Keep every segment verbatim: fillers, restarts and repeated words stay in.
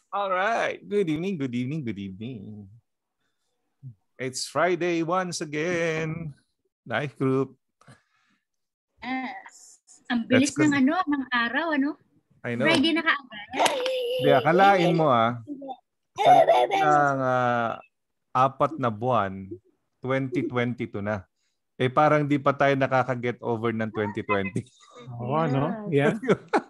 All right. Good evening, good evening, good evening. It's Friday once again. LifeGroup. Yes. Ang bilis That's ng good. ano, ng araw, ano? I know. Friday na kaagad. Di, akalain mo ah, sa loob ng uh, apat na buwan, twenty twenty-two na. Eh parang di pa tayo nakaka-get over ng twenty twenty. Oo, no? Yeah.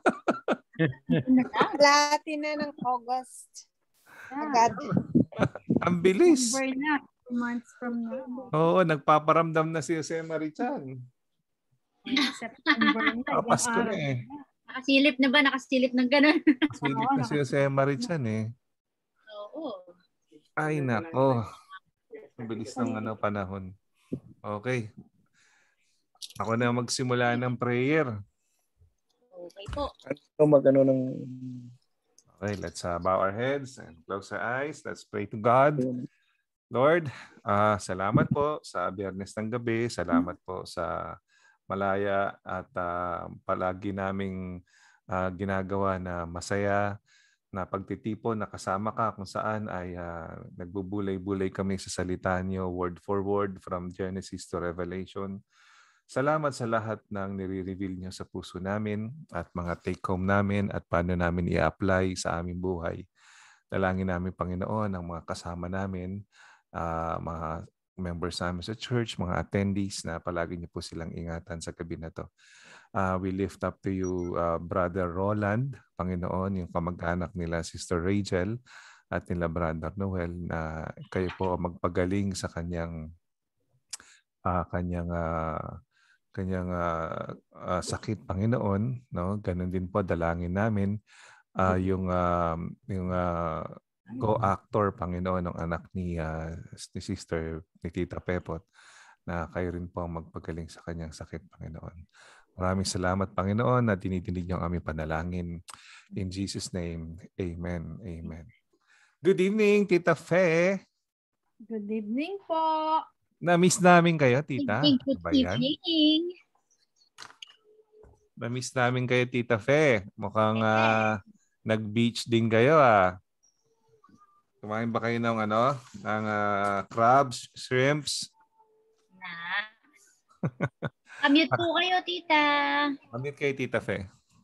Lati na ng August. Agad. Ang bilis. Over na. Two months from now. Oo, nagpaparamdam na si Jose Marichan. September na. Papasko na eh. Nakasilip na ba? Nakasilip ng ganun. Silip na si Jose Marichan eh. Oo. Ay nako. Ang bilis ng ano, panahon. Okay. Ako na magsimula ng prayer. Okay po. Ano mag-ano ng... Okay, let's uh, bow our heads and close our eyes. Let's pray to God. Lord, uh, salamat po sa Biyernes ng gabi. Salamat po sa malaya at uh, palagi naming uh, ginagawa na masaya na pagtitipon na kasama ka kung saan ay uh, nagbubulay-bulay kami sa salita niyo word for word from Genesis to Revelation. Salamat sa lahat ng nire-reveal niyo sa puso namin at mga take-home namin at paano namin i-apply sa aming buhay. Dalangin namin, Panginoon, ang mga kasama namin, uh, mga members namin sa church, mga attendees na palagi niyo po silang ingatan sa gabi na to. Uh, we lift up to you, uh, Brother Roland, Panginoon, yung kamag-anak nila, Sister Rachel, at nila Brother Noel, na kayo po magpagaling sa kanyang uh, kanyang uh, kanyang uh, uh, sakit, Panginoon, no? Ganun din po dalangin namin uh, yung uh, yung uh, co-actor, Panginoon, ng anak ni uh, ni Sister ni Tita Pepot, na kayo rin po ang magpagaling sa kanyang sakit, Panginoon. Maraming salamat, Panginoon, na dinidinig niyo ang aming panalangin. In Jesus' name, amen. Amen. Good evening, Tita Fe. Good evening po. Na-miss namin kayo, Tita. Good evening. Na-miss namin kayo, Tita Fe. Mukhang uh, nag-beach din kayo, ah. Kumain ba kayo ng ano? Ng uh, crabs, shrimps? Na. Kamute po kayo, Tita. Kamute kayo, Tita Fe.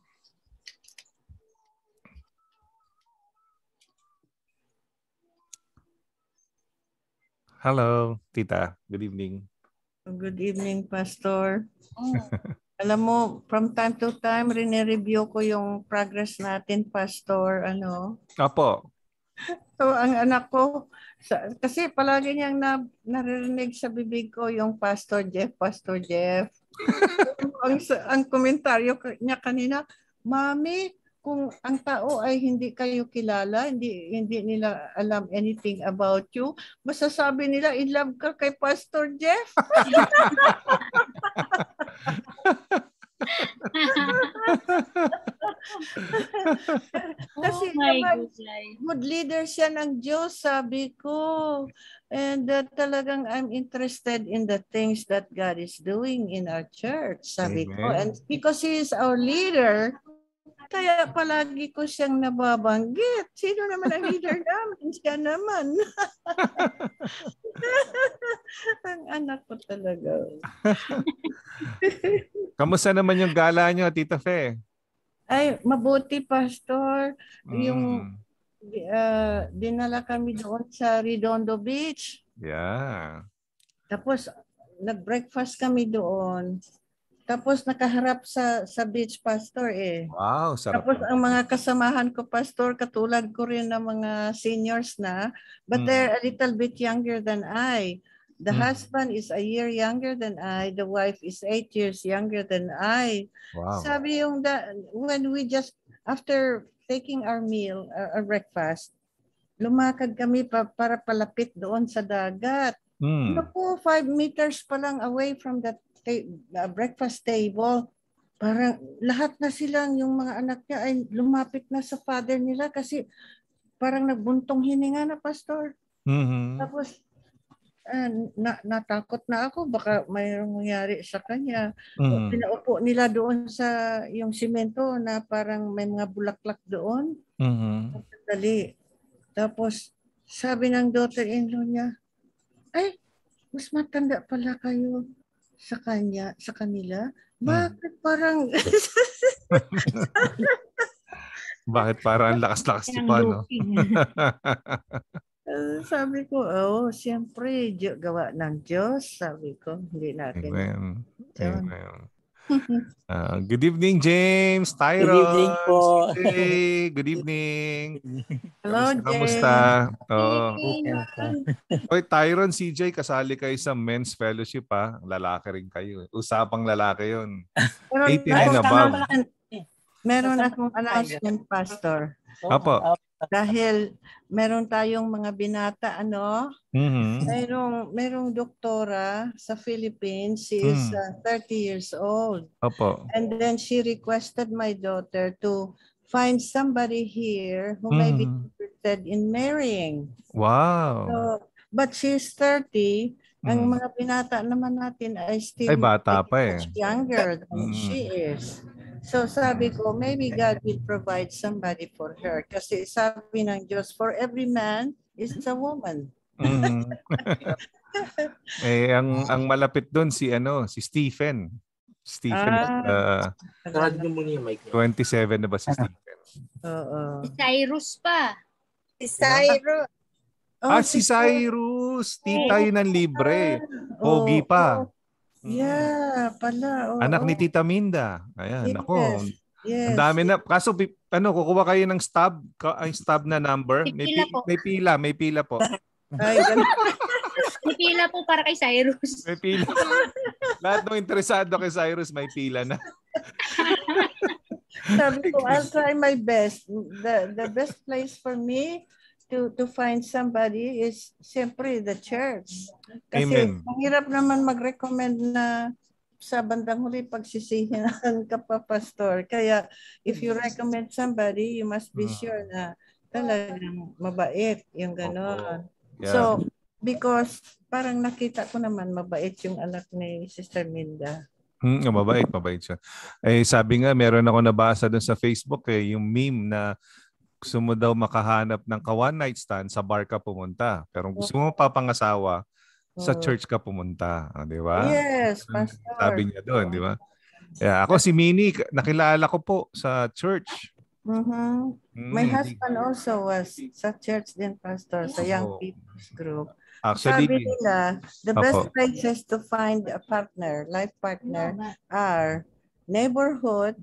Hello, Tita. Good evening. Good evening, Pastor. Oh. Alam mo, from time to time, rinireview ko yung progress natin, Pastor. Ano? Apo. So, ang anak ko, sa, kasi palagi niyang na, naririnig sa bibig ko yung Pastor Jeff, Pastor Jeff. ang, ang komentaryo niya kanina, Mami, kung ang tao ay hindi kayo kilala, hindi hindi nila alam anything about you, masasabi nila in love ka kay Pastor Jeff. Kasi oh naman, good leader siya ng Diyos, sabi ko. And uh, talagang I'm interested in the things that God is doing in our church, sabi Amen. ko. And because He is our leader, kaya palagi ko siyang nababanggit. Sino naman ang leader namin? Siya naman. Ang anak ko talaga. Kamusta naman yung gala nyo, Tita Fe? Ay, mabuti, Pastor. Mm. Yung uh, dinala kami doon sa Redondo Beach. Yeah. Tapos, nag-breakfast kami doon. Tapos nakaharap sa sa beach, Pastor eh. Wow, sarap. Tapos ang mga kasamahan ko, Pastor, katulad ko rin ng mga seniors na, but mm. they're a little bit younger than I. The mm. husband is a year younger than I. The wife is eight years younger than I. Wow. Sabi yung, da, when we just, after taking our meal, uh, our breakfast, lumakad kami pa, para palapit doon sa dagat. Mm. Naku, five meters pa lang away from that Uh, breakfast table, parang lahat na silang yung mga anak niya ay lumapit na sa father nila kasi parang nagbuntong hininga na, Pastor. Mm-hmm. Tapos uh, na, natakot na ako baka mayroong mangyari sa kanya. Mm-hmm. Pinaupo nila doon sa yung simento na parang may mga bulaklak doon. Mm-hmm. Dali. Tapos, sabi ng daughter-in-law niya, ay, mas matanda pala kayo sa kanya, sa kanila. Bakit parang... Bakit parang ang lakas-lakas niyo Ang pa, no? looking. Uh, sabi ko, oh, siyempre, Diyo- gawa ng Diyos. Sabi ko, hindi natin. Amen. John. Amen. Uh, good evening, James, Good evening Tyron, po. C J. Good evening. Hello, Kamusta, kamusta? James. Oo. Okay. Oy, Tyron, C J, kasali kayo sa men's fellowship, ha? Lalaki rin kayo. Usapang lalaki yun. Meron eighteen and akong, above. meron akong announcement, Pastor. Apo. Dahil meron tayong mga binata, ano, Mhm. merong, merong doktora sa Philippines. She is Mm. uh, thirty years old. Opo. And then she requested my daughter to find somebody here who may be Mhm. interested in marrying. Wow. So, but she's thirty. Ang Mm. mga binata naman natin ay still Ay, bata pa eh. much younger than Mm. she is. So sabi ko, maybe God will provide somebody for her. Kasi sabi ng Diyos, for every man is a woman. Mhm. eh, ang ang malapit doon si ano, si Stephen. Stephen, Ah. uh, Sarad niyo muna yung mic niyo. twenty-seven na ba si Stephen? Oo. Si Cyrus pa. Si Cyrus. Ah, si Cyrus. Tita yun ng libre. Oh, Pogi pa. oh. Yeah, pala. Oh, Anak ni oh. Tita Minda. Ayan, Yes, ako. yes. Ang dami na. Kaso, pi- ano, kukuha kayo ng stub, ka- ay stub na number. May May, pila pi- po. may pila, may pila po. Ay, ganun. May pila po para kay Cyrus. May pila. Lahat ng interesado kay Cyrus, may pila na. Sabi ko, I'll try my best. The the best place for me to to find somebody is siyempre the church. Kasi Amen. mahirap naman mag-recommend na sa bandang huli pagsisihan ka pa, pastor. Kaya if you recommend somebody, you must be sure na talagang mabait yung gano'n. Yeah. So, because parang nakita ko naman mabait yung anak ni Sister Minda. Hmm, mabait, mabait siya. Eh, sabi nga, meron ako nabasa doon sa Facebook eh, yung meme na gusto mo daw makahanap ng ka-one night stand, sa bar ka pumunta. Pero gusto mo papangasawa, sa Oh. church ka pumunta. Ah, di ba? Yes, pastor. Sabi niya doon, di ba? Yeah, ako si Minnie, nakilala ko po sa church. Mm-hmm. My Mm. husband also was sa church din, pastor, sa Young Oh. People's Group. Actually, Sabi nila, the best Apo. places to find a partner, life partner, are neighborhood,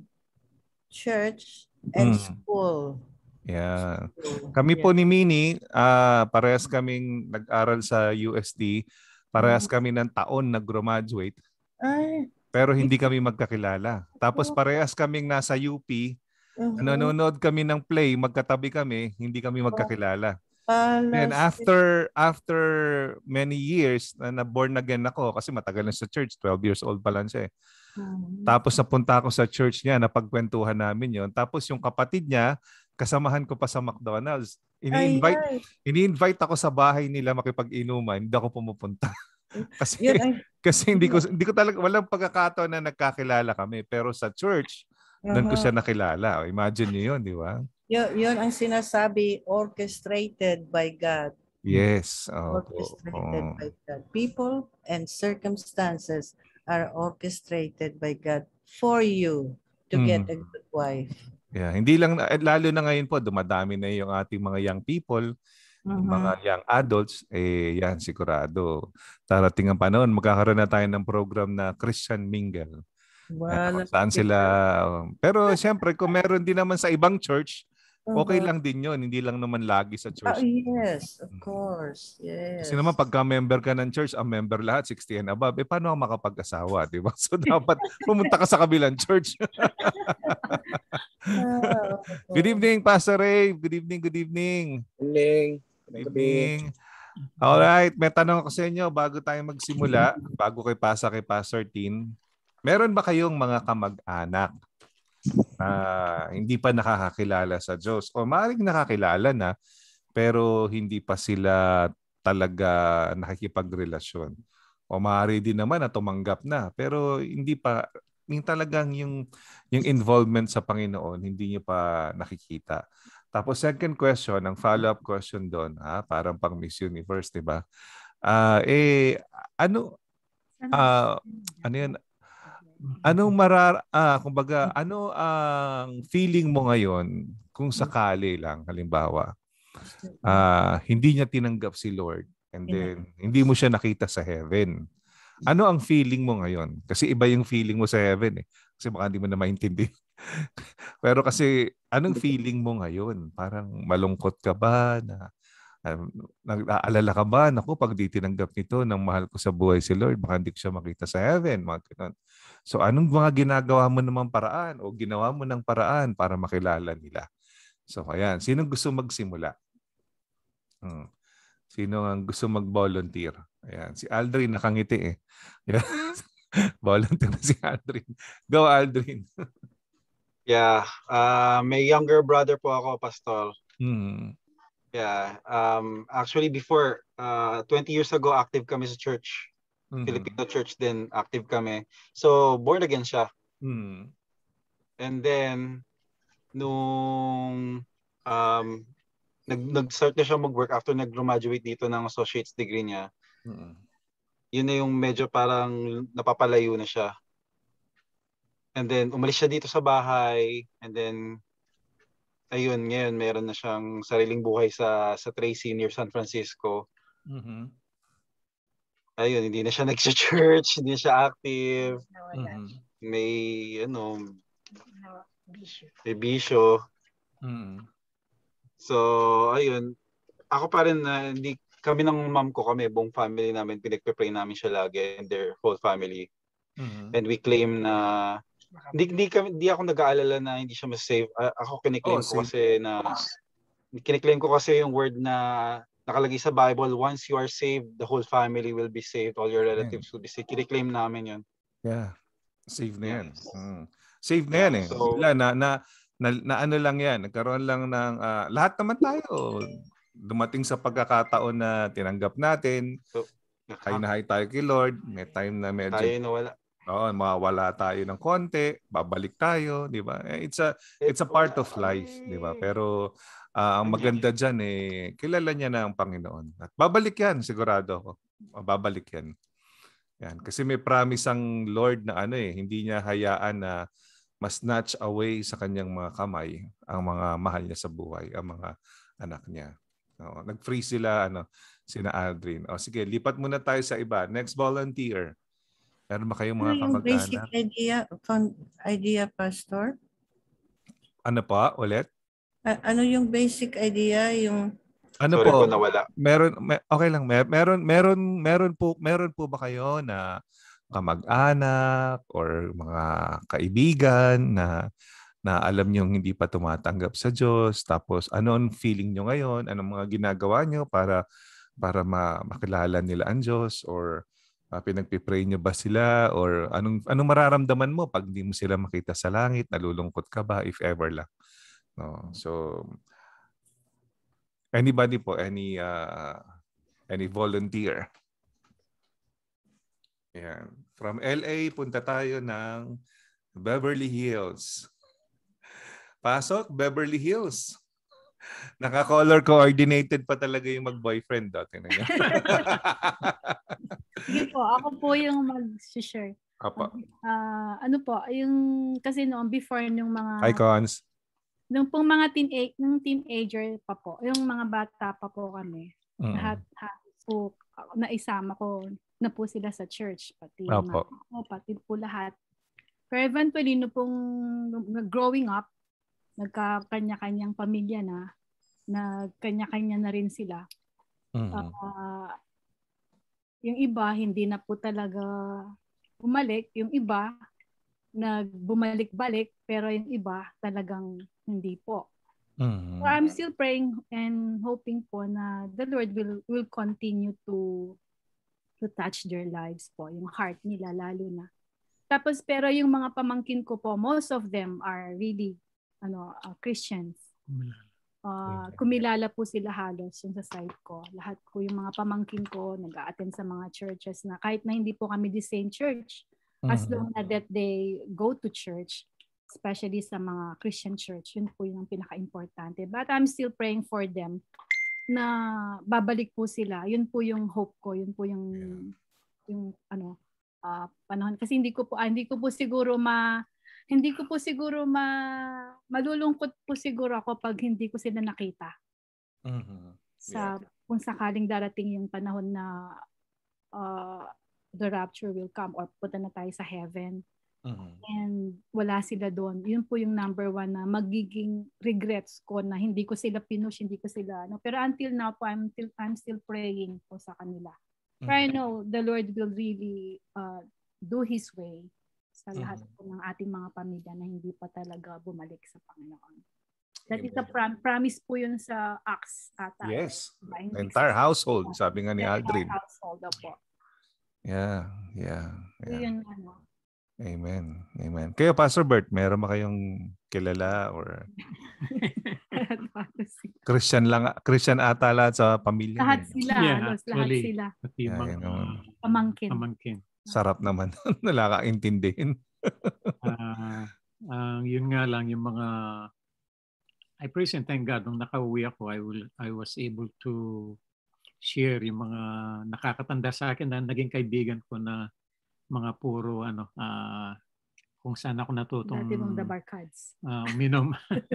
church, and Mm. school. yeah. Kami po ni Minnie, ah, parehas kaming nag-aral sa U S T. Parehas kami ng taon nag-graduate. Ay, Pero hindi kami magkakilala. Tapos parehas kaming nasa U P. mhm. Nanonood kami ng play, magkatabi kami, hindi kami magkakilala. Then Palas- after after many years na na-born again ako kasi matagal na sa church, twelve years old pa lang siya eh. Mhm. Tapos napunta ako sa church niya, napagkwentuhan namin yon. Tapos yung kapatid niya, kasamahan ko pa sa McDonald's. Ini-invite, Ay, ay. ini-invite ako sa bahay nila makipag-inuman, hindi ako pumupunta. kasi Yun ay, kasi hindi ko hindi ko talaga walang pagkakataon na nagkakilala kami, pero sa church doon ko aha. siya nakilala. Imagine niyo 'yun, di ba? Yun, yun ang sinasabi, orchestrated by God. Yes. Opo. Orchestrated Oo. by God. People and circumstances are orchestrated by God for you to Mm. get a good wife. Yeah, hindi lang eh, lalo na ngayon po dumadami na yung ating mga young people, yung Mhm. mga young adults, eh yan sigurado. Darating ang panahon, magkakaroon na tayo ng program na Christian Mingle. Yan, Wala. kung saan sila. um, Pero siyempre, kung meron din naman sa ibang church, okay Mhm. lang din yun. Hindi lang naman lagi sa Oh, church. yes, of course. Yes. Kasi naman pagka member ka ng church, ang member lahat sixty and above, eh paano ako makapag-asawa, di ba? So dapat pumunta ka sa kabilang church. Ah, Good evening, Pastor Ray. Good evening, good evening. Evening. Good evening. Alright, may tanong ako sa inyo bago tayo magsimula, bago kay pasa kay Pastor Tin. Meron ba kayong mga kamag-anak na hindi pa nakakakilala sa Diyos? O maaaring nakakilala na, pero hindi pa sila talaga nakikipagrelasyon. O maaari din naman na tumanggap na, pero hindi pa, yung talagang yung, yung involvement sa Panginoon, hindi niyo pa nakikita. Tapos second question, ang follow-up question doon, ah, parang pang Miss Universe, di ba? Ah, eh, ano, ah, ano yan, anong marar, ah, kumbaga, ano ang feeling mo ngayon kung sakali lang, halimbawa, ah, hindi niya tinanggap si Lord and then hindi mo siya nakita sa heaven. Ano ang feeling mo ngayon? Kasi iba yung feeling mo sa heaven eh. Kasi baka hindi mo na maintindihan. Pero kasi anong feeling mo ngayon? Parang malungkot ka ba? Na, um, nag-aalala ka ba? Naku, pag di tinanggap nito ng mahal ko sa buhay si Lord, baka hindi ko siya makita sa heaven. Mga ganun. So anong mga ginagawa mo namang paraan o ginawa mo ng paraan para makilala nila? So ayan, sinong gusto magsimula? Hmm. Sino ang gusto mag-volunteer? Ayan, si Aldrin nakangiti eh. Ayan. Volunteer na si Aldrin. Go, Aldrin. Yeah, uh, may younger brother po ako, Pastor. Hmm. Yeah, um, actually before, uh, twenty years ago, active kami sa church. Mm-hmm. Filipino church din, active kami. So, born again siya. Hmm. And then, nung um, nag, nag-start na siya mag-work after nag-graduate dito ng associate's degree niya, Mm-hmm. yun na yung medyo parang napapalayo na siya. And then, umalis siya dito sa bahay. And then, ayun, ngayon meron na siyang sariling buhay sa sa Tracy near San Francisco. Mm-hmm. Ayun, hindi na siya nag-church, hindi na siya active. Mm-hmm. May, ano, may bisyo. Mm-hmm. So, ayun. Ako pa rin na, hindi, kami ng mom ko kami, buong family namin, pinagpe-pray namin siya lagi and their whole family. Mm-hmm. And we claim na, hindi, hindi, kami, hindi ako nag-aalala na hindi siya mas-save. Uh, ako kiniklaim Oh, ko kasi na, kiniklaim ko kasi yung word na nakalagay sa Bible, once you are saved, the whole family will be saved, all your relatives will be saved. Kiniklaim namin yun. Yeah. Save na yan. Yes. Mm. Save na Yeah, yan eh. so, Bigla na, na, na, na ano lang yan. Nagkaroon lang ng, uh, lahat naman tayo. Dumating sa pagkakataon na tinanggap natin. so High na high tayo kay Lord. May time na medyo, tayo nawala. oo, mawawala tayo ng konti. Babalik tayo. Di ba? It's a, it's a part of life. Di ba? Pero, uh, ang maganda dyan eh, kilala niya na ang Panginoon. At babalik yan, sigurado ako. Babalik yan. Yan. Kasi may promise ang Lord na ano eh, hindi niya hayaan na ma-snatch away sa kanyang mga kamay ang mga mahal niya sa buhay, ang mga anak niya. No, nag-free sila, ano, sina Aldrin. O sige, lipat muna tayo sa iba. Next volunteer. Meron ba kayong mga Ano yung basic kamag-anak? idea, found idea, Pastor? Ano pa, ulit? A- ano yung basic idea, yung Ano Sorry po? po, nawala. Meron, may, okay lang. Mer- meron, meron, meron po, meron po ba kayo na kamag-anak or mga kaibigan na na alam niyo hindi pa tumatanggap sa Diyos? Tapos ano ang feeling niyo ngayon? Anong mga ginagawa niyo para para ma- makilala nila ang Diyos, or uh, pinagpipray niyo ba sila, or anong anong mararamdaman mo pag hindi mo sila makita sa langit? Nalulungkot ka ba if ever lang? No. So anybody po, any uh, any volunteer? Yan. From L A, punta tayo ng Beverly Hills. Pasok, Beverly Hills. Naka-color coordinated pa talaga yung mag-boyfriend dati na niya. Sige po, ako po yung mag-share. Apa. Uh, ano po, yung kasi noong before nung mga Icons. nung pong mga teen nung teenager pa po, yung mga bata pa po kami. Mm. Lahat ha, po naisama ko na po sila sa church, pati Opo. mga, pati po lahat. Pero eventually no pong growing up, nagka-kanya-kanyang pamilya na, nagkanya-kanya na rin sila. Mm-hmm. Uh, yung iba, hindi na po talaga bumalik. Yung iba, nagbumalik-balik, pero yung iba, talagang hindi po. Mm-hmm. So I'm still praying and hoping po na the Lord will will continue to to touch their lives po, yung heart nila lalo na. Tapos, pero yung mga pamangkin ko po, most of them are really ano uh, Christians. Uh, kumilala po sila halos yung sa side ko. Lahat po yung mga pamangkin ko nag-a-attend sa mga churches na kahit na hindi po kami the same church, mm-hmm. as long na that they go to church, especially sa mga Christian church. Yun po yung pinaka-importante. But I'm still praying for them na babalik po sila. Yun po yung hope ko. Yun po yung yung ano uh, panahon. Kasi hindi ko po ah, hindi ko po siguro ma hindi ko po siguro ma malulungkot po siguro ako pag hindi ko sila nakita. Mm-hmm. Sa Yeah. kung sakaling darating yung panahon na uh, the rapture will come or punta na tayo sa heaven. Mm-hmm. And wala sila doon. Yun po yung number one na magiging regrets ko na hindi ko sila pinush, hindi ko sila no. Pero until now po, I'm still, I'm still praying po sa kanila. Mm-hmm. But I know the Lord will really uh, do His way sa lahat Mm-hmm. po ng ating mga pamilya na hindi pa talaga bumalik sa Panginoon. That Amen. is a prom- promise po yun sa Acts ata. Yes. Diba? The entire household, sabi nga ni The entire Aldrin. household po. Yeah, yeah, So yeah. yun ano. Amen. Amen. Kayo, Pastor Bert, meron ba kayong kilala or Christian lang, Christian ata lahat sa pamilya Lahat niyo? sila, Yeah, halos lahat actually. sila. Pati Yeah, yung mga yun naman. Pamangkin. pamangkin. Sarap naman. Nakakaintindihin. Ah, ang yun nga lang yung mga I praise and thank God nung nakauwi ako I will I was able to share yung mga nakakatanda sa akin na naging kaibigan ko na mga puro ano ah kung saan ako natutong Dati mong dabarkads. uh, uminom.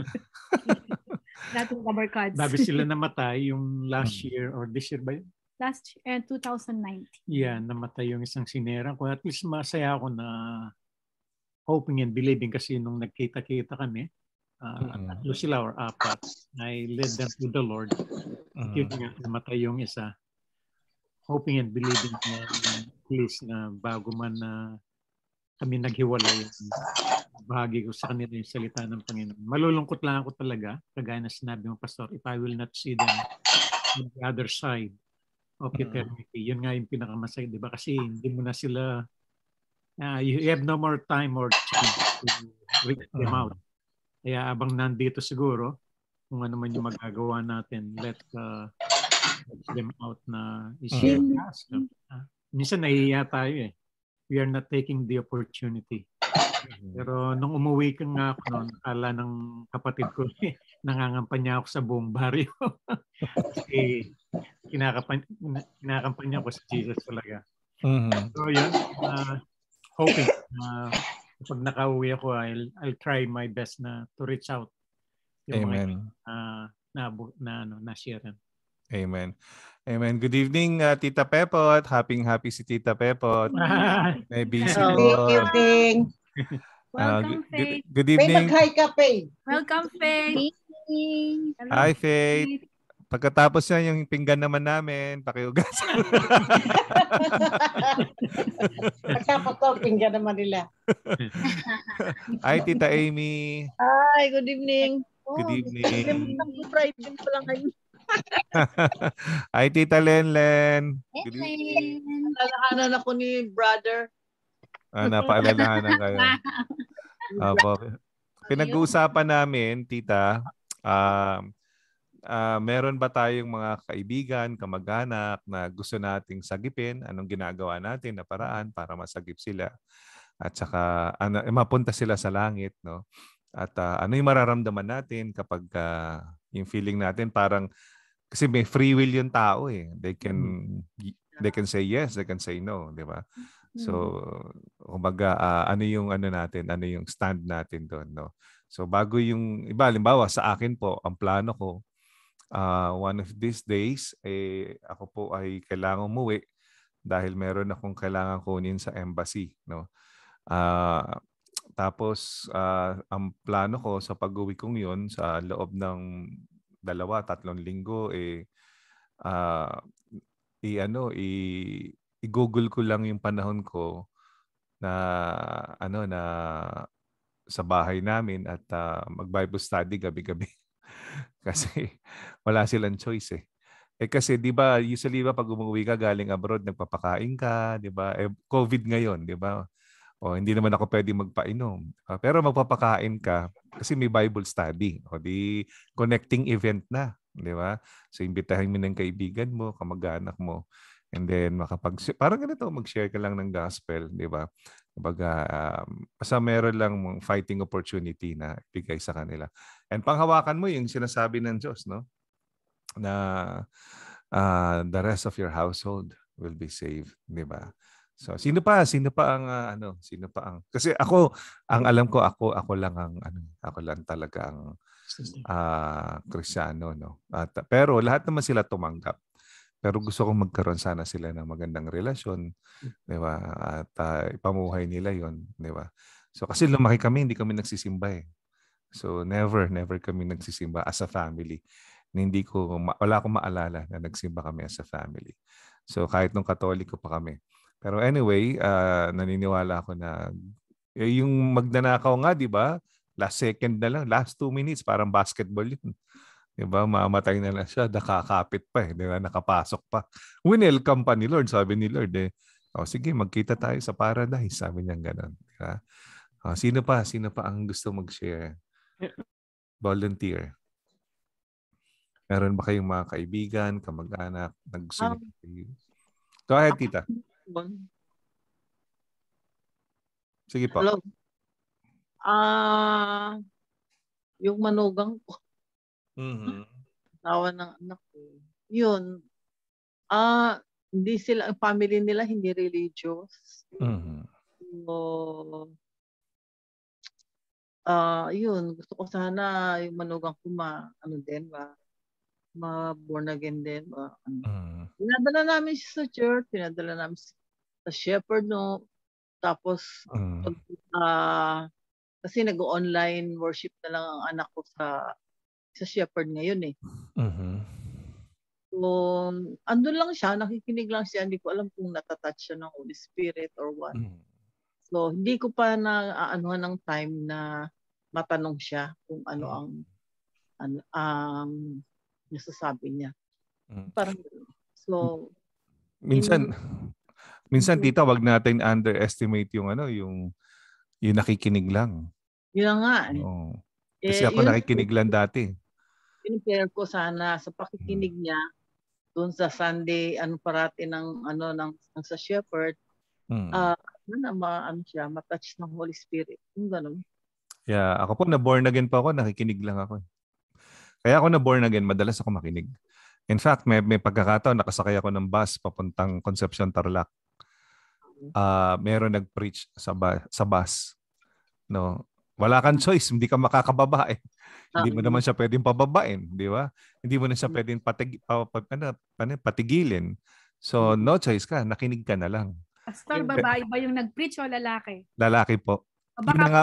Dati mong dabarkads. Bago sila namatay yung last Hmm. year or this year ba yun? Last year, twenty nineteen. Yeah, namatay yung isang sinera ko. At least masaya ako na hoping and believing kasi nung nagkita-kita kami, uh, Mm. tatlo sila or apat, I led them to the Lord. At yun Mm. nga, namatay yung isa. Hoping and believing na please na bago man na kami naghiwalay, bahagi ko sa kanila yung salita ng Panginoon. Malulungkot lang ako talaga, kagaya na sinabi mo, Pastor, if I will not see them on the other side of eternity. Yun nga yung pinakamasay, di ba? Kasi hindi mo na sila, uh, you have no more time or chance to reach them out. Kaya abang nandito siguro, kung ano man yung magagawa natin, let uh, reach them out na i-share Mm. us. Uh, minsan nahihiya tayo eh. We are not taking the opportunity. Pero nung umuwi ka nga ako noon, akala ng kapatid ko, eh, nangangampanya ako sa buong baryo. Kasi kinakapan, kinakampanya ko sa Jesus talaga. Mm-hmm. So yun, uh, hoping na uh, pag nakauwi ako, I'll, I'll try my best na to reach out. Yung Amen. mga uh, na, na, ano, na-share. Amen. Amen. Good evening, uh, Tita Pepot. Happy happy si Tita Pepot. May busy Good po. evening. Uh, Welcome, good, Faith. good May evening. mag-hi ka, Faye. Welcome, Faith. Hello, Hi, Faith. Pagkatapos yan, yung pinggan naman namin, pakiugas. Pagkapos to, pinggan naman nila. Hi, Tita Amy. Hi, good evening. Good evening. Friday pa lang kayo. Hi, Tita Lenlen. Good evening. Nalalahanan ako ni brother. Ah, napaalalahanan kayo. Opo. Pinag-uusapan namin, Tita, uh, uh, meron ba tayong mga kaibigan, kamag-anak na gusto nating sagipin? Anong ginagawa natin na paraan para masagip sila? At saka ano, eh, mapunta sila sa langit, no? At uh, ano yung mararamdaman natin kapag uh, yung feeling natin parang kasi may free will yung tao eh. They can they can say yes, they can say no, di ba? So, kumbaga uh, ano yung ano natin, ano yung stand natin doon, no? So bago yung iba, halimbawa sa akin po, ang plano ko uh, one of these days eh ako po ay kailangang umuwi dahil meron akong kailangan kunin sa embassy, no? Uh, tapos uh, ang plano ko sa pag-uwi kong 'yon sa loob ng dalawa, tatlong linggo eh uh, i ano i i-google ko lang yung panahon ko na ano na sa bahay namin at uh, mag-Bible study gabi-gabi. Kasi wala silang choice eh. Eh kasi 'di ba usually ba pag umuwi ka galing abroad nagpapakain ka, 'di ba? Eh COVID ngayon, 'di ba? O hindi naman ako pwedeng magpainom. Uh, pero magpapakain ka kasi may Bible study. O di connecting event na, 'di ba? So imbitahin mo ng kaibigan mo, kamag-anak mo. And then makapag parang ganito, mag-share ka lang ng gospel, 'di ba? Kumbaga, um, basta meron lang mong fighting opportunity na ibigay sa kanila. And panghawakan mo yung sinasabi ng Diyos, no? Na uh, the rest of your household will be saved, di ba? So, sino pa? Sino pa ang uh, ano? Sino pa ang Kasi ako, ang alam ko ako ako lang ang ano, ako lang talaga ang uh, Kristiyano, no. At pero lahat naman sila tumanggap. Pero gusto kong magkaroon sana sila ng magandang relasyon, di ba? At uh, ipamuhay nila 'yon, di ba? So kasi lumaki kami, hindi kami nagsisimba eh. So never, never kami nagsisimba as a family. Hindi ko wala akong maalala na nagsimba kami as a family. So kahit nung Katoliko pa kami. Pero anyway, uh, naniniwala ako na eh, yung magnanakaw nga, di ba? Last second na lang, last two minutes, parang basketball yun. Di ba? Mamatay na lang siya, nakakapit pa eh. Di ba? Nakapasok pa. Winelcome pa ni Lord, sabi ni Lord eh. O sige, magkita tayo sa paradise. Sabi niya gano'n. Di ba? O, sino pa? Sino pa ang gusto mag-share? Volunteer. Meron ba kayong mga kaibigan, kamag-anak, na gusto Um, niyo? Go ahead, tita. Sige po. Hello. Ah, yung manugang ko, Mhm. tawa ng anak ko. Yun. Ah, hindi sila, ang family nila hindi religious. Mhm. So, ah, yun, gusto ko sana yung manugang ko ma, ano din, ma, ma born again din. Ma, ano. Mhm. Pinadala namin siya sa church, pinadala namin sa shepherd, no. Tapos, Mhm. ah, kasi nag-online worship na lang ang anak ko sa sa shepherd ngayon eh. Mhm. So, andun lang siya, nakikinig lang siya, hindi ko alam kung natatouch siya ng Holy Spirit or what. Mhm. So, hindi ko pa na aanuhan ng time na matanong siya kung ano Mhm. ang ano ang nasasabi niya. Mhm. Parang so Minsan in minsan tita, wag natin underestimate yung ano, yung yung nakikinig lang. yun na nga eh. Oo. Kasi Eh, ako yun nakikinig lang dati. in-prayer ko sana sa pakikinig niya doon sa Sunday ano parati ng ano ng, ng sa shepherd Mm. ah uh, ma ano siya matouch ng Holy Spirit yung ganun. Yeah, ako po na born again po ako, nakikinig lang ako. Kaya ako na born again, madalas ako makinig. In fact, may may pagkakataon nakasakay ako ng bus papuntang Concepcion, Tarlac. Ah, uh, meron nag-preach sa ba- sa bus. No. Wala kang choice, hindi ka makakababa eh. Hindi mo naman siya pwedeng pababain, di ba? Hindi mo na siya pwedeng patig, pa, pa, ano, patigilin. So, no choice ka, nakinig ka na lang. Pastor, babae ba yung nag-preach o lalaki? Lalaki po. O Yun na nga,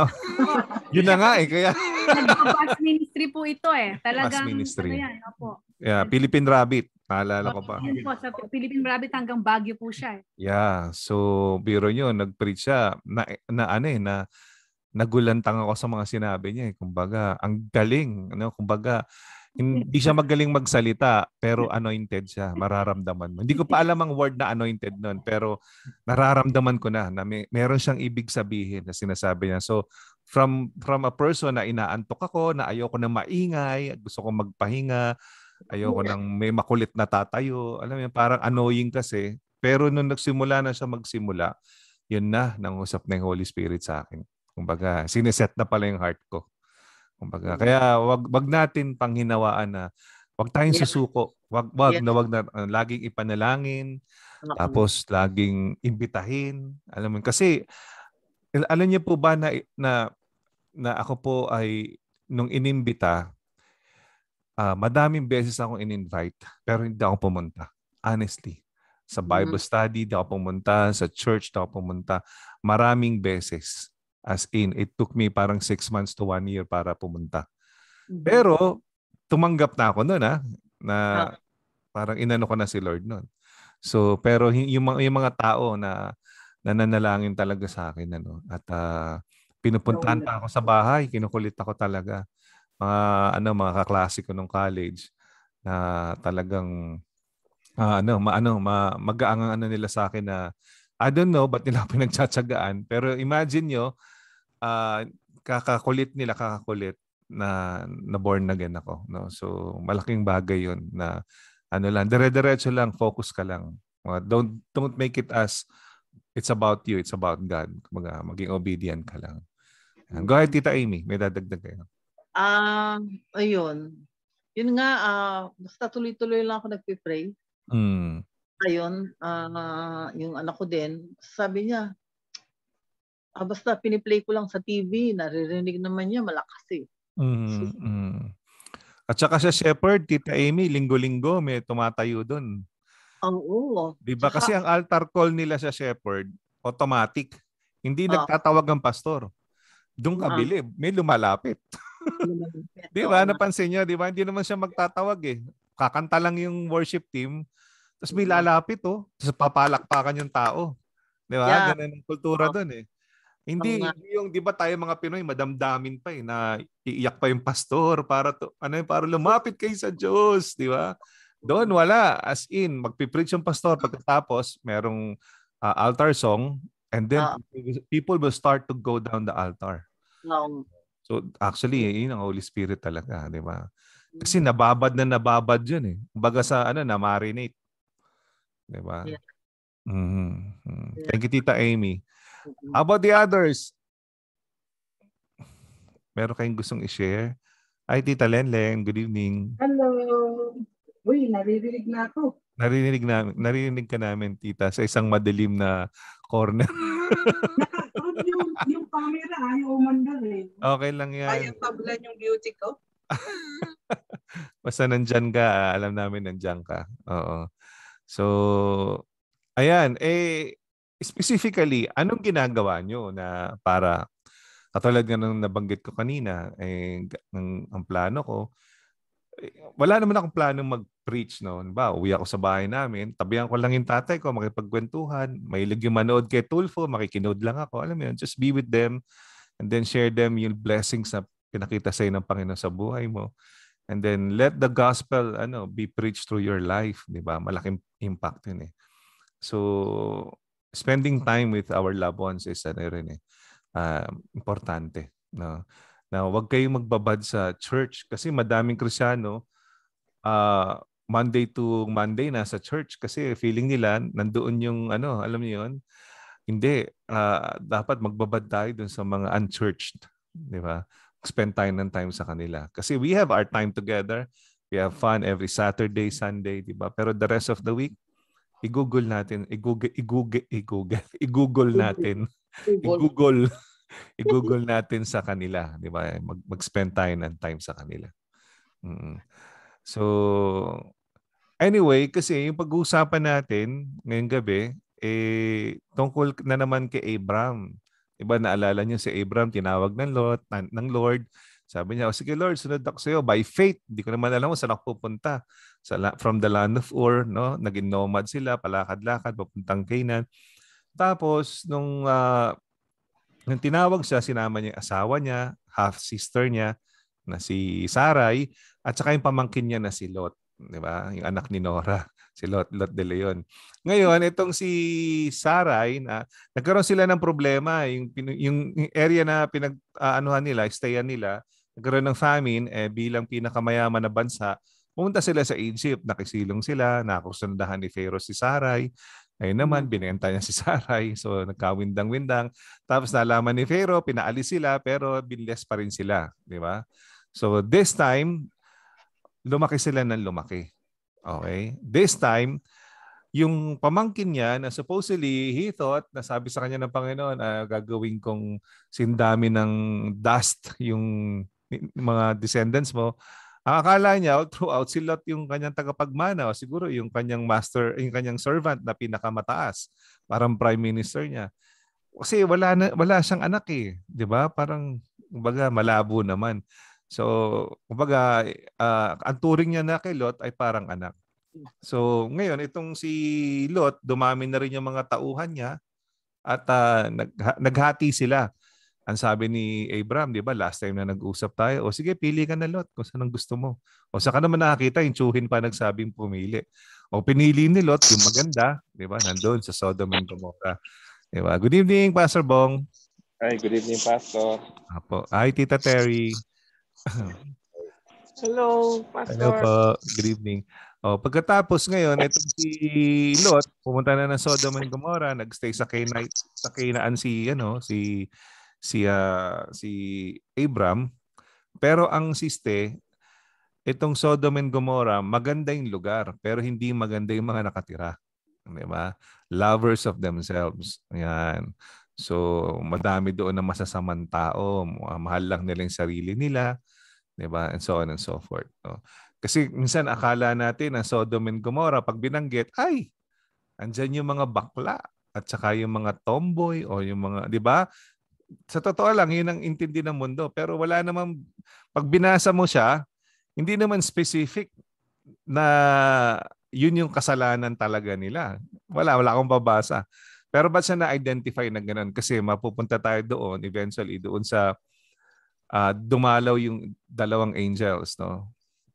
yun na nga eh. Kaya... Nag-bus ministry po ito eh. Talagang, Bus ministry. ano yan, opo. Yeah, Philippine Rabbit. Naalala ko pa. Yun po, sa Philippine Rabbit hanggang Baguio po siya eh. Yeah, so biro nyo, nag-preach siya. Na, na ano eh, na nagulantang ako sa mga sinabi niya eh. Kumbaga, ang galing. Ano? Kumbaga, hindi siya magaling magsalita, pero anointed siya. Mararamdaman mo. Hindi ko pa alam ang word na anointed nun, pero nararamdaman ko na na may, meron siyang ibig sabihin na sinasabi niya. So, from from a person na inaantok ako, na ayoko na maingay, gusto ko magpahinga, ayoko nang may makulit na tatayo. Alam mo, parang annoying kasi. Pero nung nagsimula na siya magsimula, yun na, nangusap na yung Holy Spirit sa akin. Kumbaga, sineset na pala yung heart ko. Kumbaga, kaya wag wag natin panghinawaan na wag tayong susuko. Wag wag na wag na uh, laging ipanalangin, tapos laging imbitahin. Alam mo kasi alam niyo po ba na na, na ako po ay nung inimbita, uh, madaming beses akong in-invite pero hindi ako pumunta. Honestly. Sa Bible study, di ako pumunta. Sa church, di ako pumunta. Maraming beses. As in, it took me parang six months to one year para pumunta. Mm-hmm. Pero, tumanggap na ako noon ha, na parang inano ko na si Lord noon. So, pero yung, yung mga tao na nananalangin talaga sa akin, ano, at uh, pinupuntahan pa ako sa bahay, kinukulit ako talaga. Mga, ano, mga kaklase ko nung college na talagang Uh, ano, maano, ma, mag-aang ano nila sa akin na I don't know ba't nila pinagtsatsagaan, pero imagine nyo, uh, kakakulit nila, kakakulit na na born again ako, no? So malaking bagay 'yon na ano lang, dire-diretso lang, focus ka lang. Uh, don't don't make it as it's about you, it's about God. Kumbaga, maging obedient ka lang. Go ahead, Tita Amy. May dadagdag kayo. Ah, uh, ayun. Yun nga, uh, basta tuloy-tuloy lang ako nagpe-pray. Mm. Ayun, uh, yung anak ko din, sabi niya, ah, basta piniplay ko lang sa T V, naririnig naman niya, malakas eh. Mm, mm. At saka sa Shepherd, Tita Amy, linggo-linggo may tumatayo doon. Oo. Di ba? Kasi ang altar call nila sa Shepherd, automatic. Hindi uh, nagtatawag ang pastor. Doon ka bilib, may lumalapit. Di ba? Napansin niyo, di ba? Hindi naman siya magtatawag eh. Kakanta lang yung worship team, tapos may lalapit oh. Tapos papalakpakan yung tao. Di ba? Yeah. Ganun ang kultura doon eh. Hindi, hindi yung, di ba tayo mga Pinoy, madamdamin pa eh, na iiyak pa yung pastor para, to, ano, para lumapit kayo sa Diyos. Di ba? Doon wala. As in, magpipreach yung pastor. Pagkatapos, merong uh, altar song. And then, uh, people will start to go down the altar. No. So, actually, yun ang Holy Spirit talaga. Di ba? Kasi nababad na nababad yun eh. Baga sa, ano, na marinate. Di ba? Yeah. Mm-hmm. Thank you, Tita Amy. How about the others? Meron kayong gustong i-share? Ay, Tita Lenlen, good evening. Hello. Uy, naririnig na ako. Narinig, na, narinig ka namin, Tita, sa isang madilim na corner. Naka-on yung, yung camera, ayaw umandar eh. Okay lang yan. Ayaw tablan yung beauty ko. Basta nandyan ka, alam namin nandyan ka. Oo. So, ayan, eh, specifically, anong ginagawa nyo na para, katulad nga nung nabanggit ko kanina, eh, ang, ang plano ko, eh, wala naman akong plano mag-preach, no? Ba, uwi ako sa bahay namin, tabihan ko lang yung tatay ko, makipagkwentuhan, mahilig yung manood kay Tulfo, makikinood lang ako, alam mo yun, just be with them, and then share them yung blessings na pinakita sa'yo ng Panginoon sa buhay mo. And then let the gospel ano be preached through your life, di ba? Malaking impact yun eh. So, spending time with our loved ones is ano rin eh, uh, importante. No? Now, wag kayong magbabad sa church kasi madaming Kristiyano uh, Monday to Monday nasa church kasi feeling nila nandoon yung ano, alam niyo yun? Hindi. Uh, dapat magbabad tayo dun sa mga unchurched. Di ba? Spend time ng time sa kanila. Kasi we have our time together. We have fun every Saturday, Sunday, di ba? Pero the rest of the week, i-google natin, i-google, i-google, i-google, i-google natin, i-google, i-google natin sa kanila, di ba? Mag, mag-spend tayo ng time sa kanila. Mm-hmm. So, anyway, kasi yung pag-uusapan natin ngayong gabi, eh, tungkol na naman kay Abraham. Diba, naalala niyo si Abraham, tinawag ng Lord, ng Lord. Sabi niya, oh, sige Lord, sunod ako sa iyo. By faith, hindi ko naman alam kung saan ako pupunta. Sa, from the land of Ur, no? Naging nomad sila, palakad-lakad, papuntang Canaan. Tapos, nung, uh, nung tinawag siya, sinama niya yung asawa niya, half-sister niya, na si Sarai, at saka yung pamangkin niya na si Lot. Diba? Yung anak ni Nora. Si Lot, Lot de Leon. Ngayon, itong si Sarai, na, nagkaroon sila ng problema. Yung, yung area na pinag-anuhan uh, nila, stayan nila, nagkaroon ng famine, eh, bilang pinakamayaman na bansa, pumunta sila sa Egypt, nakisilong sila, nakakusundahan ni Pharaoh si Sarai. Ayun naman, binenta niya si Sarai. So, nagkawindang-windang. Tapos nalaman ni Pharaoh, pinaalis sila, pero binless pa rin sila. Di ba? So, this time, lumaki sila ng lumaki. Okay? This time, yung pamangkin niya na supposedly he thought, nasabi sa kanya ng Panginoon, uh, gagawin kong sindami ng dust yung mga descendants mo. Ang akala niya, all throughout, si Lot yung kanyang tagapagmana o siguro yung kanyang master, yung kanyang servant na pinakamataas. Parang prime minister niya. Kasi wala, na, wala siyang anak eh. Di ba? Parang, kumbaga, malabo naman. So, kumbaga, uh, ang turing niya na kay Lot ay parang anak. So, ngayon, itong si Lot, dumami na rin yung mga tauhan niya at uh, nag, naghati sila. Ang sabi ni Abraham, di ba, last time na nag-usap tayo, o sige, pili ka na Lot kung saan ang gusto mo. O saka naman nakakita, yung tsuhin pa nagsabing pumili. O pinili ni Lot, yung maganda, di ba, nandun sa Sodom and Gomorrah. Di ba? Good evening, Pastor Bong. Hi, good evening, Pastor. Apo. Hi, Tita Terry. Hello, Pastor. Hello po. Good evening. O, pagkatapos ngayon, itong si Lot, pumunta na ng Sodom and Gomorrah, nagstay sa Canaan, sa Canaan si ano, si si uh, si Abram. Pero ang siste, itong Sodom and Gomorrah, maganda yung lugar, pero hindi maganda yung mga nakatira. Di ba? Lovers of themselves. Ayan. So, madami doon na masasamang tao. Mahal lang nila yung sarili nila. Di ba? And so on and so forth. No? Kasi minsan akala natin na Sodom and Gomorrah, pag binanggit, ay, andyan yung mga bakla at saka yung mga tomboy o yung mga, di ba? Sa totoo lang, yun ang intindi ng mundo. Pero wala namang, pag binasa mo siya, hindi naman specific na yun yung kasalanan talaga nila. Wala, wala akong babasa. Pero ba't siya na-identify na gano'n? Kasi mapupunta tayo doon, eventually, doon sa uh, dumalaw yung dalawang angels. No?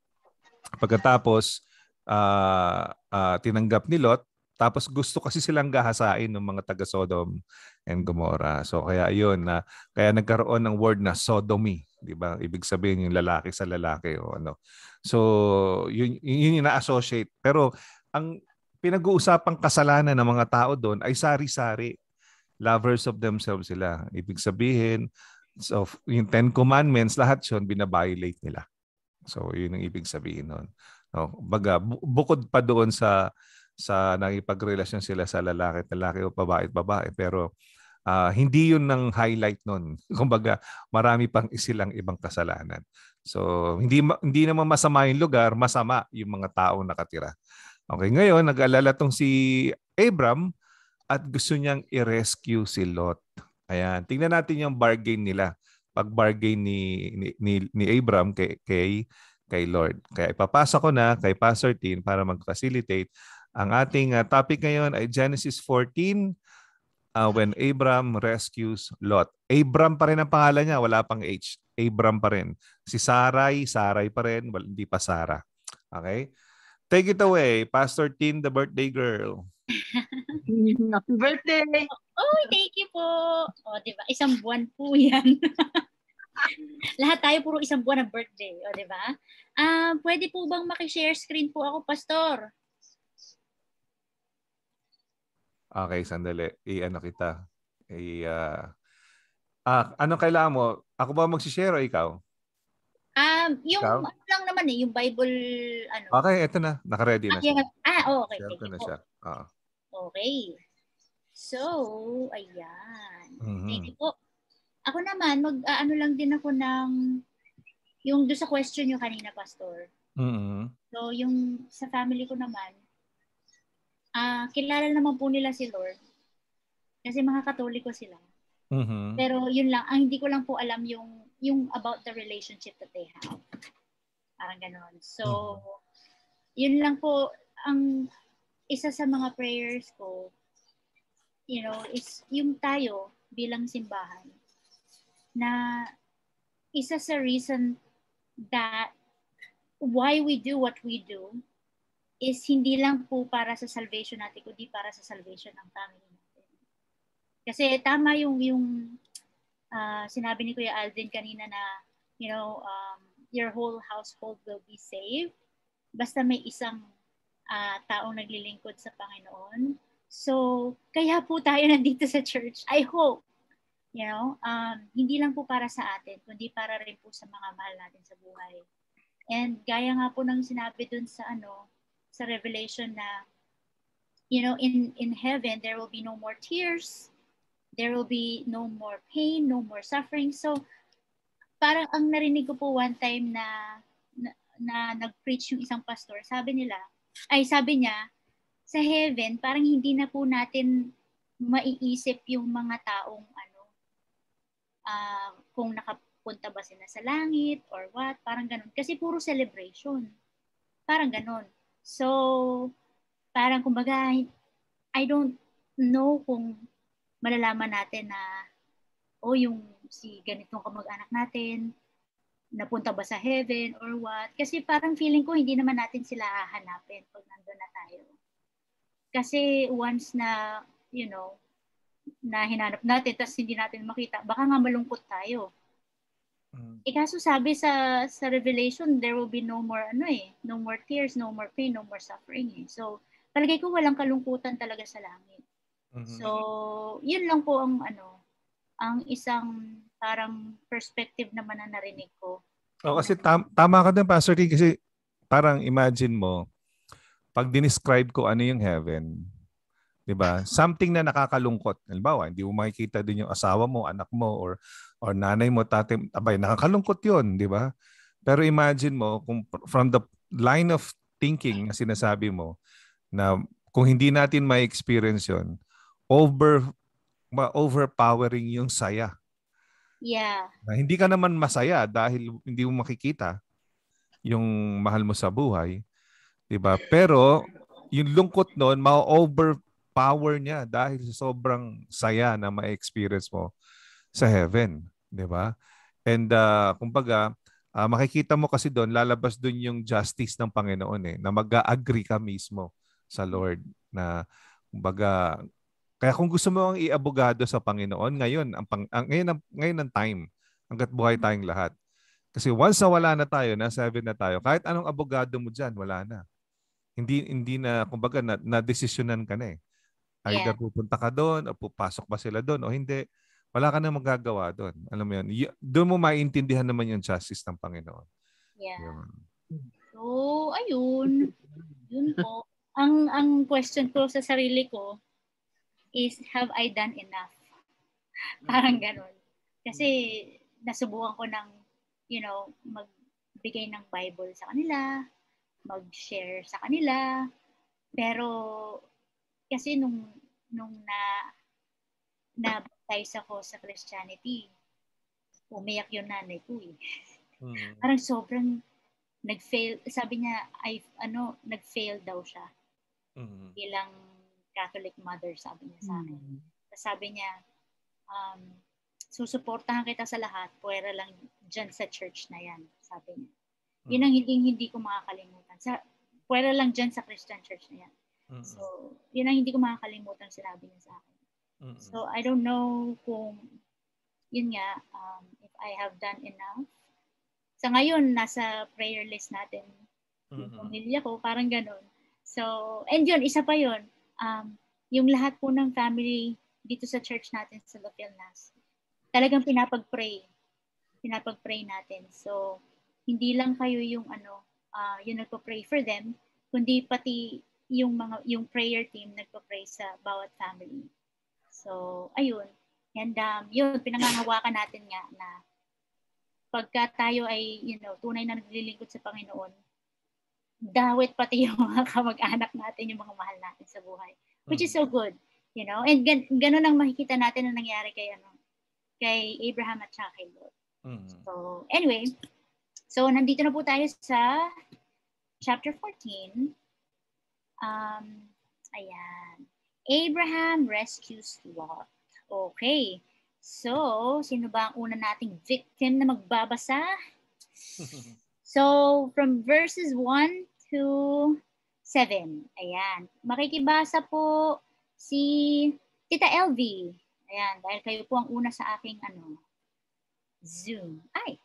Pagkatapos, uh, uh, tinanggap ni Lot, tapos gusto kasi silang gahasain ng mga taga Sodom and Gomorrah. So kaya yun na kaya nagkaroon ng word na sodomy, 'di ba? Ibig sabihin yung lalaki sa lalaki o ano. So yun yun yung na-associate. Pero ang pinag-uusapang kasalanan ng mga tao doon ay sari-sari. Lovers of themselves sila. Ibig sabihin, so yung Ten Commandments, lahat yun binabiolate nila. So yun ang ibig sabihin nun. No, baga bu- bukod pa doon sa sa nakipagrelasyon sila sa lalaki at lalaki o babae at babae, pero uh, hindi yun ng highlight nun. Kumbaga marami pang isilang ibang kasalanan. So hindi hindi naman masama yung lugar, masama yung mga taong nakatira. Okay, ngayon nag-alala tong si Abram at gusto niyang i-rescue si Lot. Ayan, tingnan natin yung bargain nila. Pag-bargain ni, ni, ni, ni Abram kay, kay, kay Lord. Kaya ipapasa ko na kay Pastor Tin para mag-facilitate. Ang ating uh, topic ngayon ay Genesis fourteen, uh, when Abram rescues Lot. Abram pa rin ang pangalan niya, wala pang H. Abram pa rin. Si Sarai, Sarai pa rin, hindi pa Sarah. Okay? Take it away, Pastor Tin, the birthday girl. Happy birthday! Oh, thank you po. O, oh, di ba? Isang buwan po yan. Lahat tayo puro isang buwan ng birthday. O, di ba? Uh, pwede po bang makishare screen po ako, Pastor? Okay, sandali. I-ano kita. I, uh... ah, ano kailangan mo? Ako ba mag-share o ikaw? Um, yung ikaw? ano lang naman eh, yung Bible, ano. Okay, eto na. Naka-ready na siya. Ah, oh, okay. Share ko na siya. Uh-huh. Okay. So, ayan. Mm-hmm. Thank you po. Ako naman, mag-ano lang din ako ng, yung doon sa question nyo kanina, Pastor. Mm-hmm. So, yung sa family ko naman, ah uh, kilala naman po nila si Lord. Kasi mga Katoliko sila. Mm-hmm. Pero yun lang, ang hindi ko lang po alam yung, yung about the relationship that they have. Parang ganon. So, mm-hmm. yun lang po, ang isa sa mga prayers ko, you know, is yung tayo bilang simbahan na isa sa reason that why we do what we do is hindi lang po para sa salvation natin, kundi para sa salvation ng family natin. Kasi tama yung yung uh, sinabi ni Kuya Alvin kanina na, you know, um, your whole household will be saved basta may isang uh, taong naglilingkod sa Panginoon. So, kaya po tayo nandito sa church. I hope, you know, um, hindi lang po para sa atin, kundi para rin po sa mga mahal natin sa buhay. And gaya nga po ng sinabi dun sa ano, sa Revelation na, you know, in, in heaven, there will be no more tears, there will be no more pain, no more suffering. So, parang ang narinig ko po one time na, na, na nag-preach yung isang pastor, sabi nila, ay sabi niya, sa heaven, parang hindi na po natin maiisip yung mga taong ano, uh, kung nakapunta ba sila sa langit or what, parang ganun. Kasi puro celebration. Parang ganun. So, parang kumbaga, I don't know kung malalaman natin na, oh, yung si ganitong kamag-anak natin, napunta ba sa heaven or what. Kasi parang feeling ko, hindi naman natin sila hahanapin pag nandun na tayo. Kasi once na, you know, na hinanap natin, tapos hindi natin makita, baka nga malungkot tayo. Mm. Eh kaso sabi sa sa Revelation, there will be no more ano eh, no more tears, no more pain, no more suffering eh. So, palagay ko walang kalungkutan talaga sa langit. Mhm. So, yun lang po ang ano, ang isang parang perspective naman na narinig ko. Oh, kasi tam- tama ka din, Pastor Lee, kasi parang imagine mo, pag dinescribe ko ano yung heaven, 'di ba? Something na nakakalungkot. Halimbawa, hindi mo makikita din yung asawa mo, anak mo, or or nanay mo, tatay, abay, nakakalungkot 'yun, 'di ba? Pero imagine mo kung from the line of thinking na sinasabi mo na kung hindi natin ma-experience 'yon, over ma-overpowering yung saya. Yeah. Na hindi ka naman masaya dahil hindi mo makikita yung mahal mo sa buhay, 'di ba? Pero yung lungkot noon, ma-overpower niya dahil sa sobrang saya na ma-experience mo sa heaven, 'di ba? And uh, kumbaga, uh, makikita mo kasi doon, lalabas doon yung justice ng Panginoon eh, na mag-agree ka mismo sa Lord na kumbaga, kaya kung gusto mo ang iabogado sa Panginoon, ngayon ang, pang, ang ngayon ang, ngayon ang time hangga't buhay tayong lahat. Kasi once na wala na tayo, nasa heaven na tayo, kahit anong abogado mo diyan, wala na. Hindi hindi na kumbaga na, na desisyonan ka na eh. Either Yeah. pupunta ka doon o pupasok ba sila doon o hindi. Wala ka na magagawa doon. Alam mo 'yun. Y- doon mo maintindihan naman yung justice ng Panginoon. Yeah. Yun. So, ayun. Yun po. Ang ang question ko sa sarili ko is, have I done enough? Parang ganun. Kasi nasubukan ko ng, you know, magbigay ng Bible sa kanila, mag-share sa kanila. Pero kasi nung nung na na-baptize ako sa Christianity, umiyak yung nanay ko eh. Mm. Parang sobrang nag-fail. Sabi niya, ay, ano, nag-fail daw siya. Mm. Bilang Catholic mother, sabi niya sa akin. Mm. Sabi niya, um, susuportahan kita sa lahat, pwera lang dyan sa church na yan, sabi niya. Yun ang hindi, hindi ko makakalimutan. Sa, pwera lang dyan sa Christian church na yan. Mm. So, yun ang hindi ko makakalimutan, sinabi niya sa akin. Mm. So, I don't know kung, yun nga, um, if I have done enough. Sa ngayon, nasa prayer list natin, yung Mm. pamilya ko, parang ganun. So, and yun, isa pa yun, um, yung lahat po ng family dito sa church natin sa La Pilnas, talagang pinapag-pray. Pinapag-pray natin. So, hindi lang kayo yung ano, uh, yung nagpo-pray for them, kundi pati yung mga yung prayer team nagpo-pray sa bawat family. So, ayun. And um, yun, pinangangawakan natin nga na pagka tayo ay, you know, tunay na naglilingkod sa Panginoon, dawit pati yung mga kamag-anak natin, yung mga mahal natin sa buhay. Which is so good, you know? And gan ganun ang makikita natin na nangyari kay, ano, kay Abraham at saka kay Lot. Mm. So, anyway, so nandito na po tayo sa chapter fourteen. Um, ayan. Abraham rescues Lot. Okay. So, sino ba ang una nating victim na magbabasa? So, from verses one to seven. Ayan. Makikibasa po si Tita L V. Ayan. Dahil kayo po ang una sa aking ano, Zoom. Ay.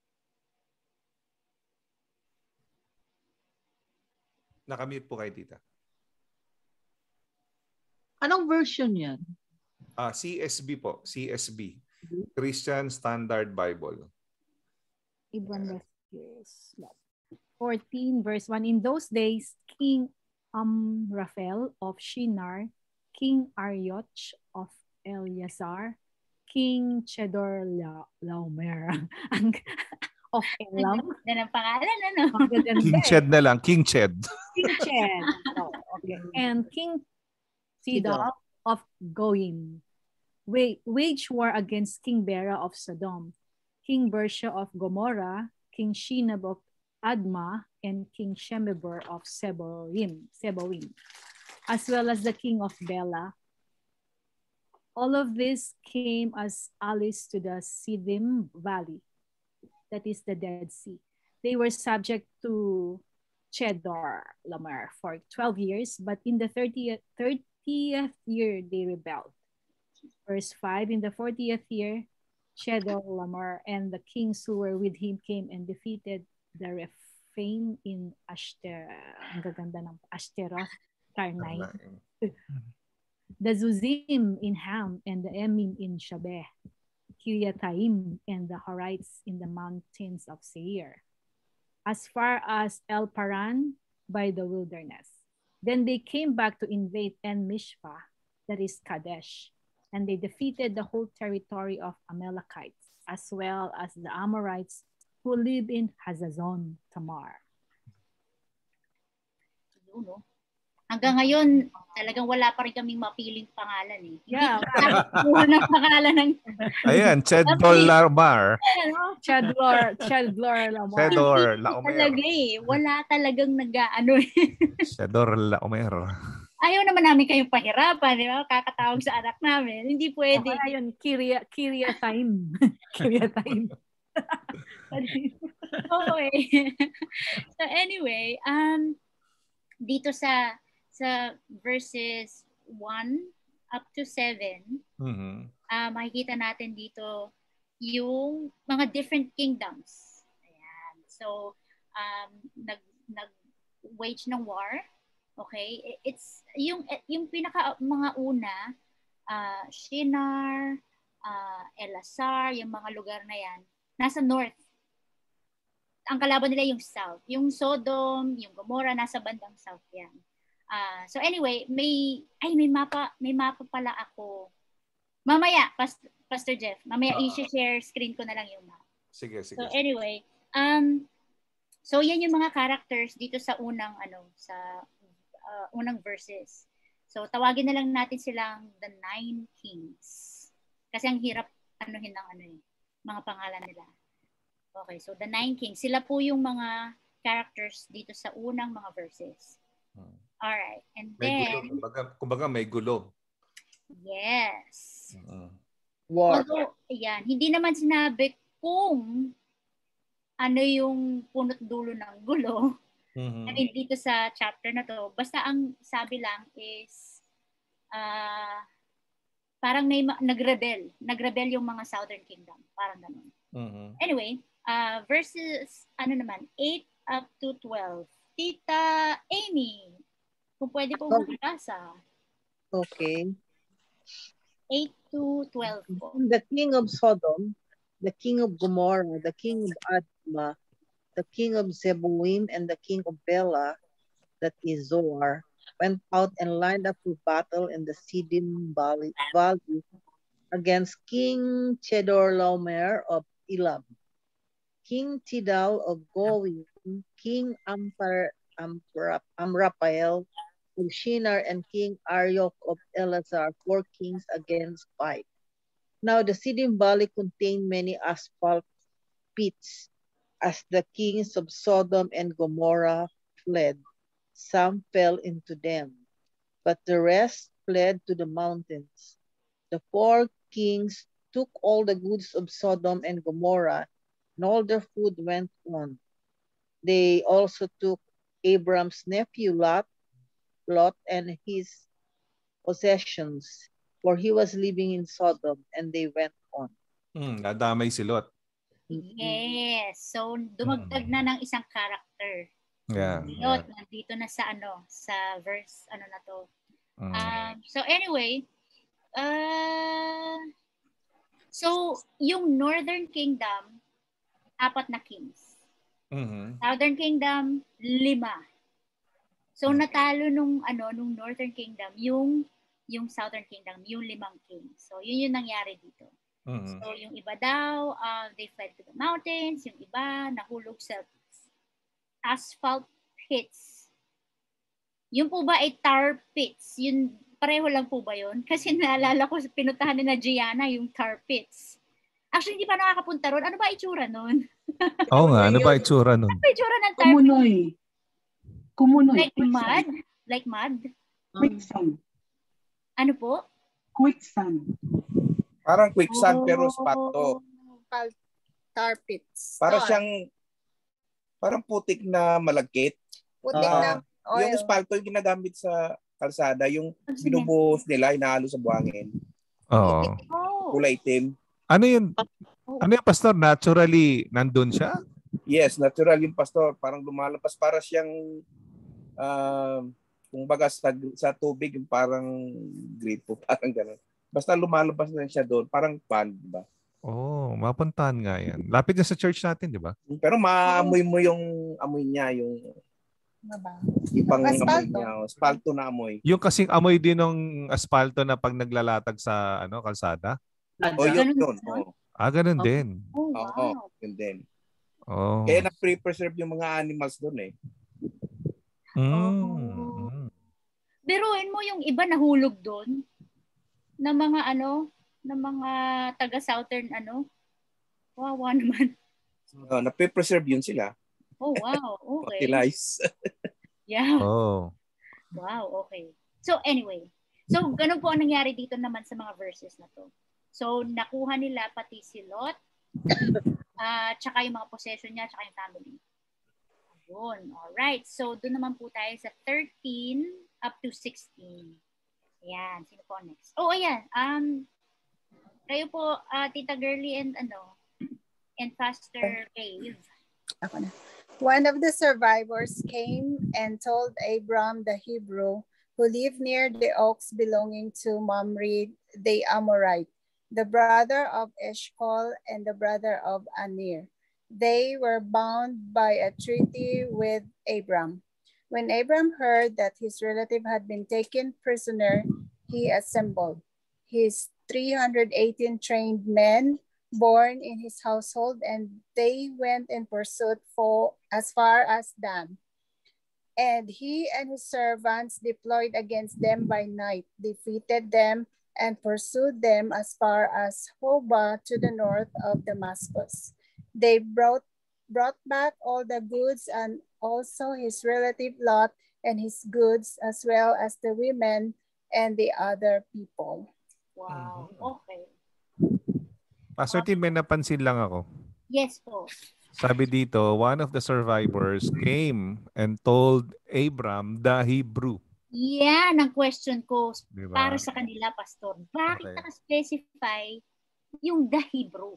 Nakamute po kayo, Tita. Anong version yan? Ah, C S B po. C S B. Christian Standard Bible. Ibon Rescues. fourteen verse one. In those days, King Amraphel of Shinar, King Arioch of Eleazar, King Chedorlaomer of Elam. Yan ang pangalan, ano? King Ched na lang. King Ched. King Ched. Oh, okay. And King Sidon of Goyim. Wage war against King Bera of Sodom, King Bersha of Gomorrah, King Shinab of Admah, and King Shemeber of Seboim, Seboim, as well as the king of Bela. All of this came as allies to the Siddim Valley, that is the Dead Sea. They were subject to Chedorlaomer for twelve years, but in the thirtieth, thirtieth year they rebelled. Verse five, in the fortieth year, Chedorlaomer and the kings who were with him came and defeated the Rephaim in Ashter. Ang gaganda ng Ashtaroth, Karnaim. The Zuzim in Ham and the Emim in Shabeh. Kiriataim and the Horites in the mountains of Seir, as far as El Paran by the wilderness. Then they came back to invade En Mishpah, that is Kadesh, and they defeated the whole territory of Amalekites, as well as the Amorites who live in Hazazon Tamar. Hanggang ngayon, talagang wala pa rin kaming mapiling pangalan eh. Yeah. Hindi ng pangalan ng... Ayan, Chedorlaomer. Chedor, Chedorlaomer. Chedorlaomer. Talaga eh. Wala talagang nag-ano eh. Chedorlaomer. Ayaw naman namin kayong pahirapan, di ba? Kakatawag sa anak namin. Hindi pwede. Oh, ayun, Kiria, Kiria time. Kiria time. Okay. So anyway, um, dito sa sa verses one up to seven, mm-hmm. uh, makikita natin dito yung mga different kingdoms. Ayan. So, um, nag, nag-wage ng war. Okay? It's yung, yung pinaka mga una, uh, Shinar, uh, Elasar, yung mga lugar na yan, nasa north. Ang kalaban nila yung south. Yung Sodom, yung Gomorrah, nasa bandang south yan. Uh, so anyway, may ay may mapa, may mapa pala ako. Mamaya, Pastor, Pastor Jeff, mamaya uh, i-share screen ko na lang yung map. Sige, sige. So anyway, um so yan yung mga characters dito sa unang ano, sa uh, unang verses. So tawagin na lang natin silang the nine kings. Kasi ang hirap anuhin ng ano eh, mga pangalan nila. Okay, so the nine kings, sila po yung mga characters dito sa unang mga verses. Hmm. All right. And may then gulo. Kumbaga, kumbaga may gulo. Yes. Uh-huh. War. Although, ayan, hindi naman sinabi kung ano yung punot dulo ng gulo. Mm-hmm. I mean, dito sa chapter na to, basta ang sabi lang is uh, parang may ma- nagrebel. Nagrebel yung mga Southern Kingdom. Parang ganun. Mm-hmm. Anyway, uh, verses, ano naman, eight up to twelve. Tita Amy, kung pwede po magbasa. Okay. eight to twelve po. The king of Sodom, the king of Gomorrah, the king of Admah, the king of Zeboim, and the king of Bela, that is Zoar, went out and lined up for battle in the Siddim Valley, valley against King Chedorlaomer of Elam, King Tidal of Goim, King Ampar, Ampar, Amraphel of Shinar, and King Arioch of Elazar, four kings against five. Now the Siddim Valley contained many asphalt pits. As the kings of Sodom and Gomorrah fled, some fell into them, but the rest fled to the mountains. The four kings took all the goods of Sodom and Gomorrah, and all their food went on. They also took Abram's nephew Lot, Lot and his possessions, for he was living in Sodom, and they went on. Hmm, nadamay si Lot. Yes. So, dumagdag na ng isang character. Yeah. Lot, yeah. nandito na sa ano, sa verse, ano na to. Mm. Um, so, anyway, uh, so, yung Northern Kingdom, apat na kings. Mm-hmm. Southern Kingdom, lima. So, natalo nung, ano, nung Northern Kingdom, yung, yung Southern Kingdom, yung limang kings. So, yun yung nangyari dito. Mm-hmm. So, yung iba daw, uh, they fled to the mountains. Yung iba, nahulog sa asphalt pits. Yung po ba ay tar pits? Yun, pareho lang po ba yun? Kasi naalala ko, pinuntahan ni na Gianna yung tar pits. Actually, hindi pa nakakapunta ron. Ano ba itsura nun? Oo nga, ano ba itsura nun? Ano ba itsura ng tar Kumunoy. pits? Kumunoy. Like mud? Like mud? Quicksand. Ano po? Quicksand. Parang quicksand Oh. pero spato. Tar pits. Para Tar. siyang parang putik na malagkit. Putik Ah, na oil. yung spalto yung ginagamit sa kalsada, yung binubuhos nila, inahalo sa buhangin. Oo. Oh. Kulay itim. Ano yun? Ano yung pastor? Naturally, nandun siya? Yes, natural yung pastor. Parang lumalabas. Para siyang, uh, kung baga sa, sa tubig, parang gripo, parang gano'n. Basta lumalabas na siya doon. Parang pan, di ba? Oh, mapuntahan nga yan. Lapit na sa church natin, di ba? Pero maamoy mo yung amoy niya, yung ibang amoy niya. Asfalto na amoy. Yung kasing amoy din ng asfalto na pag naglalatag sa ano kalsada? O oh, yun, yun. Oh. Ah, ganun oh. din. Oh, wow. Oo, yun din. Oh. Kaya na-pre-preserve yung mga animals doon eh. Mm. Oh. Biruin mo yung iba nahulog doon na mga ano, na mga taga-southern ano. Wawa naman. Oh, na-pre-preserve yun sila. Oh, wow. Okay. Utilize. Yeah. Oh. Wow, okay. So anyway, so ganun po ang nangyari dito naman sa mga verses na to. So nakuha nila pati si Lot, uh, tsaka yung mga possession niya, tsaka yung family. Ayun, alright. So doon naman po tayo sa thirteen up to sixteen. Ayan, sino po next? Oh, ayan. Um, kayo po, uh, Tita Girly and ano, and Pastor Dave. Ako na. One of the survivors came and told Abram the Hebrew, who lived near the oaks belonging to Mamre the Amorite, the brother of Eshcol and the brother of Anir. They were bound by a treaty with Abram. When Abram heard that his relative had been taken prisoner, he assembled his three hundred eighteen trained men born in his household, and they went in pursuit for as far as Dan. And he and his servants deployed against them by night, defeated them, and pursued them as far as Hobah to the north of Damascus. They brought, brought back all the goods and also his relative Lot and his goods, as well as the women and the other people. Wow, okay. Pastor Tim, may napansin lang ako. Yes po. Sabi dito, one of the survivors came and told Abram the Hebrew. Yan ang question ko diba? Para sa kanila, Pastor. Bakit okay. naka-specify yung the Hebrew?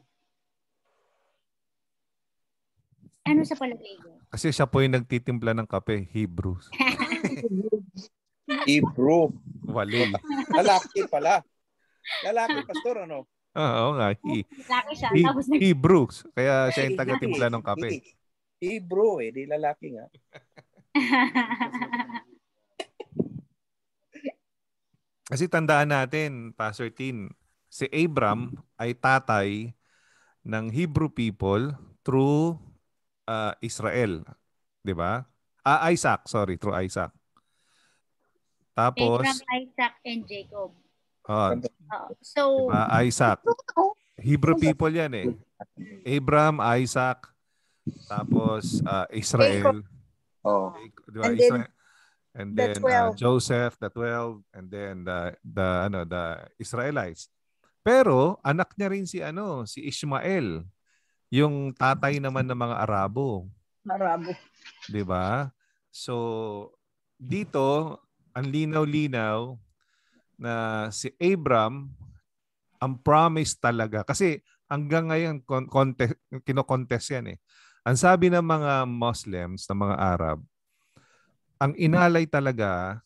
Ano sa palagay niyo? Kasi siya po yung nagtitimpla ng kape, Hebrew. Hebrew. Wali. Lalaki pala. Lalaki, Pastor, ano? Oo nga. He, lalaki siya. he, Hebrew. Kaya siya yung taga-timpla ng kape. Hebrew eh. Di lalaki nga. Kasi tandaan natin, Pastor Tin, si Abram ay tatay ng Hebrew people through uh, Israel. Di ba? Ah, Isaac. Sorry, through Isaac. Tapos, Abram, Isaac, and Jacob. Oh, uh, so, diba? Isaac. Hebrew people yan eh. Abram, Isaac, tapos uh, Israel. Oh. Diba? And Israel. then, and the then uh, twelve. Joseph, the twelve, and then the the ano the Israelites. Pero anak niya rin si ano, si Ishmael, yung tatay naman ng mga Arabo. Arabo. 'Di ba? So dito ang linaw-linaw na si Abram ang promise talaga. Kasi hanggang ngayon, contest, kino-contest yan eh. Ang sabi ng mga Muslims, ng mga Arab, ang inalay talaga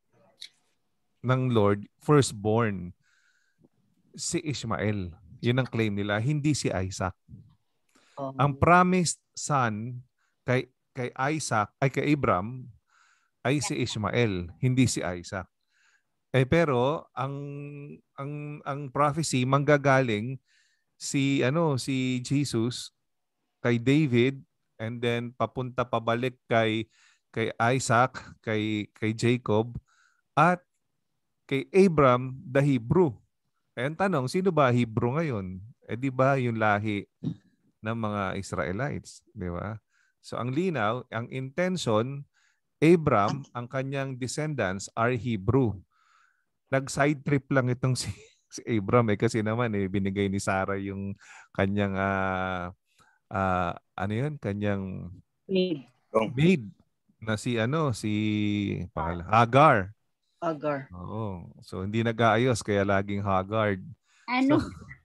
ng Lord, firstborn, si Ishmael. Yun ang claim nila, hindi si Isaac. Oh. Ang promised son kay, kay Isaac, ay kay Abram, ay si Ishmael, hindi si Isaac. Eh pero ang ang ang prophecy manggagaling si ano si Jesus kay David and then papunta pabalik kay kay Isaac, kay kay Jacob at kay Abram the Hebrew. Eh ang tanong, sino ba Hebrew ngayon? Eh di ba yung lahi ng mga Israelites, di ba? So ang linaw, ang intention, Abram, ang kanyang descendants are Hebrew. Nag-side trip lang itong si, si Abram eh kasi naman eh binigay ni Sarah yung kanyang uh, uh, ano yun, kanyang maid. maid na si ano, si pangalan, Hagar. Hagar. Oo. So hindi nag-aayos kaya laging Haggard. Ano? So,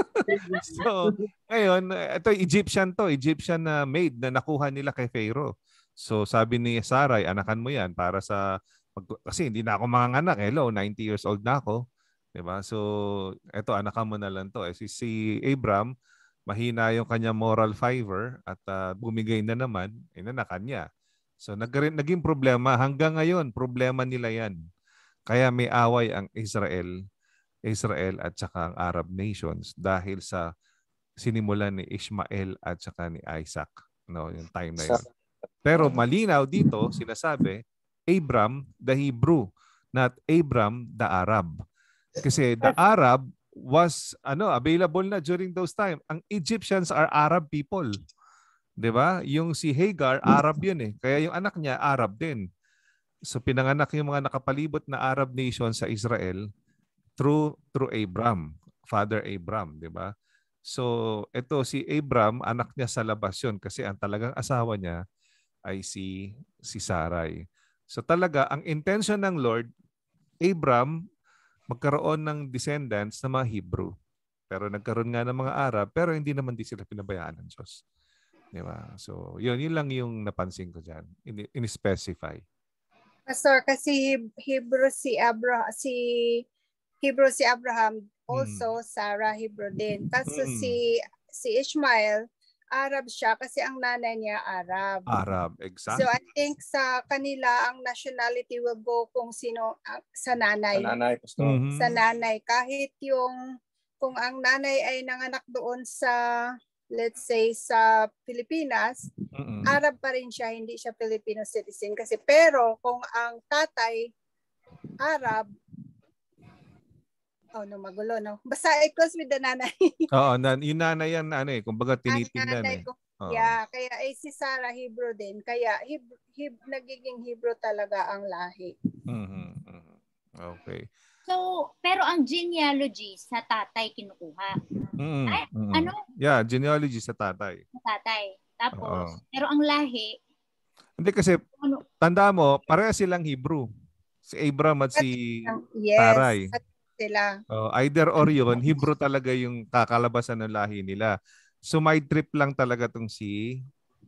So, ngayon, ito Egyptian to, Egyptian na maid na nakuha nila kay Pharaoh. So, sabi ni Sarai, anakan mo yan para sa, kasi hindi na ako manganganak. Hello, ninety years old na ako. Diba? So, ito, anakan mo na lang to. Eh, si, si Abram, mahina yung kanya moral fiber at uh, bumigay na naman, inanakan niya. So, nag naging problema. Hanggang ngayon, problema nila yan. Kaya may away ang Israel, Israel at saka ang Arab nations dahil sa sinimulan ni Ishmael at saka ni Isaac, no, yung time na yun. Pero malinaw dito, sinasabi, Abram the Hebrew, not Abram the Arab. Kasi the Arab was ano available na during those time. Ang Egyptians are Arab people. 'Di ba? Yung si Hagar, Arab yun eh. Kaya yung anak niya, Arab din. So pinanganak yung mga nakapalibot na Arab nation sa Israel through through Abram, Father Abram, 'di ba? So ito si Abram, anak niya sa labas yun kasi ang talagang asawa niya ay si si Sarai. So talaga ang intention ng Lord, Abram magkaroon ng descendants na mga Hebrew. Pero nagkaroon nga ng mga Arab, pero hindi naman din sila pinabayaan ng Diyos. Di ba? So yun, yun lang yung napansin ko dyan. In-specify. Pastor, kasi Hebrew si Abra, si Hebrew si Abraham, also mm. Sarah Hebrew din. Kaso mm. si si Ishmael, Arab siya kasi ang nanay niya Arab. Arab, exactly. So I think sa kanila ang nationality will go kung sino uh, sa nanay. Sa nanay, Pastor. Mm-hmm. Sa nanay. Kahit yung kung ang nanay ay nanganak doon sa, let's say, sa Pilipinas, mm-hmm. Arab pa rin siya, hindi siya Filipino citizen. Kasi pero kung ang tatay Arab, oh no, magulo, no? Basta it goes with the nanay. Oo, nan, yung nanay yan, ano eh, kumbaga tinitingnan eh. Ko, yeah, kaya eh, si Sarah Hebrew din. Kaya Hebrew, Hebrew, nagiging Hebrew talaga ang lahi. Mm-hmm. Okay. So, pero ang genealogy sa tatay kinukuha. Mm-hmm. Ay, mm-hmm. ano? Yeah, genealogy sa tatay. Sa tatay. Tapos, Uh-oh. pero ang lahi, hindi kasi, ano? Tanda mo, pareha silang Hebrew. Si Abram at si yes, Sarai. At sila. Uh, either or yun, Hebrew talaga yung kakalabasan ng lahi nila. So may trip lang talaga tong si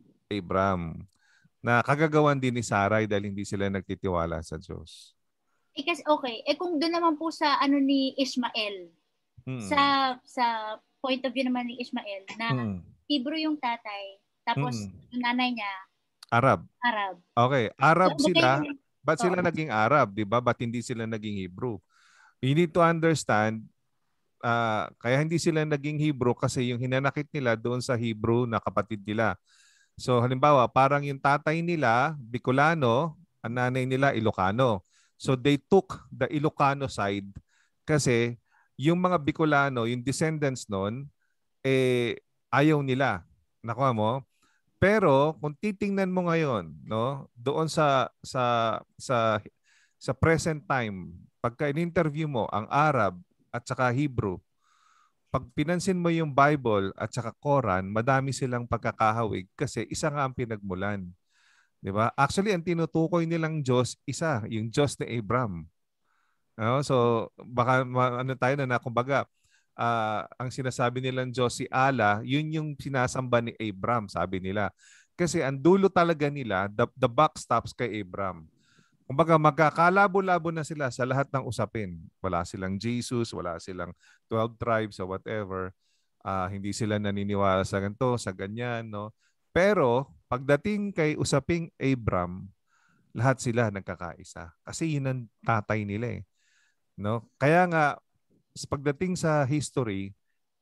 Abram na kagagawan din ni Sarai dahil hindi sila nagtitiwala sa Diyos. Eh, kasi, okay, eh kung doon naman po sa ano ni Ishmael, hmm. sa sa point of view naman ni Ishmael na hmm. Hebrew yung tatay, tapos hmm. yung nanay niya Arab. Arab. Okay, Arab so, sila. Okay. Ba't sila oh. naging Arab, di ba? Ba't hindi sila naging Hebrew? You need to understand, uh, kaya hindi sila naging Hebrew kasi yung hinanakit nila doon sa Hebrew na kapatid nila. So halimbawa, parang yung tatay nila, Bicolano, ang nanay nila, Ilocano. So they took the Ilocano side kasi yung mga Bicolano, yung descendants noon, eh, ayaw nila. Nakuha mo? Pero kung titingnan mo ngayon, no, doon sa sa sa sa present time, pagka in-interview mo ang Arab at saka Hebrew, pag pinansin mo yung Bible at saka Quran, madami silang pagkakahawig kasi isa nga ang pinagmulan. 'Di ba? Actually, ang tinutukoy nilang Diyos, isa, yung Diyos ni Abram. No? So, baka ano tayo na, na kumbaga, uh, ang sinasabi nilang Diyos si Allah, yun yung sinasamba ni Abram, sabi nila. Kasi ang dulo talaga nila, the, the buck stops kay Abram. Kumbaga magkakalabo-labo na sila sa lahat ng usapin. Wala silang Jesus, wala silang twelve tribes or whatever. Uh, hindi sila naniniwala sa ganito, sa ganyan. No? Pero pagdating kay usaping Abram, lahat sila nagkakaisa. Kasi yun ang tatay nila eh. No? Kaya nga, pagdating sa history,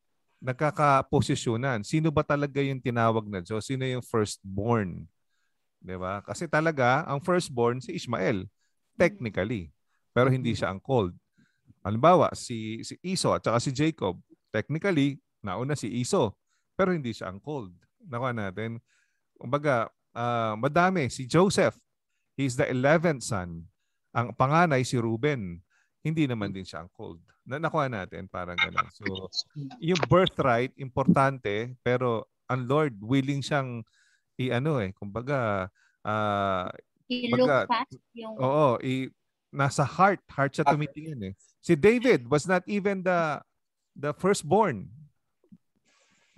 nagkakaposisyonan. Sino ba talaga yung tinawag na Diyos? Sino yung firstborn? Diba? Kasi talaga, ang firstborn si Ishmael, technically. Pero hindi siya ang called. Halimbawa, si, si Esau at saka si Jacob, technically, nauna si Esau, pero hindi siya ang called. Nakuha natin. Kumbaga, uh, madami. Si Joseph, he's the eleventh son. Ang panganay si Reuben, hindi naman din siya ang called. Na nakuha natin, parang gano'n. So, yung birthright, importante, pero ang Lord, willing siyang i-ano eh, kumbaga, uh, i-look past yung... Oo, i, nasa heart, heart siya tumitingin eh. Si David was not even the the firstborn.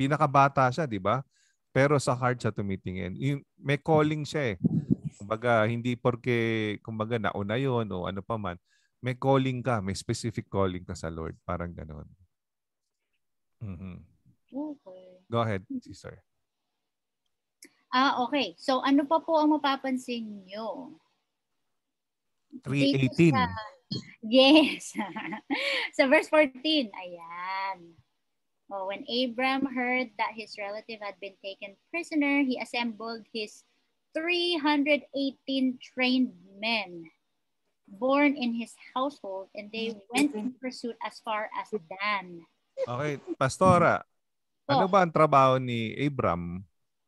pinakabata siya, di ba? Pero sa heart siya tumitingin. Yung, may calling siya eh. Kumbaga, hindi porke, kumbaga, nauna yun o ano pa man. May calling ka, may specific calling ka sa Lord. Parang ganon. Mm-hmm. Okay. Go ahead, sister. Ah, okay. So, ano pa po ang mapapansin nyo? three Dito eighteen. sa, yes. Sa verse fourteen, ayan. Oh, when Abram heard that his relative had been taken prisoner, he assembled his three hundred eighteen trained men born in his household, and they went in pursuit as far as Dan. Okay, Pastora, Oh. ano ba ang trabaho ni Abram?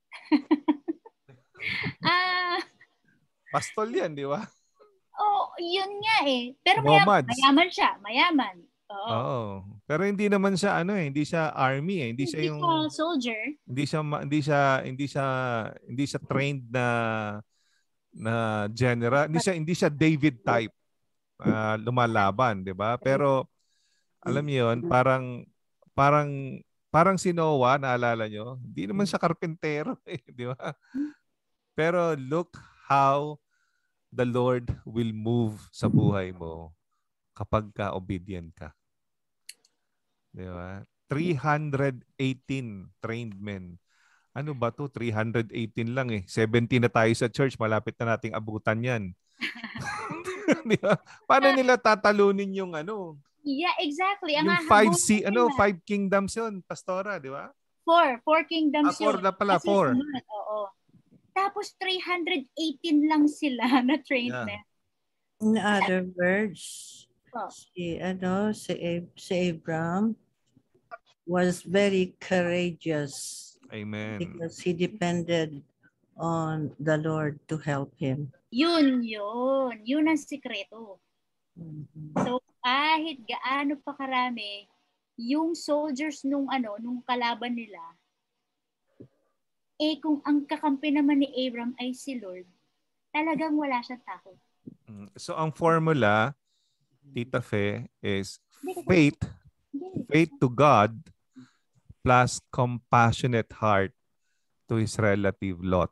Ah, Pastol yan, di ba? oh, yun nga eh. Pero mayaman, Nomads. mayaman siya, mayaman. Oo. Oo. Pero hindi naman siya ano eh, hindi siya army eh, hindi, Hindi siya yung siya soldier. hindi siya ma- hindi siya hindi siya hindi siya trained na na general, hindi siya hindi siya David type uh, lumalaban, 'di ba? Pero alam niyo 'yon, parang parang parang si Noah, naalala niyo? Hindi naman siya karpentero eh, 'di ba? Pero look how the Lord will move sa buhay mo kapag ka obedient ka. Di ba? three hundred eighteen trained men. Ano ba to? three hundred eighteen lang eh. seventy na tayo sa church. Malapit na nating abutan yan. Di ba? Paano nila tatalunin yung ano? Yeah, exactly. Ang Yung five, hahabulin C, ano, nila. five kingdoms yun, Pastora, di ba? Four. Four kingdoms Ah, four yun. na pala, Kasi four. sumunod, oo. Tapos three hundred eighteen lang sila na trained Yeah. na. In other words, Oh. si, ano, si, Ab- si Abram was very courageous. Amen. Because he depended on the Lord to help him. Yun, yun. Yun ang sikreto. Mm-hmm. So, kahit gaano pa karami, yung soldiers nung ano, nung kalaban nila, eh kung ang kakampi naman ni Abram ay si Lord, talagang wala siyang takot. So, ang formula, Tita Fe, is faith, faith to God, plus compassionate heart to his relative Lot.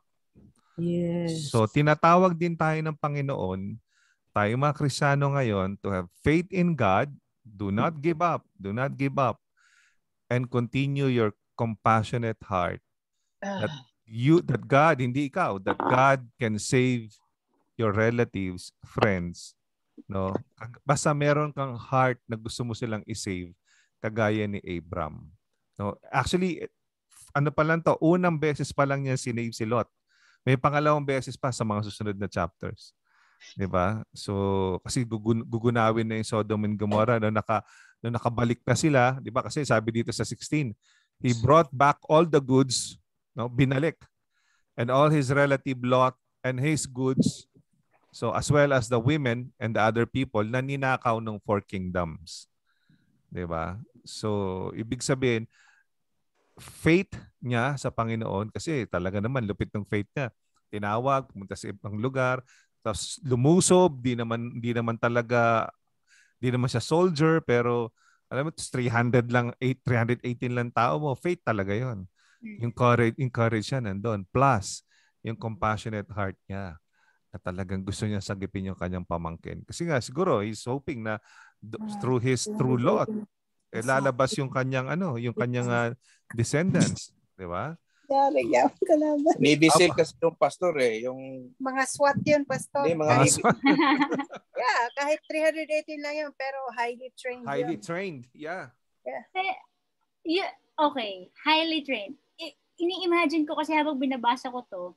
Yes. So tinatawag din tayo ng Panginoon, tayo mga Kristiyano ngayon, to have faith in God, do not give up, do not give up, and continue your compassionate heart. That you, that God, hindi ikaw, that God can save your relatives, friends. No? Basta meron kang heart na gusto mo silang i-save, kagaya ni Abram. No, actually, ano pa lang to, unang beses pa lang niya sinave si Lot. May pangalawang beses pa sa mga susunod na chapters. 'Di ba? So, kasi gugun gugunawin na yung Sodom and Gomorrah no naka no nakabalik na sila, 'di ba? Kasi sabi dito sa sixteen, he brought back all the goods, no, binalik. And all his relative Lot and his goods, so as well as the women and the other people na ninakaw ng four kingdoms. 'Di ba? So, ibig sabihin, faith niya sa Panginoon, kasi talaga naman lupit ng faith niya. Tinawag, pumunta sa ibang lugar, tapos lumusob, di naman di naman talaga di naman siya soldier, pero alam mo, three hundred lang, three hundred eighteen lang tao mo, faith talaga 'yon. Yung courage, encourage siya nandoon. Plus, yung compassionate heart niya na talagang gusto niya sagipin yung kanyang pamangkin. Kasi nga siguro he's hoping na through his true Lot, eh, lalabas yung kanyang ano, yung kanyang uh, descendants, di ba? Yari, yaw, kalaban. Navy SEAL kasi yung pastor eh, yung mga SWAT yun, pastor. Hindi, mga kahit, SWAT. yeah, kahit three hundred eighteen lang yun, pero highly trained Highly yun. trained, yeah. Yeah. Eh, yeah, okay, highly trained. I- ini-imagine ko kasi habang binabasa ko to,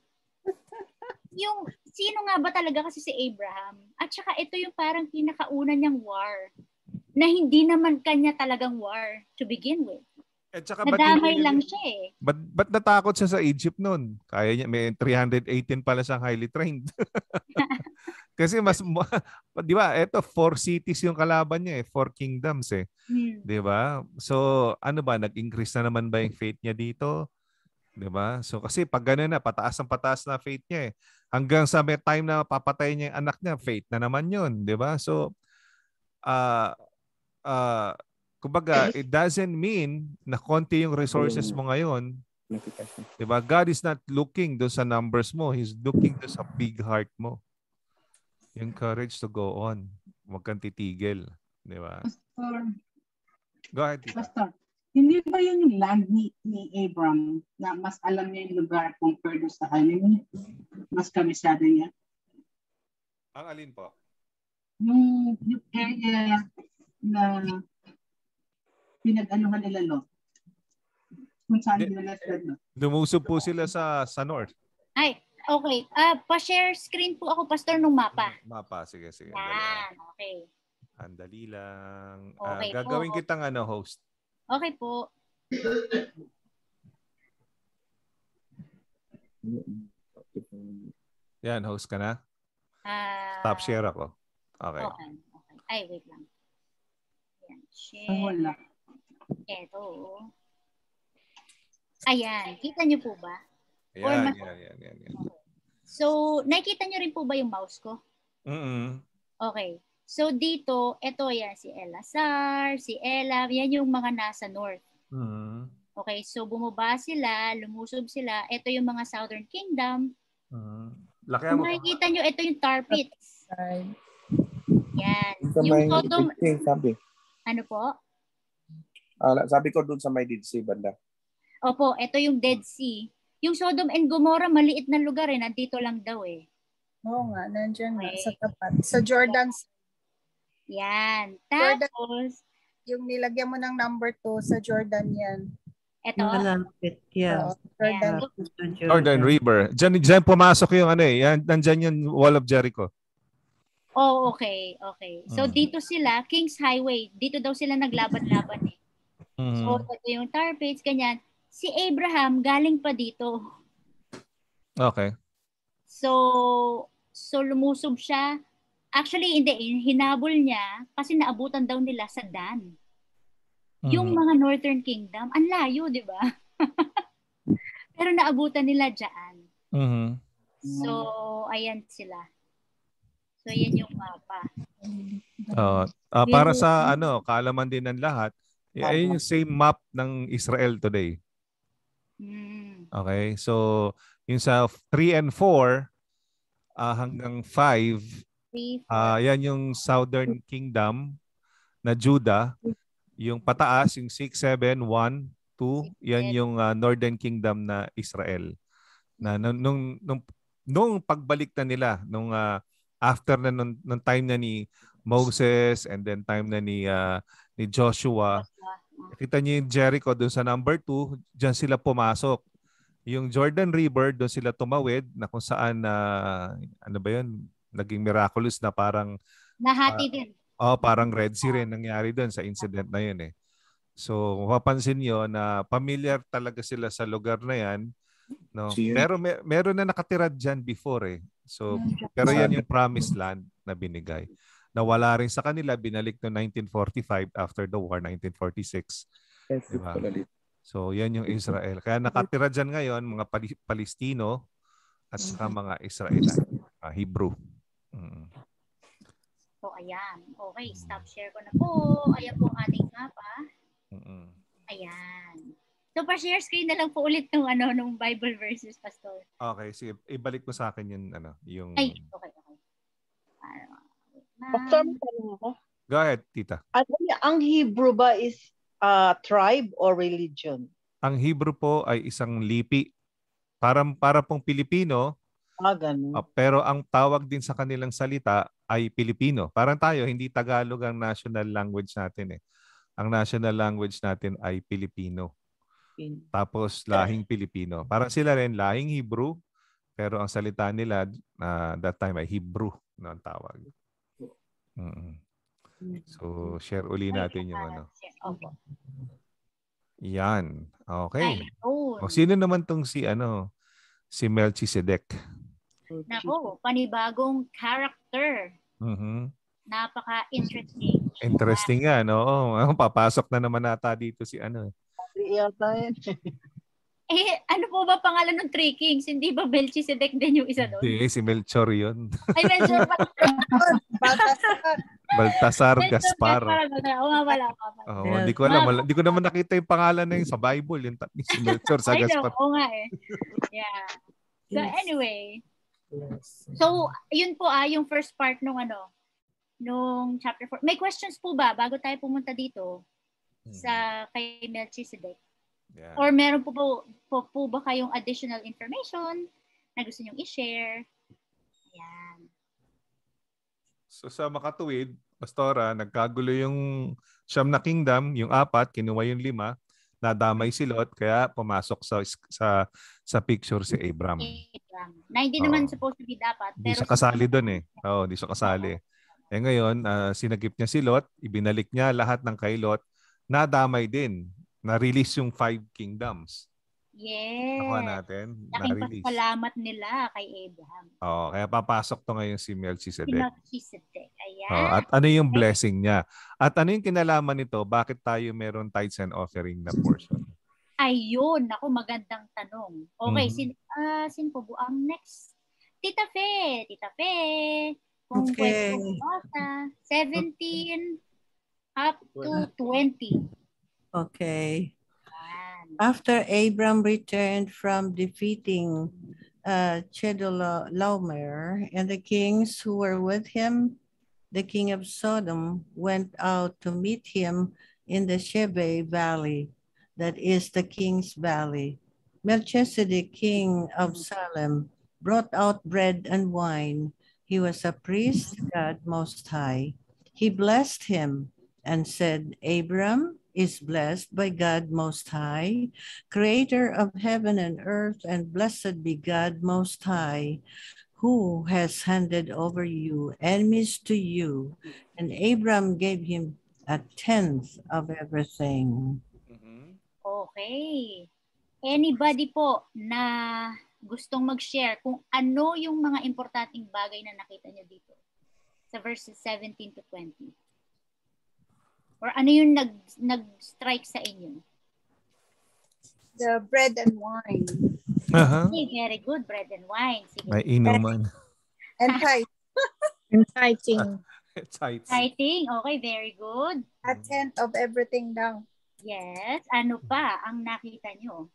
yung sino nga ba talaga kasi si Abraham? At saka ito yung parang pinakauna niyang war na hindi naman kanya talagang war to begin with. At saka ba't nadamay hindi- lang siya eh. Ba't, ba't natakot siya sa Egypt noon? Kaya niya, may three hundred eighteen pala siyang highly trained. Kasi mas, di ba, eto, four cities yung kalaban niya eh, four kingdoms eh. Hmm. Di ba? So, ano ba, nag-increase na naman ba yung faith niya dito? Di ba? So, kasi pag gano'n na, pataas ang pataas na faith niya eh. Hanggang sa may time na papatay niya yung anak niya, faith na naman yun. Di ba? So, ah, uh, uh, kumbaga, it doesn't mean na konti yung resources mo ngayon. Diba? God is not looking doon sa numbers mo. He's looking doon sa big heart mo. Yung courage to go on. Huwag kang titigil. Diba? Pastor, Go ahead, Tita. Pastor, hindi ba yun yung land ni, ni Abram na mas alam niya yung lugar compared sa kanya? Mas kabisado niya? Ang alin po? Yung, yung area na pinag-anuhan nila Lot. Kung saan nila nasa Lot. Lumusob po sila sa sa north. Ay, okay. Ah, pa-share screen po ako, Pastor, nung mapa. Mapa, sige, sige. Yan, okay. Andali lang. Okay uh, gagawin po. kitang ano, host. Okay po. Yan, host ka na? Uh, Stop share ako. Okay. Okay. Okay. Ay, wait lang. Yan, share. Ang wala. Eto. Ayan. Kita niyo po ba? Ayan, mas... yan, yan, yan, yan. So, nakikita niyo rin po ba yung mouse ko? Mm-mm. Okay. So, dito, eto yan, si Elazar, si Ella, yan yung mga nasa north. Mm-hmm. Okay, so bumaba sila, lumusob sila. Ito yung mga Southern Kingdom. Mm-hmm. Laki Kung mo. makikita nyo, ito yung tar pits. Yan. Sa Yung may Sodom... Dead Sea, sabi. Ano po? Ah, sabi ko doon sa may Dead Sea banda. Opo, ito yung Dead Sea. Yung Sodom and Gomorrah, maliit na lugar eh. Nandito lang daw eh. Oo nga, nandiyan okay. nga, sa tapat. Sa Jordan. Yan. Jordan, Tapos, yung nilagyan mo ng number two, sa Jordan yan. Ito. Malapit, yeah. So, Jordan. Yeah. Jordan River. Diyan, diyan pumasok yung ano eh. Yan, nandyan yung Wall of Jericho. Oh, okay. Okay. So, Mm. dito sila, King's Highway. Dito daw sila naglaban-laban eh. Mm-hmm. So, ito yung tar pits, ganyan. Si Abraham, galing pa dito. Okay. So, so lumusob siya. Actually, hindi. Hinabol niya kasi naabutan daw nila sa Dan. Mm-hmm. Yung mga Northern Kingdom, ang layo, di ba? Pero naabutan nila dyan. Mm-hmm. So, ayan sila. So, yan yung mapa. Uh, uh, para sa ano, kaalaman din ng lahat, ay yung same map ng Israel today. Hmm. Okay? So, yung sa three and four uh, hanggang five, uh, yan yung Southern Kingdom na Judah. Yung pataas, yung six, seven, one, two, yan yung uh, Northern Kingdom na Israel. Na nung nung nung, nung pagbalik na nila nung uh, after na nung, nung time na ni Moses and then time na ni uh, ni Joshua, kita niyo yung Jericho doon sa number two, diyan sila pumasok. Yung Jordan River doon sila tumawid na kung saan uh, ano ba 'yun, naging miraculous na parang nahati uh, din. Oh, parang Red Sea rin nangyari doon sa incident na 'yun eh. So, mapapansin niyo na familiar talaga sila sa lugar na 'yan, no? Pero may, meron na nakatira diyan before eh. So, pero 'yan yung promised land na binigay. Nawala rin sa kanila, binalik no nineteen forty-five after the war, nineteen forty-six. Diba? So, 'yan yung Israel. Kaya nakatira diyan ngayon mga Palestino at saka mga Israelite, uh, Hebrew. Mm. So, ayan. Okay, stop share ko na po. Ayan po ang ating mapa. Mm-mm. Ayan. So, pa-share screen na lang po ulit ng ano, nung Bible verses, Pastor. Okay, sige. Ibalik mo sa akin yung ano, yung... Ay, okay, okay. Pastor, tanong ako. Go ahead, Tita. Ano niya, ang Hebrew ba is uh, tribe or religion? Ang Hebrew po ay isang lipi. Parang, para pong Pilipino, ah, ganun. Uh, pero ang tawag din sa kanilang salita ay Pilipino. Parang tayo, hindi Tagalog ang national language natin eh. Ang national language natin ay Pilipino. In. Tapos lahing Pilipino. Parang sila rin lahing Hebrew, pero ang salita nila uh, that time ay Hebrew na ang tawag. Mm-hmm. So share uli natin yung ano. Yan. Okay. O, sino naman tong si ano? Si Melchizedek. Nako, panibagong character. Mm-hmm. Napaka-interesting. Interesting nga, no? Papasok na naman nata dito si ano. Eh, ano po ba pangalan ng three kings? Hindi ba Melchizedek din yung isa doon? Hindi, si Melchor yun. Ay, Melchor pa. Baltasar. Baltasar Gaspar. Oo nga pala. Oh, hindi ko alam. Wala- Hindi ko naman nakita yung pangalan na yun sa Bible. Yung ta- si Melchor sa I know, Gaspar. oo nga eh. Yeah. So anyway, so yun po ah, yung first part nung ano, nung chapter four. May questions po ba bago tayo pumunta dito sa kay Melchizedek? Yeah. Or meron po, po, po, po ba kayong additional information na gusto nyong i-share? Ayan. So sa makatuwid, Pastora, nagkagulo yung siyam na kingdom, yung apat, kinuha yung lima, nadamay si Lot, kaya pumasok sa sa sa picture si Abram. Abram. Na hindi naman Oo. supposed to be dapat. Hindi Pero siya kasali doon eh. Oo, hindi siya kasali. Eh ngayon, uh, sinagip niya si Lot, ibinalik niya lahat ng kay Lot, nadamay din. Na-release yung five kingdoms. Yes. Nakuha natin. Laking Na-release. pasalamat nila kay Abraham. Oo, kaya papasok to ngayon si Melchizedek. Si Melchizedek. Ayan. Oo, at ano yung blessing niya? At ano yung kinalaman nito? Bakit tayo meron tithes and offering na portion? Ayun, ako magandang tanong. Okay, Mhm. sin uh, sin po bu- ang next. Tita Fe, Tita Fe. Kung Okay. pwede po basa, seventeen up to twenty. Okay. After Abram returned from defeating uh, Chedorlaomer and the kings who were with him, the king of Sodom went out to meet him in the Shebe Valley, that is the king's valley. Melchizedek, king of Salem, brought out bread and wine. He was a priest, God Most High. He blessed him and said, Abram is blessed by God Most High, creator of heaven and earth, and blessed be God Most High, who has handed over you enemies to you. And Abram gave him a tenth of everything. Okay. Anybody po na gustong mag-share kung ano yung mga importanteng bagay na nakita nyo dito sa verses seventeen to twenty? Or ano yung nag, nag-strike sa inyo? The bread and wine. Uh-huh. Okay, very good. Bread and wine. Sige. May inuman. And tithe. Exciting. Tithes. Exciting. Okay, very good. A tenth of everything daw. Yes. Ano pa ang nakita nyo?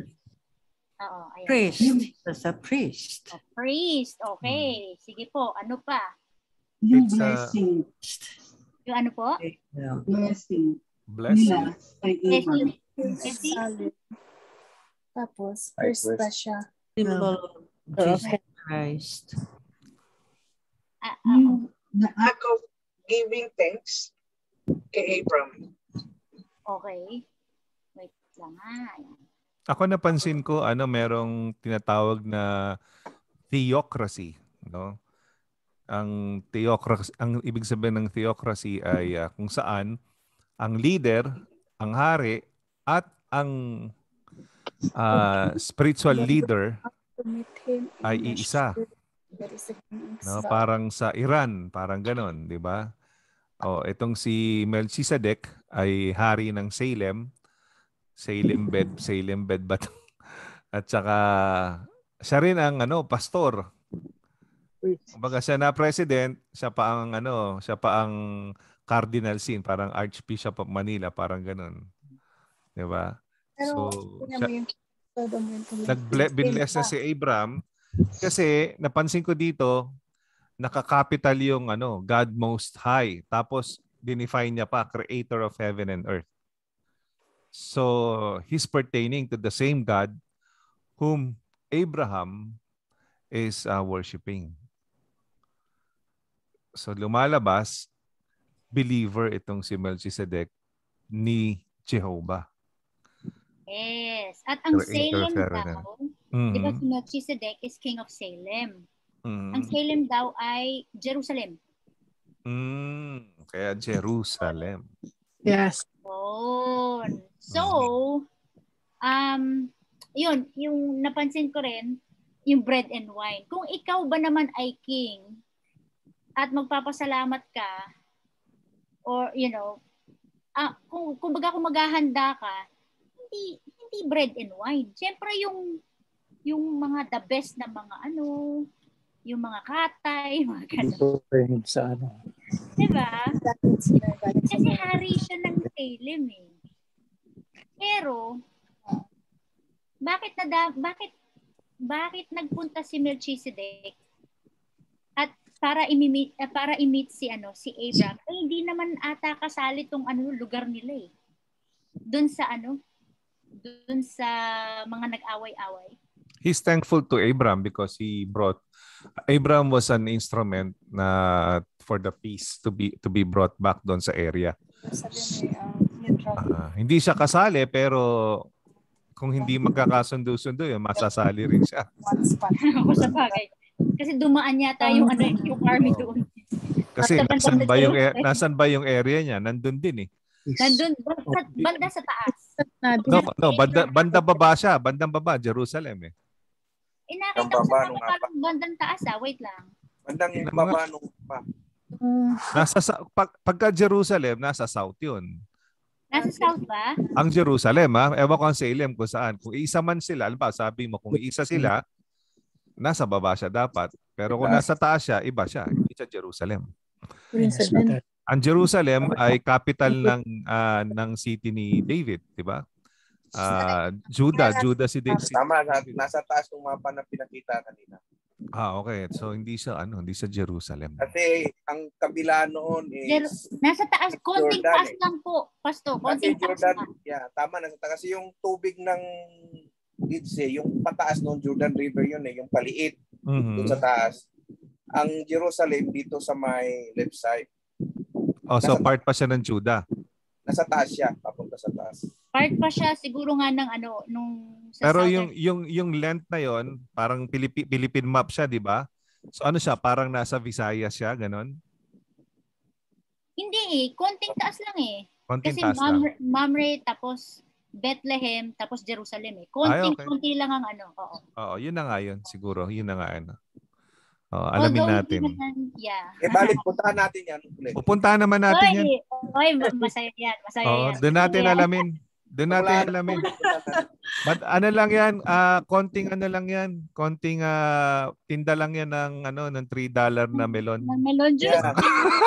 Oo, ayan. Priest. As a priest. A priest. Okay. Sige po. Ano pa? Yung It's a- blessing. Yung ano po? Yeah. Blessing. Blessing. Nila kay Abram. Blessing. Tapos, Ay, first pa siya. Symbol of Jesus Christ. Ah, ah, Yung na Act of giving thanks kay Abram. okay. Wait lang nga. Ayan. Ako napansin ko ano merong tinatawag na theocracy, no? Ang theocracy, ang ibig sabihin ng theocracy ay uh, kung saan ang leader, ang hari at ang uh, spiritual leader To meet him in ay the iisa, spirit. That is the king's no? vow. Parang sa Iran, parang ganon, di ba? Oh, itong si Melchizedek ay hari ng Salem. Salem bed, Salem bed ba? At saka siya rin ang ano, pastor. Kumbaga siya na president, siya pa ang ano, siya pa ang cardinal sin, parang Archbishop of Manila, parang ganun. 'Di ba? Pero, So, tingnan siya, mo yung Sodom yung tumingin. nag-binless na si Abram kasi napansin ko dito, nakakapital yung ano, God Most High. Tapos dinefine niya pa, creator of heaven and earth. So, he's pertaining to the same God whom Abraham is uh, worshiping. So lumalabas, believer itong si Melchizedek ni Jehovah. Yes. At ang Creator of Salem heaven and daw, Mhm. di ba si Melchizedek is king of Salem. Mhm. Ang Salem daw ay Jerusalem. Mm, kaya Jerusalem. Yes. Oh. So, um, yun, yung napansin ko rin, yung bread and wine. Kung ikaw ba naman ay king at magpapasalamat ka, or, you know, ah, kung, kung baga kung maghahanda ka, hindi, hindi bread and wine. Siyempre yung yung mga the best na mga ano, yung mga katay, mga ganun. Sa ano. Diba? Kasi hari siya ng Salem eh. Pero, bakit na bakit bakit nagpunta si Melchizedek at para i-meet para i-meet si ano si Abraham? Eh hindi naman ata kasali tong ano lugar nila eh. Doon sa ano? Doon sa mga nag-away-away. He's thankful to Abraham because he brought Abraham was an instrument na for the peace to be to be brought back doon sa area. Uh, hindi siya kasali pero kung hindi magkakasundo-sundo yun, masasali rin siya. Ako sa bagay. Kasi dumaan yata yung ano yung army doon. Kasi nasan ba yung nasan ba yung area niya? Nandun din eh. Nandun banda, banda sa taas. No, no, banda, banda baba siya, bandang baba, Jerusalem eh. Eh nakita ko sa mga parang bandang taas ah, wait lang. Bandang baba nung pa. Nasa pag, pagka Jerusalem, nasa south 'yun. Nasa south ba? Ang Jerusalem, ha? Ewan ko ang Salem kung saan. Kung isa man sila, alam ba, sabi mo, kung isa sila, nasa baba siya dapat. Pero kung nasa taas siya, iba siya. Hindi siya Jerusalem. Ang Jerusalem ay capital ng uh, ng city ni David, di ba? Uh, Judah, Judah si David. Tama, nasa taas ng mapa na pinakita kanina. Ah, okay. So hindi siya ano, hindi sa Jerusalem. Kasi ang kabila noon is Jer- nasa taas, konting Jordan, taas eh. lang po, Pasto, konting Kasi taas Jordan, lang. yeah, tama na. Kasi yung tubig ng Gidse, yung pataas ng Jordan River yun eh, yung paliit mm-hmm. doon sa taas. Ang Jerusalem dito sa may left side. Oh, so nasa part pa siya ng Judah. Nasa taas siya, papunta sa taas. Part pa siya siguro nga ng ano nung sa Pero southern... yung yung yung length na yon, parang Pilipi, Philippine map siya, di ba? So ano siya, parang nasa Visayas siya, ganon? Hindi eh, konting taas lang eh. Konting Kasi taas Mamre, lang. Mamre, tapos Bethlehem, tapos Jerusalem eh. Konting Ay, okay. konti lang ang ano. Oo. Oo, yun na nga yun siguro, yun na nga ano. Oh, alamin Although, natin. Naman, yeah. Eh balik, puntahan natin yan. Pupuntahan naman natin Oy, yan. Oy, masaya yan. Masaya oh, yan. doon natin Masaya. alamin. Doon natin alamin. But ano lang yan, uh, konting ano lang yan, konting uh, tinda lang yan ng ano ng three dollars na melon. Ng melon juice. Yeah.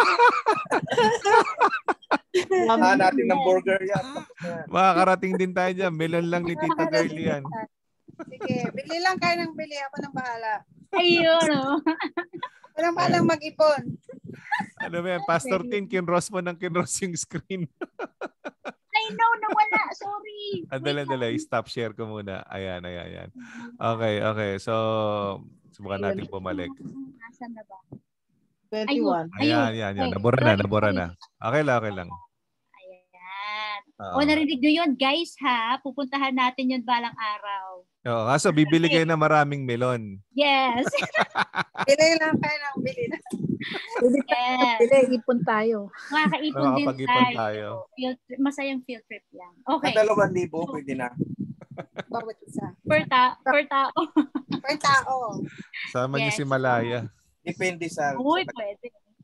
Puntahan natin ng burger yan. Makakarating din tayo dyan. Melon lang ni Tita Girlie yan. Sige, bili lang kayo ng bili. Ako nang bahala. Ayun, oh. Walang balang mag-ipon. Ano ba yan? Pastor Tin, kinross mo ng kinross yung screen. I know, nawala. Sorry. Andala, andala. Stop share ko muna. Ayan, ayan, ayan. Okay, okay. So, subukan natin bumalik. Nasaan na ba? twenty-one. Ayan, ayan, ayan. Nabura na, nabura na. Okay lang, okay lang. Ayan. Uh, o, narinig nyo yun, guys, ha? Pupuntahan natin yun balang araw. Oo, kaso bibili kayo na maraming melon. Yes. Bili lang kayo ng bili na. Yes. Bili, ipon tayo. Makakaipon din Makakapag-ipon tayo. tayo. Field, masayang field trip yan. Okay. At dalawang libo, pwede na. Bawat isa. Per, ta per tao. Per tao. Sama niyo Yes. si Malaya. Depende sa... Uy, sa... pwede.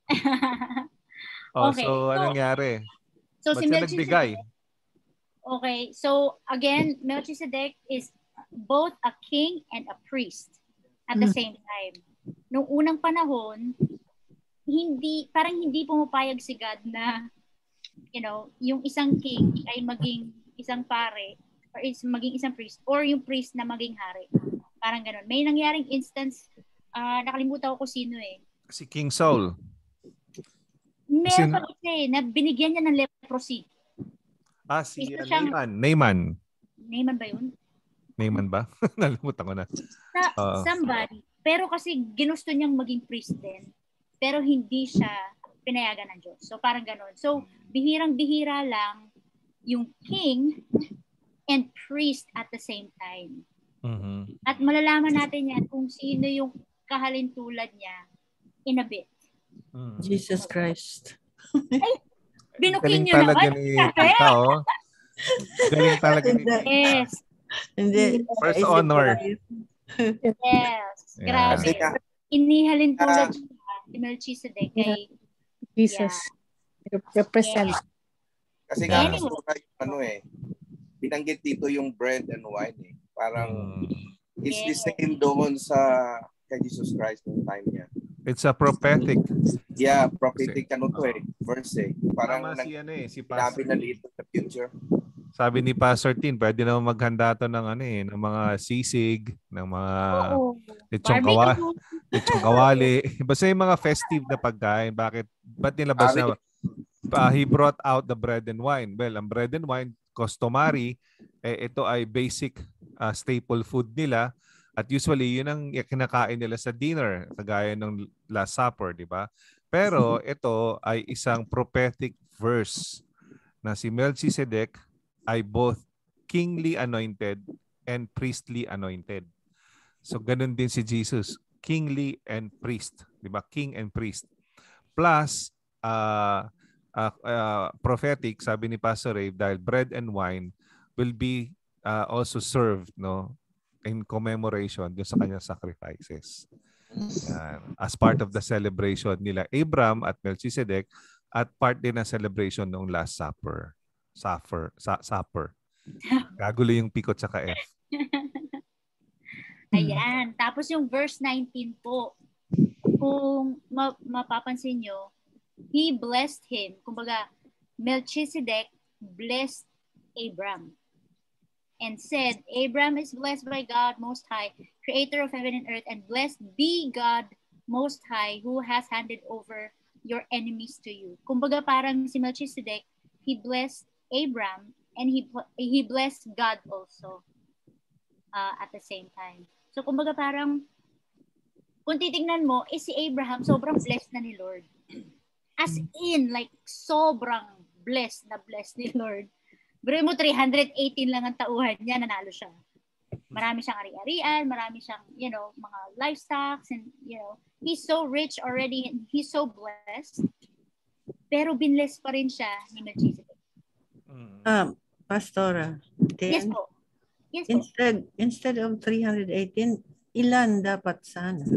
Oh, Okay. so, anong nangyari? So, Ba't si siya Melchizedek. nagbigay? Okay. So, again, Melchizedek is both a king and a priest at the same time. Nung unang panahon, hindi, parang hindi pumapayag si God na, you know, yung isang king ay maging isang pare or is maging isang priest or yung priest na maging hari. Parang ganun. May nangyaring instance, uh, nakalimutan ko kung sino eh. Si King Saul. Meron Sino? pa kasi na binigyan niya ng leprosy. Ah, si Isa uh, siyang- Naaman. Naaman. Naaman ba yun? Naaman ba? Nalimutan ko na. Sa, Oo. somebody. Pero kasi ginusto niyang maging priest din. Pero hindi siya pinayagan ng Diyos. So parang gano'n. So bihirang-bihira lang yung king and priest at the same time. Mm-hmm. At malalaman natin yan kung sino yung kahalintulad niya in a bit. Mm. Jesus Christ. Ay, binukin Galing niyo talaga naman. ni Tita, oh. Galing talaga ni Tita. Yes. Hindi. First Isip honor. ko yun. Yes. Yeah. Grabe. Kasi nga, Inihalin tulad Ah. siya si Melchizedek kay Jesus. Represent. Yeah. kasi nga, Yeah. gusto na yung ano eh, binanggit dito yung bread and wine eh. Parang mm. it's the same doon sa kay Jesus Christ noong time niya. It's a prophetic. Yeah, prophetic ano to eh, verse eh. Parang Tama si ano eh, si Pastor. Pastor. Na dito sa future. Sabi ni Pastor Tin, pwede naman maghanda to ng ano eh, ng mga sisig, ng mga lechong kawa, lechong kawali. Basta yung mga festive na pagkain. Bakit? Ba't nilabas na? Uh, he brought out the bread and wine. Well, ang bread and wine, customary, eh, ito ay basic uh, staple food nila. At usually, yun ang kinakain nila sa dinner, kagaya ng Last Supper, di ba? Pero ito ay isang prophetic verse na si Melchizedek ay both kingly anointed and priestly anointed. So, ganun din si Jesus, kingly and priest, di ba? King and priest. Plus, uh, uh, uh, prophetic, sabi ni Pastor Ray, dahil bread and wine will be uh, also served, no, in commemoration dun sa kanyang sacrifices. Yan. As part of the celebration nila Abraham at Melchizedek at part din ng celebration ng Last Supper. Supper. Sa supper. Gagulo yung pikot sa F. Ayan. Tapos yung verse nineteen po, kung ma- mapapansin nyo, he blessed him. Kumbaga, Melchizedek blessed Abraham and said, Abraham is blessed by God Most High, creator of heaven and earth, and blessed be God Most High, who has handed over your enemies to you. Kumbaga parang si Melchizedek, he blessed Abraham and he he blessed God also uh, at the same time. So kumbaga parang kung titingnan mo, eh si Abraham sobrang blessed na ni Lord. As in, like sobrang blessed na blessed ni Lord. Pero mo three hundred eighteen lang ang tauhan niya, nanalo siya. Marami siyang ari-arian, marami siyang, you know, mga livestock, and, you know, he's so rich already, and he's so blessed. Pero binless pa rin siya ni Melchizedek. Um, Pastora, then, yes po. Yes po. Instead, instead of three hundred eighteen, ilan dapat sana?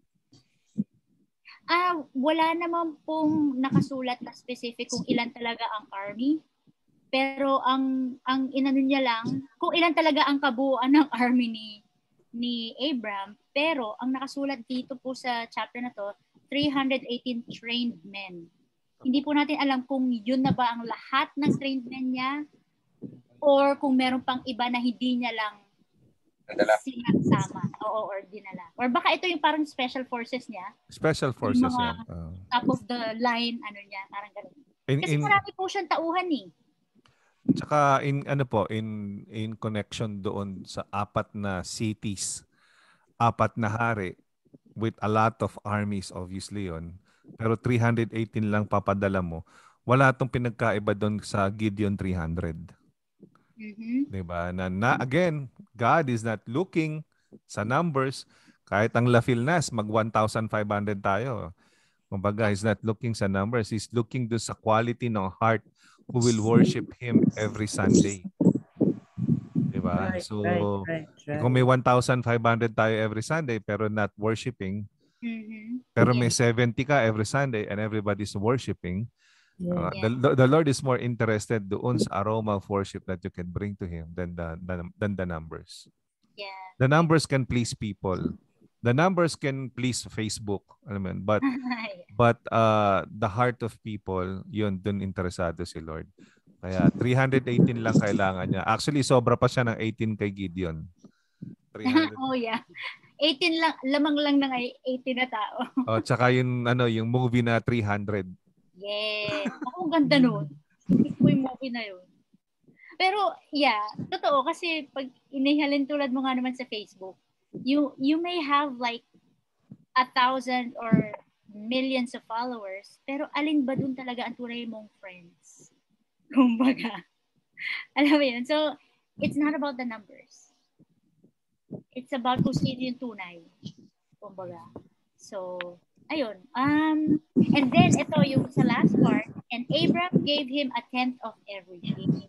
Ah, wala naman pong nakasulat na specific kung ilan talaga ang army. Pero ang ang inano niya lang kung ilan talaga ang kabuuan ng army ni ni Abraham, pero ang nakasulat dito po sa chapter na to, three hundred eighteen trained men. Hindi po natin alam kung yun na ba ang lahat ng trained men niya or kung meron pang iba na hindi niya lang sinasama. Oo, or dinala. Or baka ito yung parang special forces niya. Special forces yan. Uh, top of the line, ano niya, parang gano'n. In, Kasi in, marami po siyang tauhan eh. Tsaka in ano po in in connection doon sa apat na cities, apat na hari with a lot of armies obviously yon. Pero three hundred eighteen lang papadala mo. Wala tong pinagkaiba doon sa Gideon three hundred. Mm-hmm. 'Di ba? Na, na again, God is not looking sa numbers. Kahit ang La Filnas mag one thousand five hundred tayo. Kumbaga, he's not looking sa numbers. He's looking doon sa quality ng heart who will worship Him every Sunday. Diba? Right, so, right, right, right. kung may one thousand five hundred tayo every Sunday pero not worshiping, mm-hmm. pero may yes. seventy ka every Sunday and everybody's worshiping, uh, yeah. the, the Lord is more interested doon sa aroma of worship that you can bring to Him than the, than, than the numbers. Yeah. The numbers can please people. The numbers can please Facebook, alam mo yun, but but uh the heart of people, yun dun interesado si Lord. Kaya three hundred eighteen lang kailangan niya. Actually, sobra pa siya ng eighteen kay Gideon. three hundred oh yeah. eighteen lang, lamang lang ng eighteen na tao. oh, tsaka yung ano, yung movie na three hundred. Yes. Ako ganda nun. Gusto ko yung movie na yun. Pero yeah, totoo kasi pag inihalin tulad mo nga naman sa Facebook, you you may have like a thousand or millions of followers, pero alin ba dun talaga ang tunay mong friends? Kumbaga. Alam mo yun? So, it's not about the numbers. It's about kung sino yung tunay. Kumbaga. So, ayun. Um, and then, ito yung sa last part, and Abraham gave him a tenth of everything.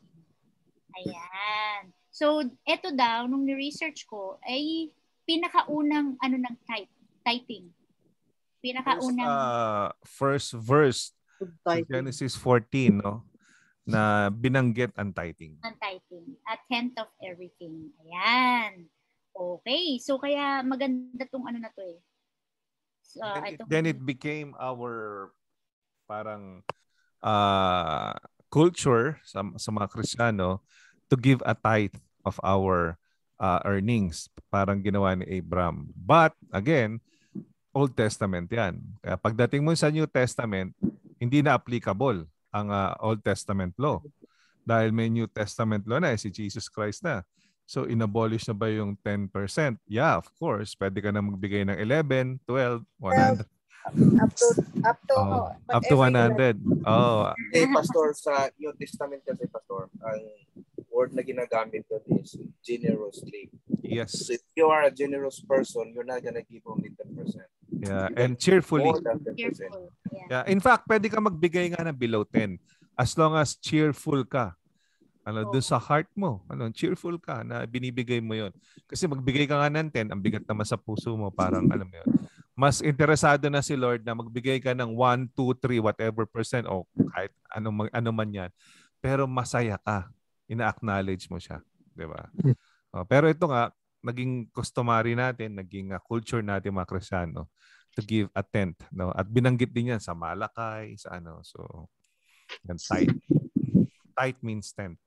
Ayan. So, ito daw, nung ni-research ko, ay pinakaunang ano ng type, typing. Pinakaunang first, uh, first verse of Genesis fourteen, no? na binanggit ang tithing. Ang tithing. A tenth of everything. Ayan. Okay. So, kaya maganda tong ano na to eh. So, then, itong, it, then it became our parang uh, culture sa, sa mga Kristiyano to give a tithe of our uh, earnings. Parang ginawa ni Abraham. But, again, Old Testament yan. Kaya pagdating mo sa New Testament, hindi na applicable ang uh, Old Testament law. Dahil may New Testament law na, eh, si Jesus Christ na. So, inabolish na ba yung ten percent? Yeah, of course. Pwede ka na magbigay ng eleven, twelve, one hundred. Up to, up to, Oh, up to one hundred. Oh. Eh, Pastor, sa New Testament kasi, Pastor, ang word na ginagamit doon is generously. Yes. So if you are a generous person, you're not gonna give only ten percent. Yeah, and cheerfully. More than ten percent. Yeah. In fact, pwede ka magbigay nga ng below ten as long as cheerful ka. Ano, oh. Doon sa heart mo, ano, cheerful ka na binibigay mo 'yon. Kasi magbigay ka nga ng ten, ang bigat naman sa puso mo, parang alam mo 'yon. Mas interesado na si Lord na magbigay ka ng one, two, three, whatever percent o kahit ano, ano man 'yan. Pero masaya ka. Ina-acknowledge mo siya, 'di ba? Oh, pero ito nga, naging customary natin, naging uh, culture natin mga Kristiyano to give a tenth, no? At binanggit din 'yan sa Malakay, sa ano. So, yan, tithe. Tithe means tenth.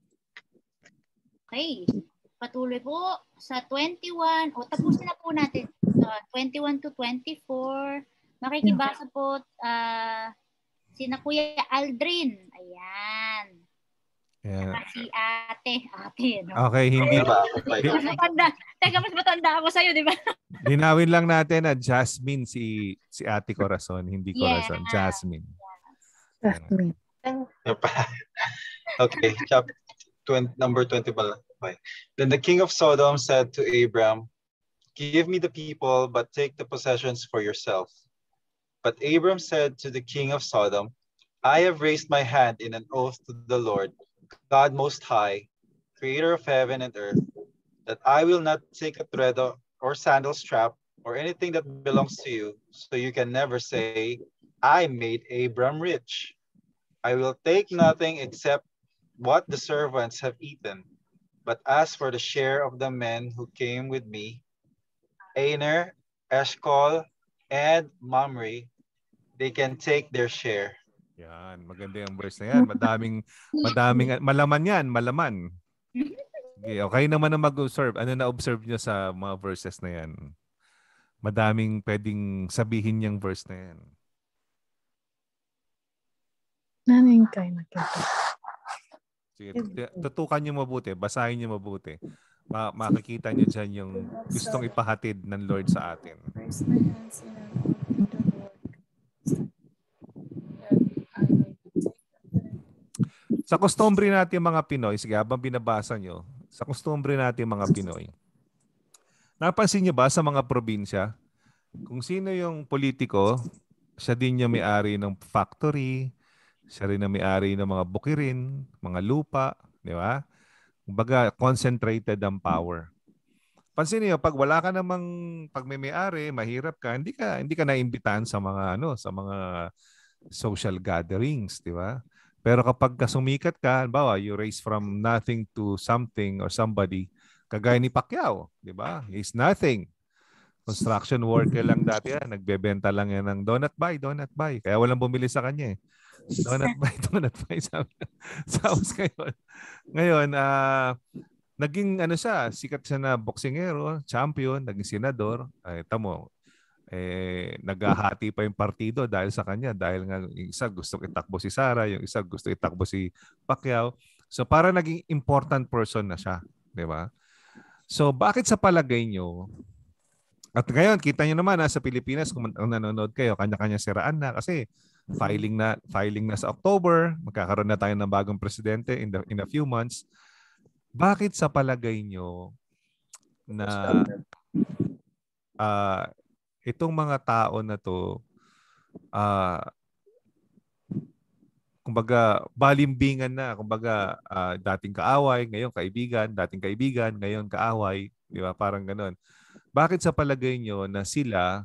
Okay. Patuloy po sa twenty-one. O, tapusin na po natin. Uh, twenty-one to twenty-four. Makikibasa po uh, sina Kuya Aldrin. Ayan. Yeah. Saka si ate. Ate, no? Okay, hindi ba? Mas matanda. Teka, mas matanda ako sa'yo, di ba? Dinawin lang natin na Jasmine si si Ate Corazon, hindi Corazon. Yeah. Jasmine. Jasmine. Okay, chapter twenty, number twenty. Okay. Then the king of Sodom said to Abram, "Give me the people, but take the possessions for yourself." But Abram said to the king of Sodom, "I have raised my hand in an oath to the Lord, God Most High, creator of heaven and earth, that I will not take a thread or sandal strap or anything that belongs to you, so you can never say, I made Abram rich. I will take nothing except what the servants have eaten. But as for the share of the men who came with me, Aner, Eshcol, and Mamre, they can take their share." Yan, maganda yung verse na yan. Madaming, madaming, malaman yan, malaman. Okay, okay naman na mag-observe. Ano na-observe nyo sa mga verses na yan? Madaming pwedeng sabihin yung verse na yan. Naning kayo nakita. Sige, tutukan nyo mabuti, basahin nyo mabuti. Ma makikita nyo dyan yung gustong ipahatid ng Lord sa atin. Sa kostumbre natin mga Pinoy, sige, habang binabasa nyo, sa kostumbre natin mga Pinoy, napansin nyo ba sa mga probinsya, kung sino yung politiko, siya din yung may-ari ng factory, siya rin ang may-ari ng mga bukirin, mga lupa, di ba? Kumbaga, concentrated ang power. Pansin niyo, pag wala ka namang, pag may may-ari, mahirap ka, hindi ka, hindi ka naimbitahan sa mga, ano, sa mga social gatherings, di ba? Pero kapag sumikat ka, halimbawa, you raise from nothing to something or somebody, kagaya ni Pacquiao, di ba? He's nothing. Construction worker lang dati yan. Nagbebenta lang yan ng donut buy, donut buy. Kaya walang bumili sa kanya eh. Donut buy, donut buy. Tapos ngayon, ngayon, uh, naging ano siya, sikat siya na boksingero, champion, naging senador. Ay, tamo, eh, naghahati pa yung partido dahil sa kanya. Dahil nga yung isa gusto itakbo si Sara, yung isa gusto itakbo si Pacquiao. So para naging important person na siya. Di ba? So bakit sa palagay nyo, at ngayon, kita nyo naman ha, sa Pilipinas, kung nanonood kayo, kanya-kanya siraan na kasi filing na filing na sa October, magkakaroon na tayo ng bagong presidente in, the, in a few months. Bakit sa palagay nyo na uh, itong mga tao na to, uh, kumbaga, balimbingan na, kumbaga, uh, dating kaaway, ngayon kaibigan, dating kaibigan, ngayon kaaway, di ba? Parang ganun. Bakit sa palagay nyo na sila,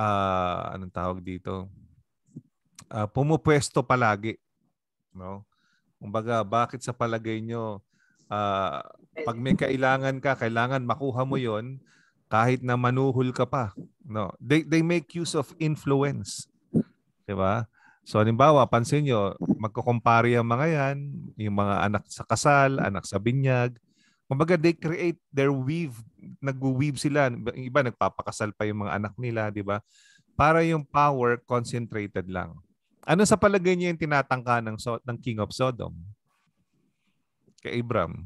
uh, anong tawag dito, uh, pumupwesto palagi, no? Kumbaga, bakit sa palagay nyo, uh, pag may kailangan ka, kailangan makuha mo yon kahit na manuhol ka pa. No, they they make use of influence. 'Di ba? So halimbawa, pansin nyo, magkukumpare ang mga yan, yung mga anak sa kasal, anak sa binyag. Kumbaga, they create their weave, nag-weave sila. Yung iba, nagpapakasal pa yung mga anak nila, di ba? Para yung power concentrated lang. Ano sa palagay niyo yung tinatangka ng, so, ng King of Sodom? Kay Abram.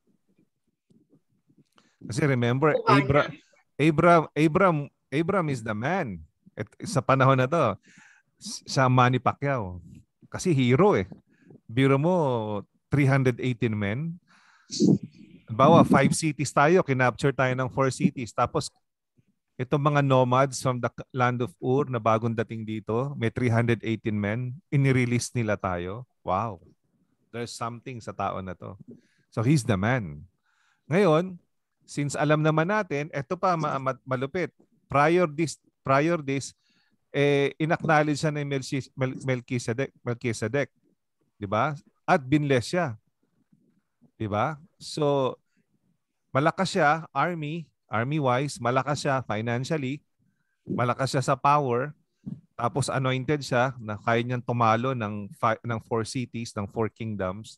Kasi remember, Abram, Abram, Abram, Abram is the man. At sa panahon na to, sa Manny Pacquiao. Kasi hero eh. Biro mo, three hundred eighteen men. Bawa, five cities tayo. Kinapture tayo ng four cities. Tapos, itong mga nomads from the land of Ur na bagong dating dito, may three hundred eighteen men. Inirelease nila tayo. Wow. There's something sa tao na to. So, he's the man. Ngayon, since alam naman natin, eto pa ma- ma- malupit. Prior this, prior this, eh, inacknowledge siya ng Melchizedek. Melchizedek. Diba? At binless siya. Diba? So, malakas siya, army, army-wise, malakas siya financially, malakas siya sa power, tapos anointed siya na kaya niyang tumalo ng, five, ng four cities, ng four kingdoms.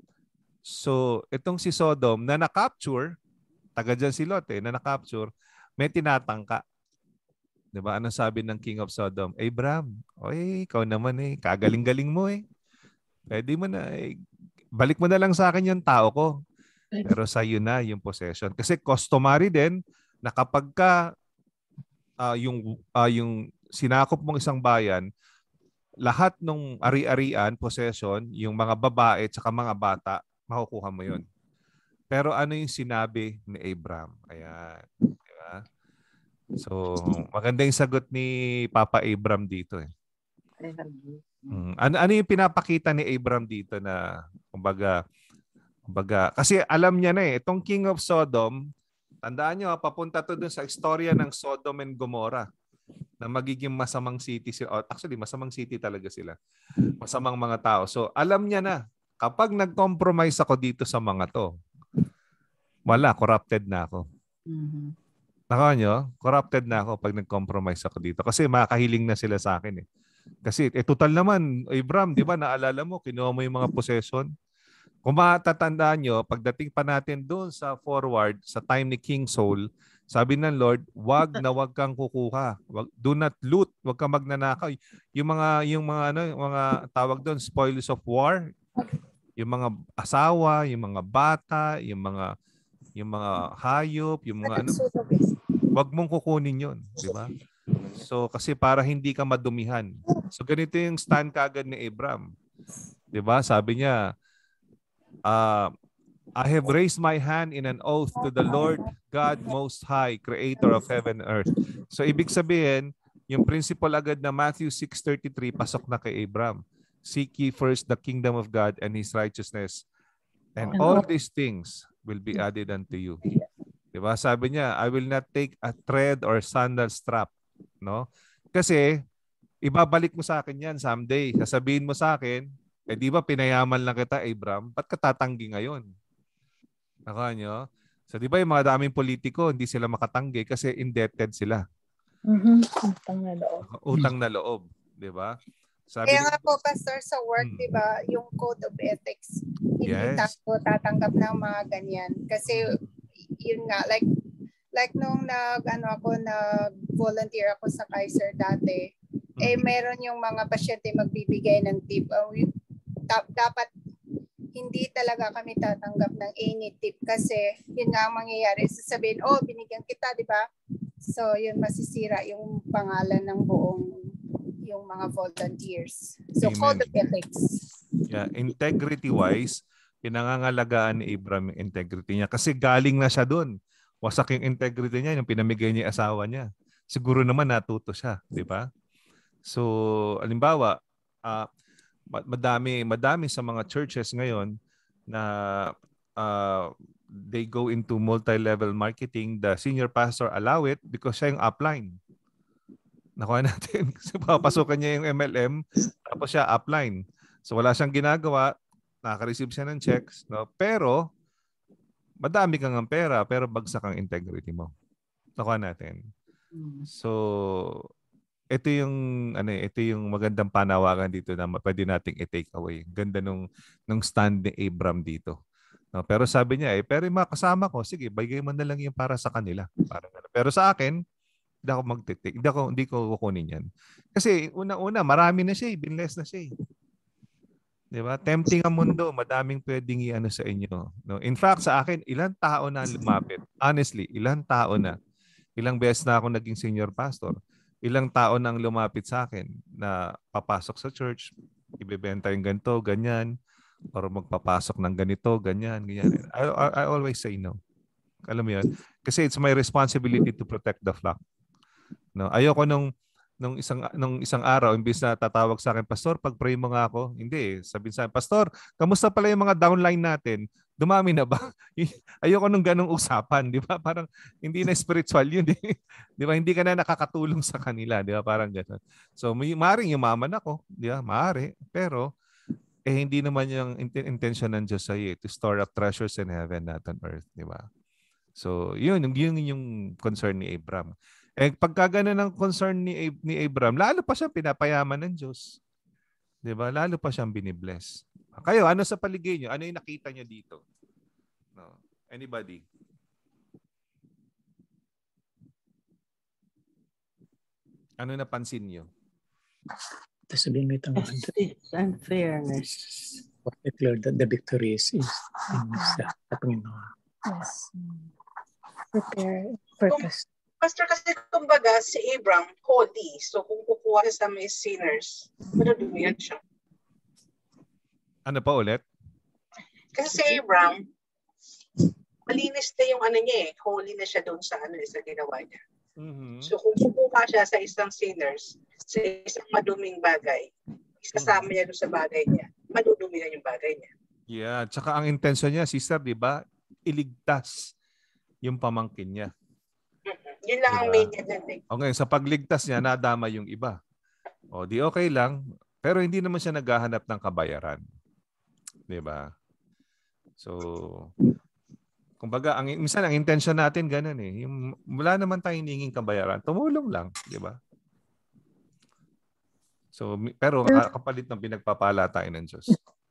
So, itong si Sodom na na-capture, taga dyan si Lot eh, na na-capture, may tinatangka. Diba? Anong sabi ng King of Sodom? Abram, oy, ikaw naman eh, kagaling-galing mo eh. Pwede mo na eh, balik mo na lang sa akin yung tao ko. Pero sa iyo na yung possession. Kasi customary din na kapag ka uh, yung, uh, yung sinakop mong isang bayan, lahat ng ari-arian, possession, yung mga babae at saka mga bata, makukuha mo yun. Pero ano yung sinabi ni Abram? Ayan. Diba? So, maganda yung sagot ni Papa Abram dito eh. Hmm. Ano, ano yung pinapakita ni Abram dito na kumbaga, kumbaga, kasi alam niya na eh, itong King of Sodom, tandaan nyo, papunta to dun sa istorya ng Sodom and Gomorrah na magiging masamang city sila. Actually, masamang city talaga sila. Masamang mga tao. So, alam niya na, kapag nag-compromise ako dito sa mga to, wala, corrupted na ako. Mm-hmm. Nakaw nyo, corrupted na ako pag nag-compromise ako dito. Kasi makakahiling na sila sa akin eh. Kasi eh, total naman, Abram, di ba, naalala mo, kinuha mo yung mga possession. Kung matatandaan nyo, pagdating pa natin doon sa forward, sa time ni King Saul, sabi ng Lord, wag na wag kang kukuha. Wag, do not loot, wag kang magnanakaw. Yung mga, yung mga, ano, yung mga tawag doon, spoils of war, yung mga asawa, yung mga bata, yung mga, yung mga hayop, yung mga ano, wag mong kukunin yun, di ba? So, kasi para hindi ka madumihan. So, ganito yung stand kagad ni Abram. Diba? Sabi niya, uh, I have raised my hand in an oath to the Lord God Most High, Creator of heaven and earth. So, ibig sabihin, yung principle agad na Matthew six thirty-three, pasok na kay Abram. Seek ye first the kingdom of God and His righteousness, and all these things will be added unto you. Diba? Sabi niya, I will not take a thread or sandal strap. No? Kasi ibabalik mo sa akin yan someday. Sasabihin mo sa akin, eh di ba pinayaman lang kita, Abram? Ba't ka tatanggi ngayon? Naka nyo? So di ba yung mga daming politiko, hindi sila makatanggi kasi indebted sila. Mm-hmm. Utang na loob. Utang na loob. Di ba? Sabi Kaya ni, nga po, Pastor, sa work, hmm. di ba, yung code of ethics, hindi yes. tayo tatanggap ng mga ganyan. Kasi yun nga, like, like nung nag, ano ako, nag-volunteer ako sa Kaiser dati, mm-hmm. eh meron yung mga pasyente magbibigay ng tip. Uh, tap, dapat hindi talaga kami tatanggap ng any tip kasi yun nga ang mangyayari. Sasabihin, oh, binigyan kita, di ba? So, yun masisira yung pangalan ng buong yung mga volunteers. So, Amen. Code of ethics. Yeah, integrity-wise, pinangangalagaan ni Abram yung integrity niya kasi galing na siya doon. Wasak yung integrity niya, yung pinamigay niya yung asawa niya. Siguro naman natuto siya, di ba? So, alimbawa, uh, madami, madami sa mga churches ngayon na uh, they go into multi-level marketing. The senior pastor allow it because siya yung upline. Nakuha natin. Kasi papasukan niya yung M L M, tapos siya upline. So, wala siyang ginagawa. nakaka-receive siya ng checks, no? Pero madami kang ang pera, pero bagsak ang integrity mo. Nakuha natin. So, ito yung ano eh, ito yung magandang panawagan dito na pwede nating i-take away. Ganda nung nung stand ni Abram dito. No, pero sabi niya eh, pero yung mga kasama ko, sige, bigay mo na lang yung para sa kanila. Parang ano. Pero sa akin, hindi ako magtitik. Hindi ako hindi ko kukunin 'yan. Kasi una-una, marami na siya, eh, binless na siya. Eh. 'Di ba? Tempting ang mundo, madaming pwedeng i-ano sa inyo. No? In fact, sa akin, ilang tao na lumapit. Honestly, ilang tao na. Ilang beses na ako naging senior pastor. Ilang tao nang lumapit sa akin na papasok sa church, ibebenta yung ganito, ganyan, or magpapasok ng ganito, ganyan, ganyan. I, I, I always say no. Alam mo yun? Kasi it's my responsibility to protect the flock. No, ayoko nung nung isang nung isang araw imbis na tatawag sa akin, "Pastor, pag-pray mo nga ako." Hindi, eh. Sabihin sa akin, "Pastor, kamusta pala yung mga downline natin? Dumami na ba?" Ayoko nung ganung usapan, 'di ba? Parang hindi na spiritual 'yun, 'di ba? Hindi ka na nakakatulong sa kanila, 'di ba? Parang gano'n. So, may maaring yumaman ako, 'di ba? Maaari, pero eh hindi naman yung intention ng Diyos sa iyo to store up treasures in heaven, not on earth, 'di ba? So, 'yun, yung yung concern ni Abram. Eh, pagka ganun ang concern ni, Ab- ni Abram, lalo pa siyang pinapayaman ng Diyos. Diba? Lalo pa siyang binibless. Kayo, ano sa paligid niyo? Ano yung nakita niyo dito? No. Anybody? Ano napansin niyo? Sabihin mo itong unfairness. What declared that the victory is in sa Panginoon. Yes. Prepare purpose. Pastor, kasi kumbaga si Abram, holy. So kung kukuha siya sa mga sinners, madudumihan siya. Ano pa ulit? Kasi si Abram, malinis na yung ano niya eh. Holy na siya doon sa ano eh, sa ginawa niya. Mm-hmm. So kung kukuha siya sa isang sinners, sa isang maduming bagay, isasama niya doon sa bagay niya, madudumihan yung bagay niya. Yeah, tsaka ang intention niya, sister, di ba? Iligtas yung pamangkin niya. Yun lang diba? ang main niya dyan eh. Okay, sa pagligtas niya, nadama yung iba. O, di okay lang. Pero hindi naman siya naghahanap ng kabayaran. Diba? So, kumbaga, ang, minsan ang intention natin ganun eh. Yung, wala naman tayong hininging kabayaran. Tumulong lang. Diba? So, pero kapalit ng pinagpapala tayo ng Diyos.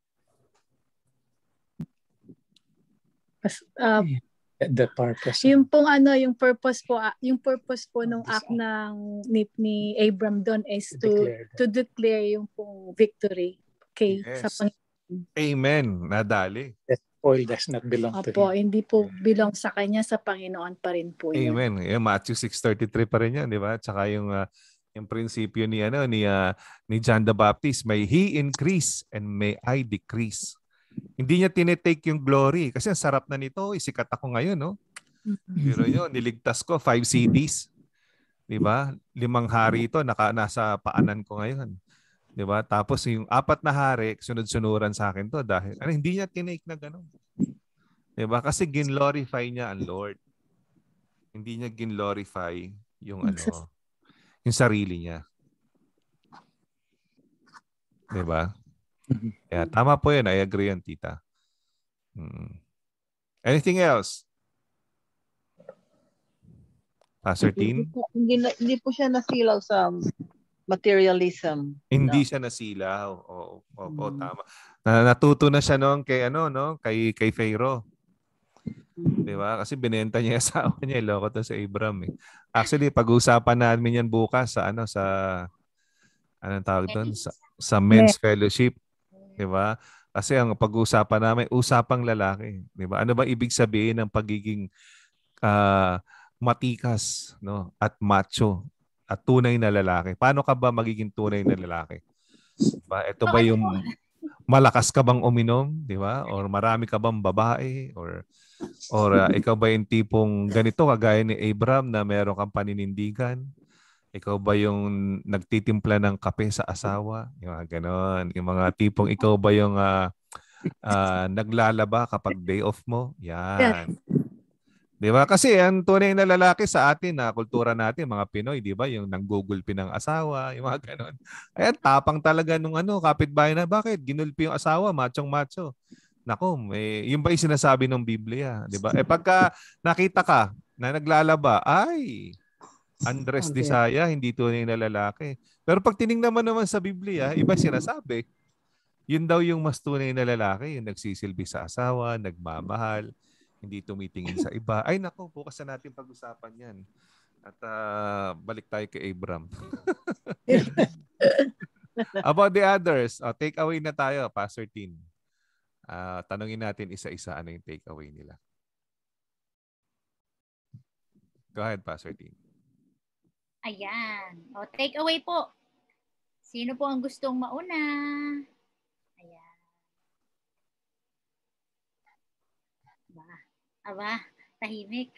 Uh, the purpose. Yung pong ano, yung purpose po, yung purpose po nung act ng ni, ni Abram doon is to declare to declare yung pong victory kay yes. sa Panginoon. Amen. Nadali. That spoil does not belong to Opo, him. hindi po belong sa kanya, sa Panginoon pa rin po yun. Amen. Yung Matthew six thirty-three pa rin yan, di ba? Tsaka yung uh, yung prinsipyo ni ano ni uh, ni John the Baptist, may he increase and may I decrease. Hindi niya tinitake yung glory kasi ang sarap na nito, isikat ako ngayon, no? Pero yun, niligtas ko five C Ds. 'Di ba? Limang hari ito naka nasa paanan ko ngayon. 'Di ba? Tapos yung apat na hari sunod-sunuran sa akin to dahil ano, hindi niya tinake na gano'n. 'Di ba? Kasi ginglorify niya ang Lord. Hindi niya ginglorify yung ano, yung sarili niya. 'Di ba? Yeah, tama po yun. I agree yan, tita. Hmm. Anything else? Pastor Tin? Hindi, hindi po siya nasilaw sa materialism. Hindi no? siya nasilaw. Oo, oo, oo, hmm. tama. Na, natuto na siya noon kay ano, no? Kay kay Pharaoh. Hmm. 'Di ba? Kasi binenta niya sa asawa niya, loko to sa Abram eh. Actually, pag-uusapan namin yan bukas sa ano sa anong tawag doon? Sa, sa men's fellowship. 'Di ba? Kasi ang pag-uusapan namin, usapang lalaki, 'di ba? Ano ba ibig sabihin ng pagiging uh, matikas, no? At macho at tunay na lalaki? Paano ka ba magiging tunay na lalaki? 'Di ba? Ito ba yung malakas ka bang uminom, 'di ba? Or marami ka bang babae or or uh, ikaw ba yung tipong ganito kagaya ni Abram na meron kang paninindigan? Ikaw ba yung nagtitimpla ng kape sa asawa? Yung mga ganon. Yung mga tipong ikaw ba yung uh, uh, naglalaba kapag day off mo? Yan. Di ba? Kasi ang tunay na lalaki sa atin, na kultura natin, mga Pinoy, di ba? Yung nanggugulpi ng asawa, yung mga ganon. Ayan, tapang talaga nung ano, kapitbahay na, bakit? Ginulpi yung asawa, machong macho. Nako, eh, yung ba yung sinasabi ng Biblia, di ba? Eh pagka nakita ka na naglalaba, ay, Andres Disaya, hindi tunay na lalaki. Pero pag tinignan mo naman sa Biblia, iba sinasabi. Yun daw yung mas tunay na lalaki, yung nagsisilbi sa asawa, nagmamahal, hindi tumitingin sa iba. Ay nako, bukas na natin pag-usapan yan. At uh, balik tayo kay Abram. About the others, uh, take away na tayo, Pastor Tin. Uh, tanungin natin isa-isa ano yung take away nila. Go ahead, Pastor Tin. Ayan. O, take away po. Sino po ang gustong mauna? Ayan. Aba, aba tahimik.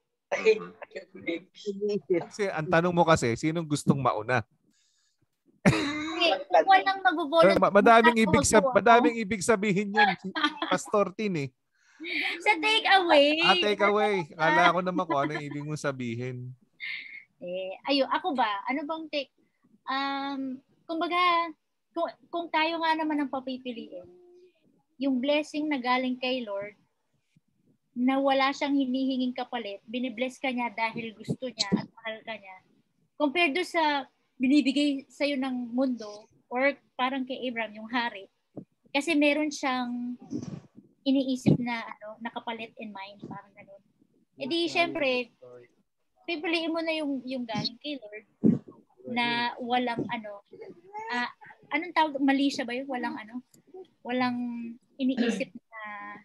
Kasi ang tanong mo kasi, sinong gustong mauna? Okay, walang mag-volunteer. Madaming ibig, sab madaming ibig sabihin yan. Pastor Tin eh. Sa take away. Ah, take away. Kala ko naman kung ano yung ibig mong sabihin. Eh, ayo, ako ba? Ano bang take? Um, kumbaga, kung, kung tayo nga naman ang papipiliin, yung blessing na galing kay Lord, na wala siyang hinihinging kapalit, binibless ka niya dahil gusto niya at mahal ka niya. Compared do sa binibigay sa'yo ng mundo, or parang kay Abraham, yung hari, kasi meron siyang iniisip na ano, nakapalit in mind, parang gano'n. E di, syempre, pipiliin mo na yung, yung galing kay Lord na walang ano, uh, anong tawag, mali siya ba yun? Walang ano, walang iniisip na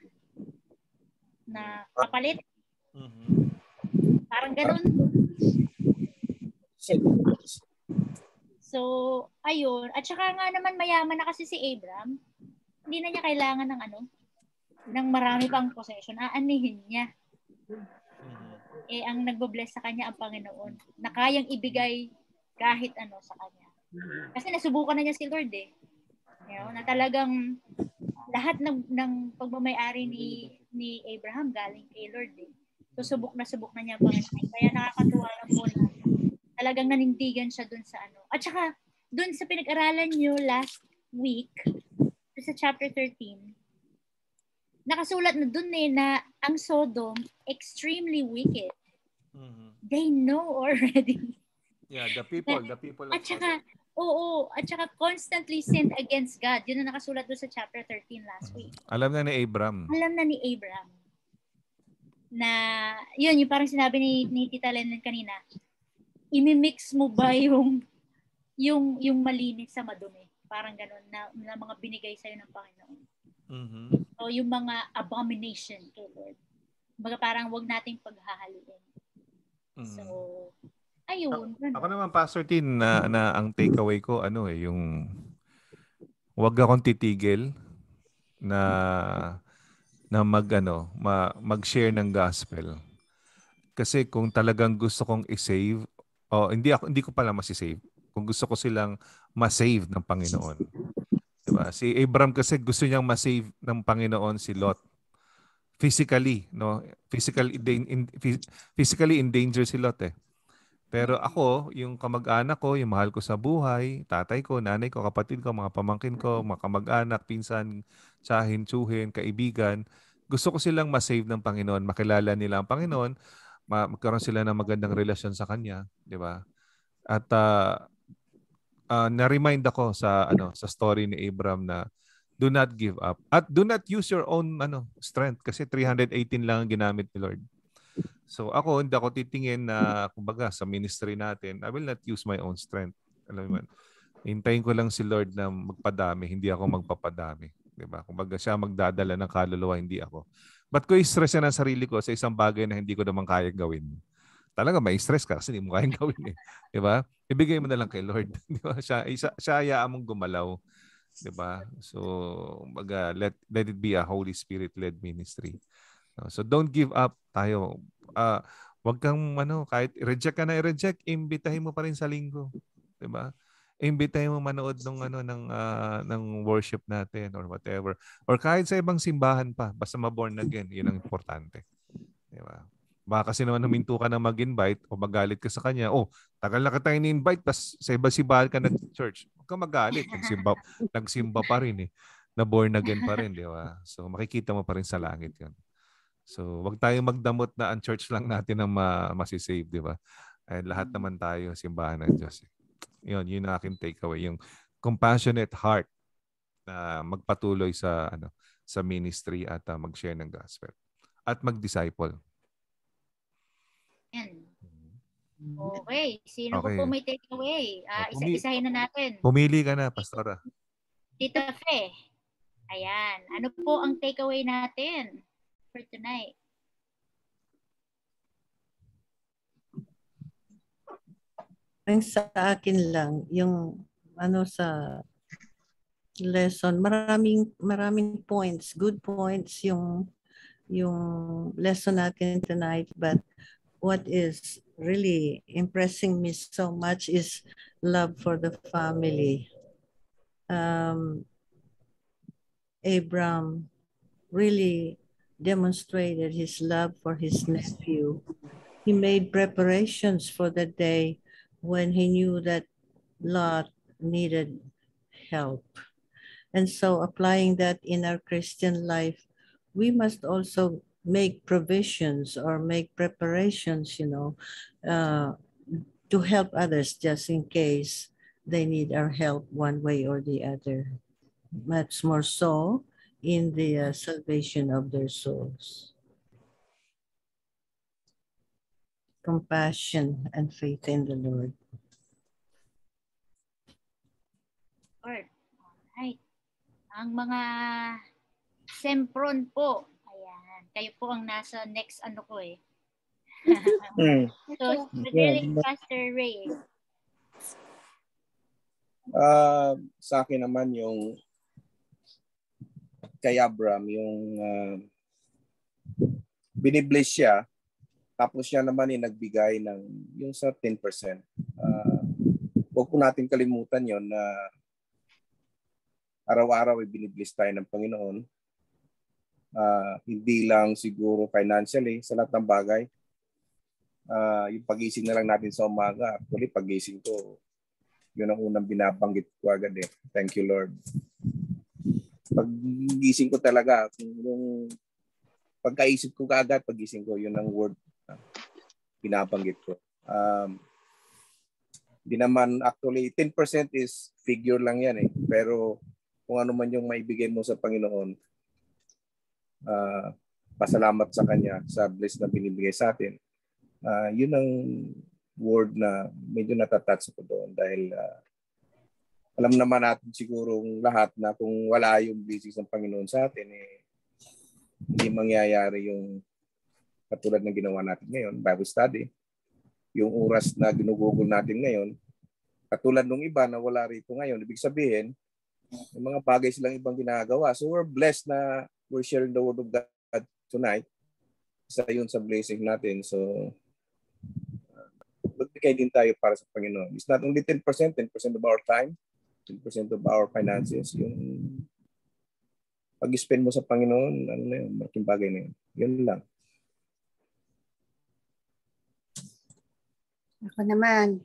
na kapalit. Mm-hmm. Parang gano'n. So, ayun. At saka nga naman mayaman na kasi si Abraham. Hindi na niya kailangan ng ano, ng marami pang possession. Aanihin niya. Eh, ang nagbo-bless sa kanya ang Panginoon. Na kayang ibigay kahit ano sa kanya. Kasi nasubukan na niya si Lord eh. You know, na talagang lahat ng, ng pagmamayari ni ni Abraham galing kay Lord eh. So, subok na subok na niya ang Panginoon. Kaya nakakatuwa lang po na talagang nanindigan siya dun sa ano. At saka, dun sa pinag-aralan niyo last week, sa chapter thirteen, nakasulat na dun eh na ang Sodom extremely wicked. Mm-hmm. They know already. Yeah, the people, the people of At saka, oo, at saka constantly sinned against God. Yun na nakasulat dun sa chapter thirteen last week. Alam na ni Abraham. Alam na ni Abraham. Na, yun, yung parang sinabi ni, ni Tita Lennon kanina, imimix mo ba yung yung yung malinis sa madumi? Parang gano'n na, na mga binigay sa'yo ng Panginoon. Mm-hmm. So, yung mga abomination kay Lord. Baga parang wag nating paghahalin. Mm-hmm. So, ayun. Ako naman, Pastor Tin, na, na ang takeaway ko, ano eh, yung wag akong titigil na na mag, ano, ma, mag-share ng gospel. Kasi kung talagang gusto kong i-save, o hindi ako hindi ko pala masi-save. Kung gusto ko silang ma-save ng Panginoon. Diba? Si Abraham kasi gusto niyang ma-save ng Panginoon si Lot. Physically, no? Physically in, physically in danger si Lot eh. Pero ako, yung kamag-anak ko, yung mahal ko sa buhay, tatay ko, nanay ko, kapatid ko, mga pamangkin ko, mga kamag-anak, pinsan, tsahin, tsuhin, kaibigan, gusto ko silang ma-save ng Panginoon, makilala nila ang Panginoon, magkaroon sila ng magandang relasyon sa Kanya, di ba? At uh, uh, na-remind ako sa ano sa story ni Abraham na do not give up. At do not use your own ano strength kasi three hundred eighteen lang ang ginamit ni Lord. So ako, hindi ako titingin na kumbaga sa ministry natin, I will not use my own strength. Alam mo man, hintayin ko lang si Lord na magpadami, hindi ako magpapadami. Di ba? Kumbaga siya magdadala ng kaluluwa, hindi ako. Ba't ko i-stress na ang sarili ko sa isang bagay na hindi ko naman kaya gawin? Talaga may stress ka kasi hindi mo kayang gawin eh. Di ba? Ibigay mo na lang kay Lord. Di ba? Siya, siya, siya hayaan mong gumalaw. Di ba? So, baga, let, let it be a Holy Spirit-led ministry. So, don't give up tayo. Uh, wag kang, ano, kahit reject ka na i-reject, imbitahin mo pa rin sa linggo. Di ba? Imbitahin mo manood ng ano ng uh, ng worship natin or whatever, or kahit sa ibang simbahan pa, basta ma-born again, yun ang importante, di ba? Baka kasi naman huminto ka na mag-invite o magalit ka sa kanya. Oh, tagal na kita in-invite, tas sa iba-sibahan ka nag-church. Huwag ka magalit. Nagsimba, nagsimba pa rin eh. Na born again pa rin, di ba? So makikita mo pa rin sa langit yun. So wag tayong magdamot na ang church lang natin ang ma- masisave, di ba? Ay, lahat naman tayo simbahan ng Diyos. Eh. Yun, yun ang aking takeaway. Yung compassionate heart na magpatuloy sa ano sa ministry at uh, mag-share ng gospel. At mag-disciple. Yan. Okay. Sino Okay. po po may takeaway? Uh, Oh, pumi- isa-isahin na natin. Pumili ka na, Pastora. Tita Fe. Ayan. Ano po ang takeaway natin for tonight? Ang sa akin lang, yung ano sa lesson, maraming maraming points, good points yung yung lesson natin tonight, but what is really impressing me so much is love for the family. Um, Abram really demonstrated his love for his nephew. He made preparations for the day when he knew that Lot needed help. And so applying that in our Christian life, we must also make provisions or make preparations, you know, uh, to help others just in case they need our help one way or the other. Much more so in the uh, salvation of their souls. Compassion and faith in the Lord. Lord. Alright. Ang mga sempron po. Ayan. Kayo po ang nasa next ano ko eh. So, really, Pastor Ray. Uh, sa akin naman yung kay Abram, yung uh, binibless siya, tapos siya naman yung nagbigay ng yung sa ten percent. Uh, huwag po natin kalimutan yon na araw-araw ay binibless tayo ng Panginoon. Uh, hindi lang siguro financially, sa lahat ng bagay. Uh, yung pagising na lang natin sa umaga, actually pagising ko, yun ang unang binabanggit ko agad eh. Thank you, Lord. Paggising ko talaga, yung pagkaisip ko kaagad, pagising ko, yun ang word na binabanggit ko. Um, di naman, actually, ten percent is figure lang yan eh. Pero kung ano man yung maibigay mo sa Panginoon, uh, pasalamat sa Kanya sa bless na binibigay sa atin. Uh, yun ang word na medyo natatouch ko doon dahil uh, alam naman natin sigurong lahat na kung wala yung blessings ng Panginoon sa atin, eh, hindi mangyayari yung katulad ng ginawa natin ngayon, Bible study. Yung oras na ginugugol natin ngayon, katulad ng iba na wala rito ngayon, ibig sabihin, yung mga bagay silang ibang ginagawa. So we're blessed na we're sharing the Word of God tonight. Isa yun sa blessing natin. So, magbigay din tayo para sa Panginoon. It's not only ten percent, ten percent of our time, ten percent of our finances. Yung pag-spend mo sa Panginoon, ano na yun, malaking bagay na yun. Yun lang. Ako naman.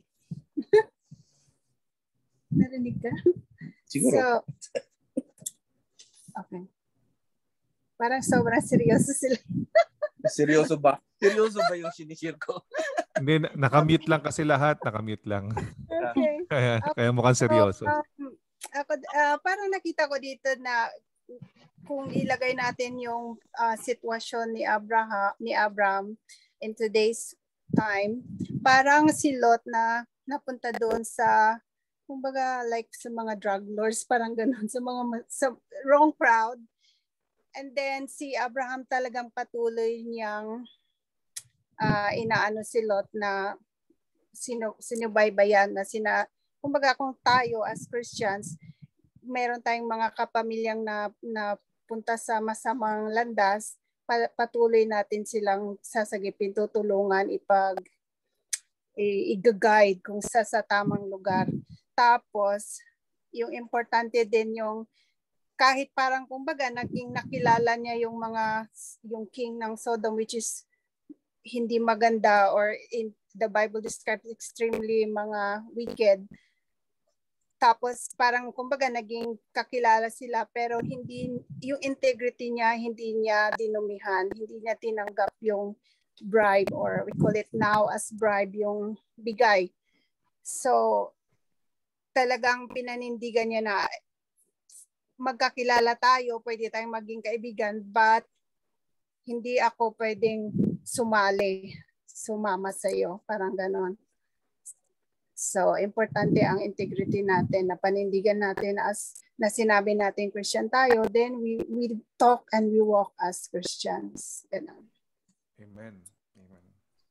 Narinig ka? Siguro. So, okay. Parang sobrang seryoso sila. Seryoso ba? Seryoso ba yung sinishare ko? Hindi, nakamute lang kasi lahat. Nakamute lang. Okay. kaya, Okay. kaya mukhang seryoso. So, um, ako, uh, parang nakita ko dito na kung ilagay natin yung uh, sitwasyon ni Abraham, ni Abram in today's time, parang si Lot na napunta doon sa, kumbaga like sa mga drug lords, parang ganun, sa mga sa wrong crowd. And then si Abraham talagang patuloy niyang uh, inaano si Lot na sino, sinubaybayan na sina, kumbaga kung tayo as Christians, meron tayong mga kapamilyang na, na punta sa masamang landas, patuloy natin silang sasagipin, tutulungan, ipag i-guide kung sa sa tamang lugar. Tapos, yung importante din yung kahit parang kumbaga naging nakilala niya yung mga yung king ng Sodom, which is hindi maganda or in the Bible describes extremely mga wicked. Tapos parang kumbaga naging kakilala sila pero hindi yung integrity niya hindi niya dinumihan, hindi niya tinanggap yung bribe or we call it now as bribe yung bigay. So talagang pinanindigan niya na magkakilala tayo, pwede tayong maging kaibigan but hindi ako pwedeng sumali, sumama sa iyo, parang ganon. So, importante ang integrity natin na panindigan natin as na sinabi natin Christian tayo, then we we talk and we walk as Christians. Ganun. Amen. Amen.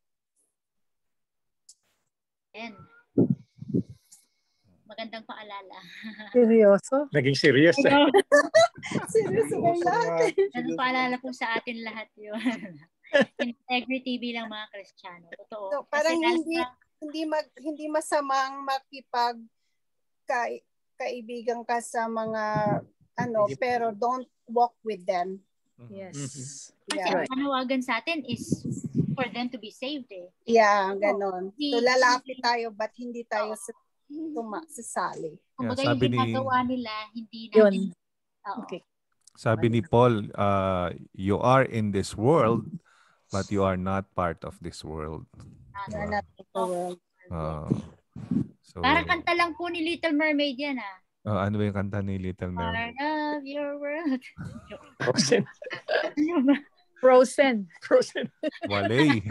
And magandang paalala. Seryoso? Naging serious. Eh. Seryoso ba lahat? Magandang paalala po sa atin lahat yun. Integrity bilang mga Kristiyano. Totoo. So, parang Kasi hindi hindi mag, hindi masamang makipag ka, kaibigan ka sa mga ano, pero don't walk with them. Yes. Kasi Yeah. ang panawagan sa atin is for them to be saved eh. Yeah, ganon. Oh, So lalapit tayo but hindi tayo sa tuma, sasali. Kumbaga Yeah, yung sabi ni- ginagawa nila, hindi Yun. natin. Oo. Okay. Sabi ni Paul, uh, you are in this world, but you are not part of this world. You're not in the world. Uh, so, Parang kanta lang po ni Little Mermaid yan ah. uh, ano ba yung kanta ni Little Mermaid? Part of your world. Frozen. Ano ba? Frozen. Frozen. Walay.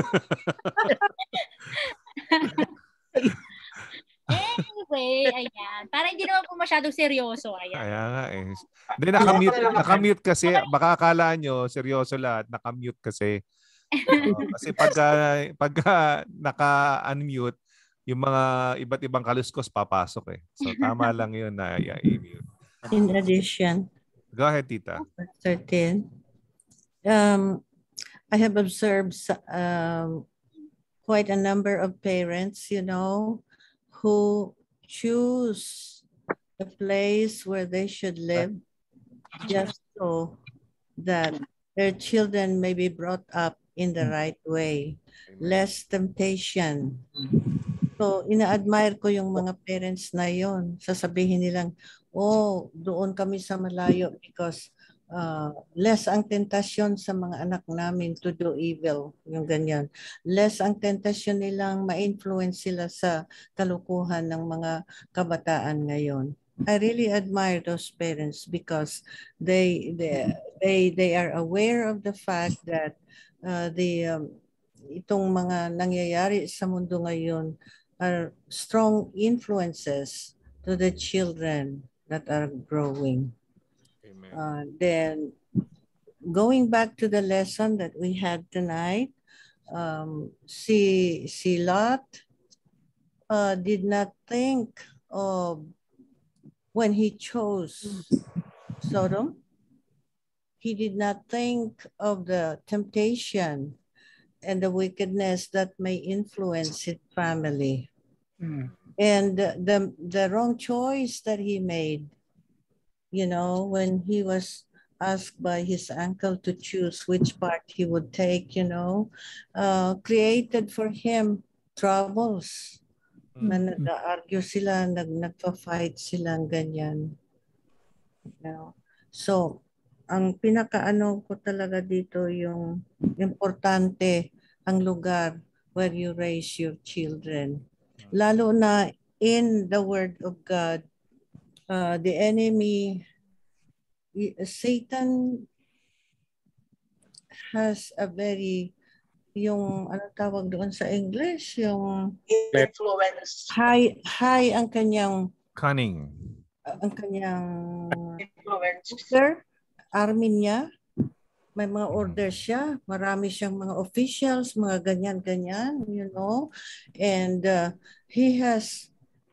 Anyway, ayan. Para hindi naman po masyadong seryoso. Ayan. Kaya nga eh. Hindi, nakamute, nakamute kasi. Baka akala nyo, seryoso lahat. Nakamute kasi. Uh, kasi pagka, pagka naka-unmute, yung mga iba't ibang kaluskos papasok eh. So tama lang yun na i-mute. In addition, Go ahead, Tita. thirteen, um, I have observed um, quite a number of parents, you know, who choose the place where they should live just so that their children may be brought up in the right way, less temptation. So, ina-admire ko yung mga parents na yon. Sasabihin nilang, oh, doon kami sa malayo because uh, less ang tentasyon sa mga anak namin to do evil, yung ganyan. Less ang tentasyon nilang ma-influence sila sa kalukuhan ng mga kabataan ngayon. I really admire those parents because they they they, they are aware of the fact that uh, the um, itong mga nangyayari sa mundo ngayon are strong influences to the children that are growing. Amen. Uh, then going back to the lesson that we had tonight, um, si, si Lot uh, did not think of when he chose Sodom, he did not think of the temptation and the wickedness that may influence his family. Mm. And the, the wrong choice that he made, you know, when he was asked by his uncle to choose which part he would take, you know, uh, created for him troubles. Mm-hmm. Na nag-argue sila, nag, nagpa-fight silang ganyan. You know? So, ang pinakaano ko talaga dito yung importante ang lugar where you raise your children. Lalo na in the Word of God, uh, the enemy, Satan has a very, yung ano tawag doon sa English, yung influence. High, high ang kanyang Cunning. Ang kanyang influence. Order, army niya. May mga orders siya. Marami siyang mga officials, mga ganyan-ganyan, you know. And uh, he has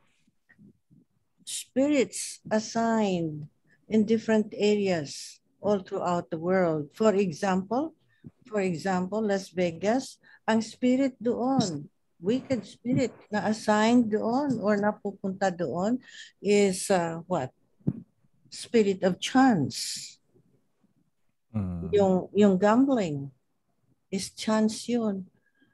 spirits assigned in different areas all throughout the world. For example, for example, Las Vegas, ang spirit doon, wicked spirit na assigned doon or napupunta doon is uh, what? Spirit of chance. Mm. Yung, yung gambling. is chance yun.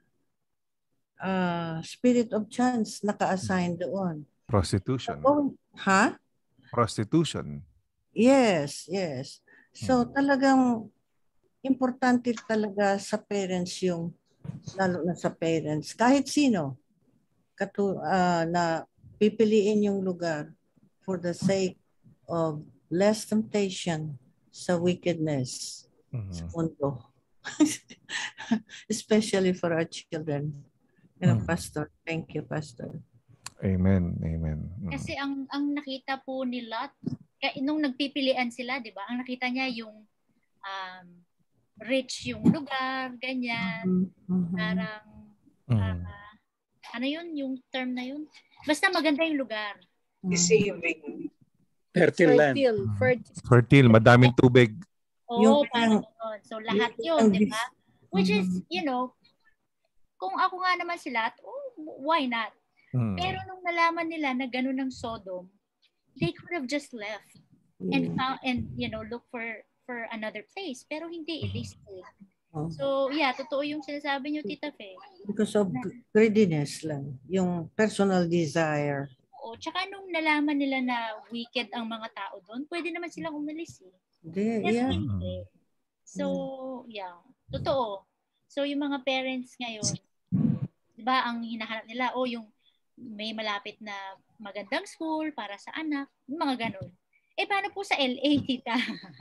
Uh, spirit of chance naka-assign doon. Prostitution. Oh, ha? Prostitution. Yes, yes. So Hmm. talagang importante talaga sa parents yung, lalo na sa parents, kahit sino, katu uh, na pipiliin yung lugar for the sake of less temptation sa wickedness mm-hmm. sa mundo. Especially for our children. You know, mm-hmm. Pastor. Thank you, Pastor. Amen. Amen. Mm-hmm. Kasi ang ang nakita po ni Lot, nung nagpipilian sila, di ba? Ang nakita niya yung um, rich yung lugar, ganyan. Mm-hmm. Parang, mm-hmm. uh, ano yun, yung term na yun? Basta maganda yung lugar. Deceiving. Fertile land. Fertile. Fertile, madaming tubig. Oo, parang yun. So, lahat yun, di ba? Which is, you know, kung ako nga naman sila, oh, why not? Hmm. Pero nung nalaman nila na gano'n ng Sodom, they could have just left and found, and you know, look for for another place. Pero hindi, they stayed. So, yeah, totoo yung sinasabi niyo, Tita Fe. Because of greediness lang, yung personal desire. O, tsaka nung nalaman nila na wicked ang mga tao doon, pwede naman silang umalis eh. Hindi, yeah. Hindi. So, yeah, totoo. So, yung mga parents ngayon, di ba, ang hinahanap nila, o oh, yung may malapit na magandang school para sa anak, yung mga ganun. Eh, paano po sa L A, Tita?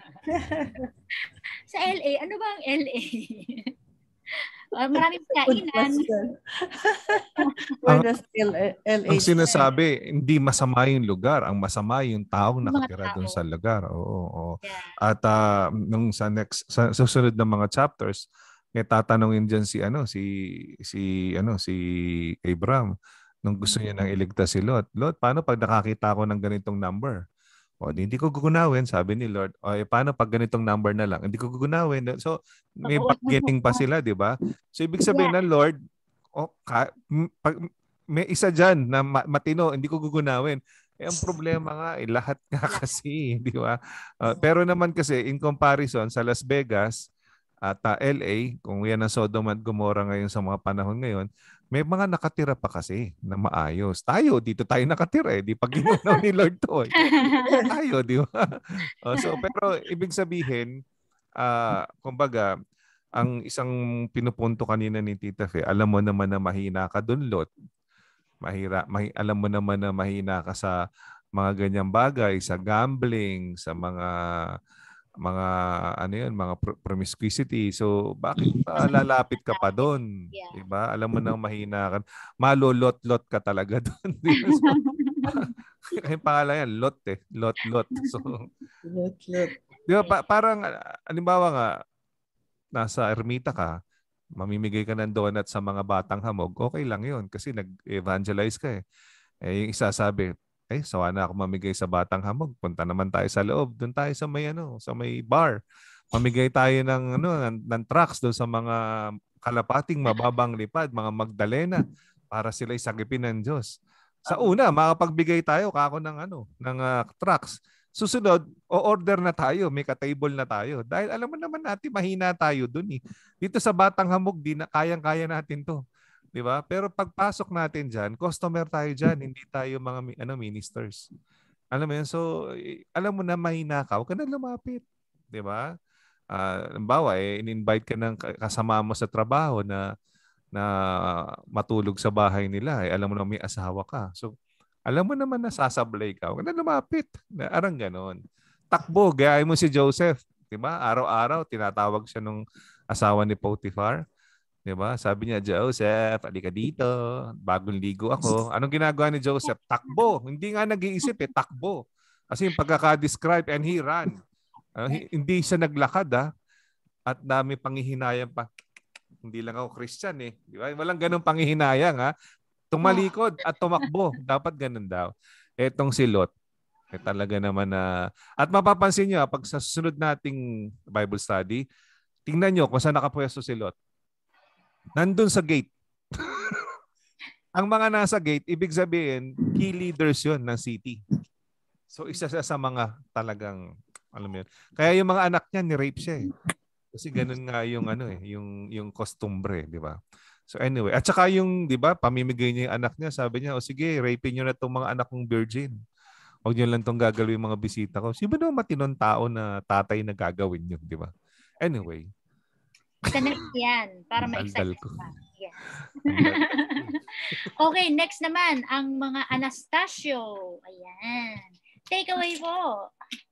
Sa L A, ano ba ang L A? uh, maraming kainan. ang, ang sinasabi, hindi masama yung lugar. Ang masama yung taong nakatira doon sa lugar. Oo, oo. Yeah. At uh, nung sa next, sa susunod na mga chapters, may tatanungin dyan si, ano, si, si, ano, si Abraham, nung gusto niya nang iligtas si Lot. Lot, paano pag nakakita ko ng ganitong number? O, hindi ko gugunawin, sabi ni Lord. O, eh, paano pag ganitong number na lang? Hindi ko gugunawin. So, may bargaining pa sila, di ba? So, ibig sabihin yeah. ng Lord, oh, ka, pag, may isa dyan na matino, hindi ko gugunawin. Eh, ang problema nga, eh, lahat nga kasi, di ba? Uh, pero naman kasi, in comparison sa Las Vegas at uh, L A, kung yan ang Sodom at Gomorrah ngayon sa mga panahon ngayon, may mga nakatira pa kasi na maayos. Tayo, dito tayo nakatira eh. Di pag ginunaw ni Lord to. Eh. Tayo, di ba? Uh, so, pero ibig sabihin, uh, kumbaga, ang isang pinupunto kanina ni Tita Fe, alam mo naman na mahina ka dun, Lot. Mahira, mahi, alam mo naman na mahina ka sa mga ganyang bagay, sa gambling, sa mga mga ano yun, mga promiscuity. So, bakit pa lalapit ka pa doon? Yeah. Diba? Alam mo nang mahina ka. Malolot-lot ka talaga doon. Diba? So, kaya pangalan yan, lot eh. Lot-lot. So, lot-lot. Diba, pa, parang, alimbawa nga, nasa ermita ka, mamimigay ka ng donut sa mga batang hamog, okay lang yun kasi nag-evangelize ka eh. Eh, yung isa sabi, eh, sawa na ako mamigay sa batang hamog. Punta naman tayo sa loob. Doon tayo sa may ano, sa may bar. Mamigay tayo ng ano, ng, ng tracts doon sa mga kalapating mababang lipad, mga Magdalena para sila isagipin ng Diyos. Sa una, makapagbigay tayo kako ng ano, ng uh, tracts. Susunod, o-order na tayo, may ka-table na tayo. Dahil alam mo naman natin mahina tayo doon eh. Dito sa batang hamog, di na kayang-kaya natin 'to. Di ba? Pero pagpasok natin dyan, customer tayo dyan, hindi tayo mga ano, ministers. Alam mo yun? So, alam mo na mahina ka, huwag ka na lumapit. Di ba? Uh, limbawa, eh, in-invite ka ng kasama mo sa trabaho na na matulog sa bahay nila. Eh, alam mo na may asawa ka. So, alam mo naman na sasablay ka, huwag ka na lumapit. Arang ganon. Takbo, gayahin mo si Joseph. Di ba? Araw-araw, tinatawag siya nung asawa ni Potiphar. Diba? Sabi niya, Joseph, halika dito. Bagong ligo ako. Anong ginagawa ni Joseph? Takbo. Hindi nga nag-iisip eh, takbo. Kasi yung pagkaka-describe, and he ran. Uh, hindi siya naglakad ah. At dami panghihinayang pa. Hindi lang ako Christian eh. Diba? Walang ganong panghihinayang ha. Tumalikod at tumakbo. Dapat ganun daw. Etong si Lot. Eh, talaga naman na... Uh, at mapapansin niyo, pag sa susunod nating Bible study, tingnan niyo kung saan nakapwesto si Lot. Nandun sa gate. Ang mga nasa gate, ibig sabihin, key leaders yun ng city. So, isa siya sa mga talagang, alam mo yun. Kaya yung mga anak niya, ni-rape siya eh. Kasi ganun nga yung ano eh, yung yung kostumbre, di ba? So anyway, at saka yung, di ba, pamimigay niya yung anak niya, sabi niya, o sige, rape niyo na tong mga anak kong virgin. Huwag niyo lang tong gagawin yung mga bisita ko. Sino ba matinong tao na tatay na gagawin yun, di ba? Anyway. Sanay yan, para ma-excite ko. pa. Yes. Okay, next naman, ang mga Anastasio. Ayan. Take away po.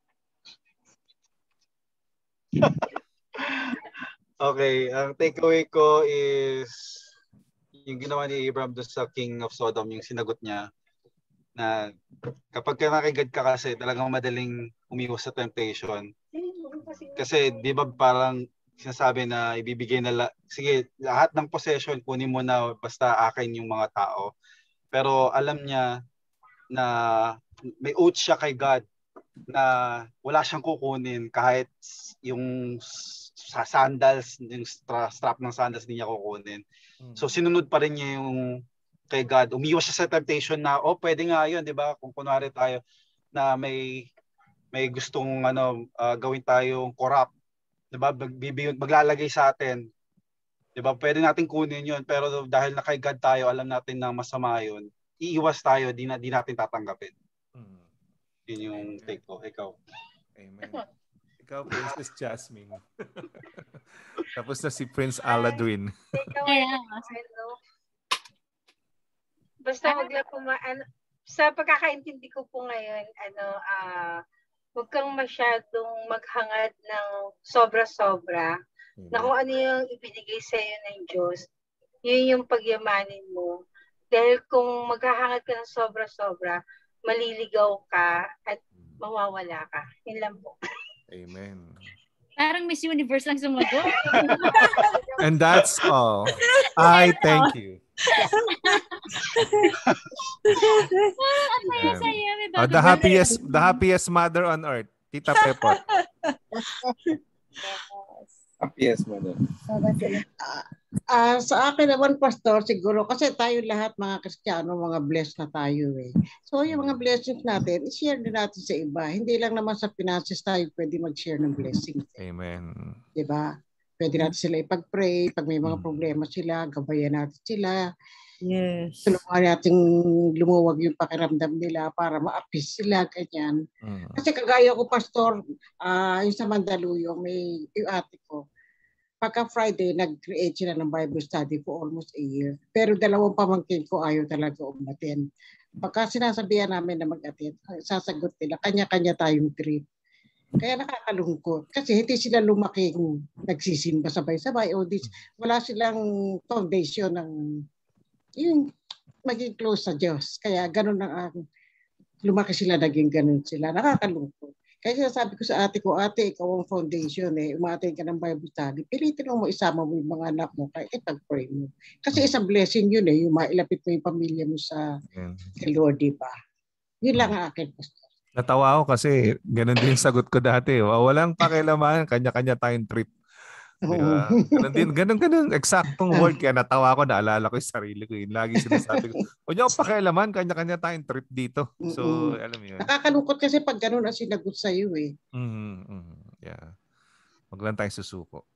Okay, ang takeaway ko is yung ginawa ni Abraham doon sa King of Sodom, yung sinagot niya na kapag nakikigad ka kasi talagang madaling umiwas sa temptation. Kasi di ba parang sinasabi na ibibigay na la- sige, lahat ng possession kunin mo na basta akin yung mga tao. Pero alam niya na may oath siya kay God na wala siyang kukunin kahit yung sa sandals, yung stra- strap ng sandals hindi niya kukunin. So sinunod pa rin niya yung kay God. Umiwas siya sa temptation na oh pwede nga yun, 'di ba? Kung kunwari tayo na may may gustong ano uh, gawin tayong corrupt, 'di ba? Bibigyan maglalagay sa atin. 'Di ba? Pwede nating kunin 'yun, pero dahil na kay God tayo, alam natin na masama 'yun. Iiwas tayo, di na di natin tatanggapin. Mm. Yun yung take ko. Ikaw. Amen. Ikaw, Princess Jasmine. Tapos na si Prince Aladwin. Ikaw ay ano. Basta wag lang puma, ano, sa pagkakaintindi ko po ngayon, ano, ah, uh, wag kang masyadong maghangad ng sobra-sobra mm-hmm. na kung ano yung ibinigay sa iyo ng Diyos, yun yung pagyamanin mo. Dahil kung maghahangad ka ng sobra-sobra, maliligaw ka at mawawala ka. Yun lang po. Amen. Parang Miss Universe lang sumagot. And that's all. I thank you. Oh, the happiest the happiest mother on earth, Tita Pepot. Happiest mother. Uh, sa akin naman, Pastor, siguro, kasi tayo lahat mga Kristiyano, mga blessed na tayo eh. So yung mga blessings natin, i-share din natin sa iba. Hindi lang naman sa finances tayo pwede mag-share ng blessings. Eh. Amen. Diba? Pwede natin sila ipag-pray. Pag may mga problema sila, gabayan natin sila. Yes. Tulungan natin lumuwag yung pakiramdam nila para ma-appease sila, ganyan. Mm. Kasi kagaya ko, Pastor, uh, yung sa Mandaluyong, may yung ate ko, pagka Friday, nag-create sila ng Bible study for almost a year. Pero dalawang pamangkin ko ayaw talaga umaten. Pagka sinasabihan namin na mag-attend, sasagot nila, kanya-kanya tayong trip. Kaya nakakalungkot. Kasi hindi sila lumaking nagsisimba sabay-sabay. O this, wala silang foundation ng yung maging close sa Diyos. Kaya ganun ang uh, lumaki sila, naging ganun sila. Nakakalungkot. Kaya sabi ko sa ate ko, ate, ikaw ang foundation eh. Umatin ka ng Bible study. Pilitin mo isama mo yung mga anak mo kaya ipag-pray mo. Kasi isang blessing yun eh. Yung mailapit mo yung pamilya mo sa kay Lord, di ba? Yun lang ang akin, Pastor. Natawa ako kasi ganun din sagot ko dati. Walang pakialaman, kanya-kanya tayong trip. Diba? Ganun din, ganun, ganun, eksaktong word. Kaya natawa ko, naalala ko yung sarili ko. Yun lagi sinasabi ko, huwag niyo akong pakialaman, kanya-kanya tayong trip dito. So, mm-hmm. alam mo yun. Nakakalungkot kasi pag ganun ang sinagot sa iyo eh. Mm-hmm. Yeah. Huwag lang tayong susuko.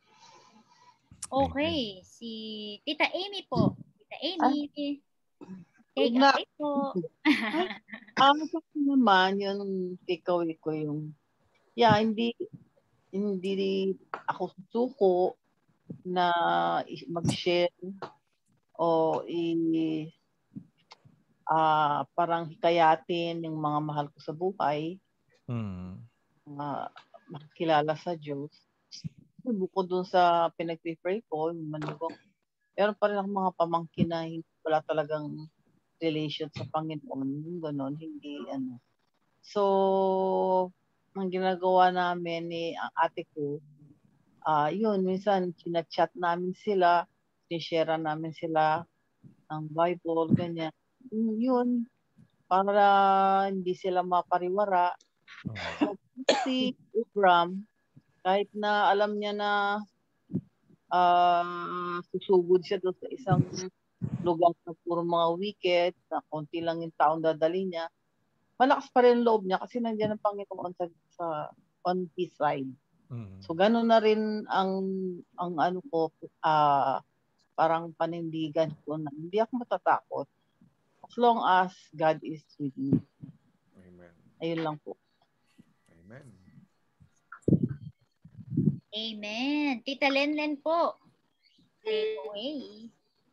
Okay. Amen. Si Tita Amy po. Tita Amy. Take a break po. Ang sa naman, yung takeaway ko yung, yeah, hindi, hindi ako susuko na mag-share o i uh, parang hikayatin yung mga mahal ko sa buhay mm. uh, makikilala sa Diyos. Bukod dun sa pinag-pray ko, yung manibok, meron pa rin ako mga pamangkin na hindi wala talagang relation sa Panginoon, yung gano'n, hindi ano. So, ang ginagawa namin ni ang ate ko, uh, yun, minsan sinachat namin sila, sinishare namin sila ng Bible, ganyan. Yun, para hindi sila mapariwara. So, si Abraham, kahit na alam niya na uh, susugod siya doon sa isang lugar na puro mga wicked, na konti lang yung taong dadali niya, malakas pa rin loob niya kasi nandiyan ang Panginoon sa, sa on his side. Mm. So gano'n na rin ang ang ano ko, uh, parang panindigan ko na hindi ako matatakot as long as God is with me. Amen. Ayun lang po. Amen. Amen. Tita Lenlen po. Take away.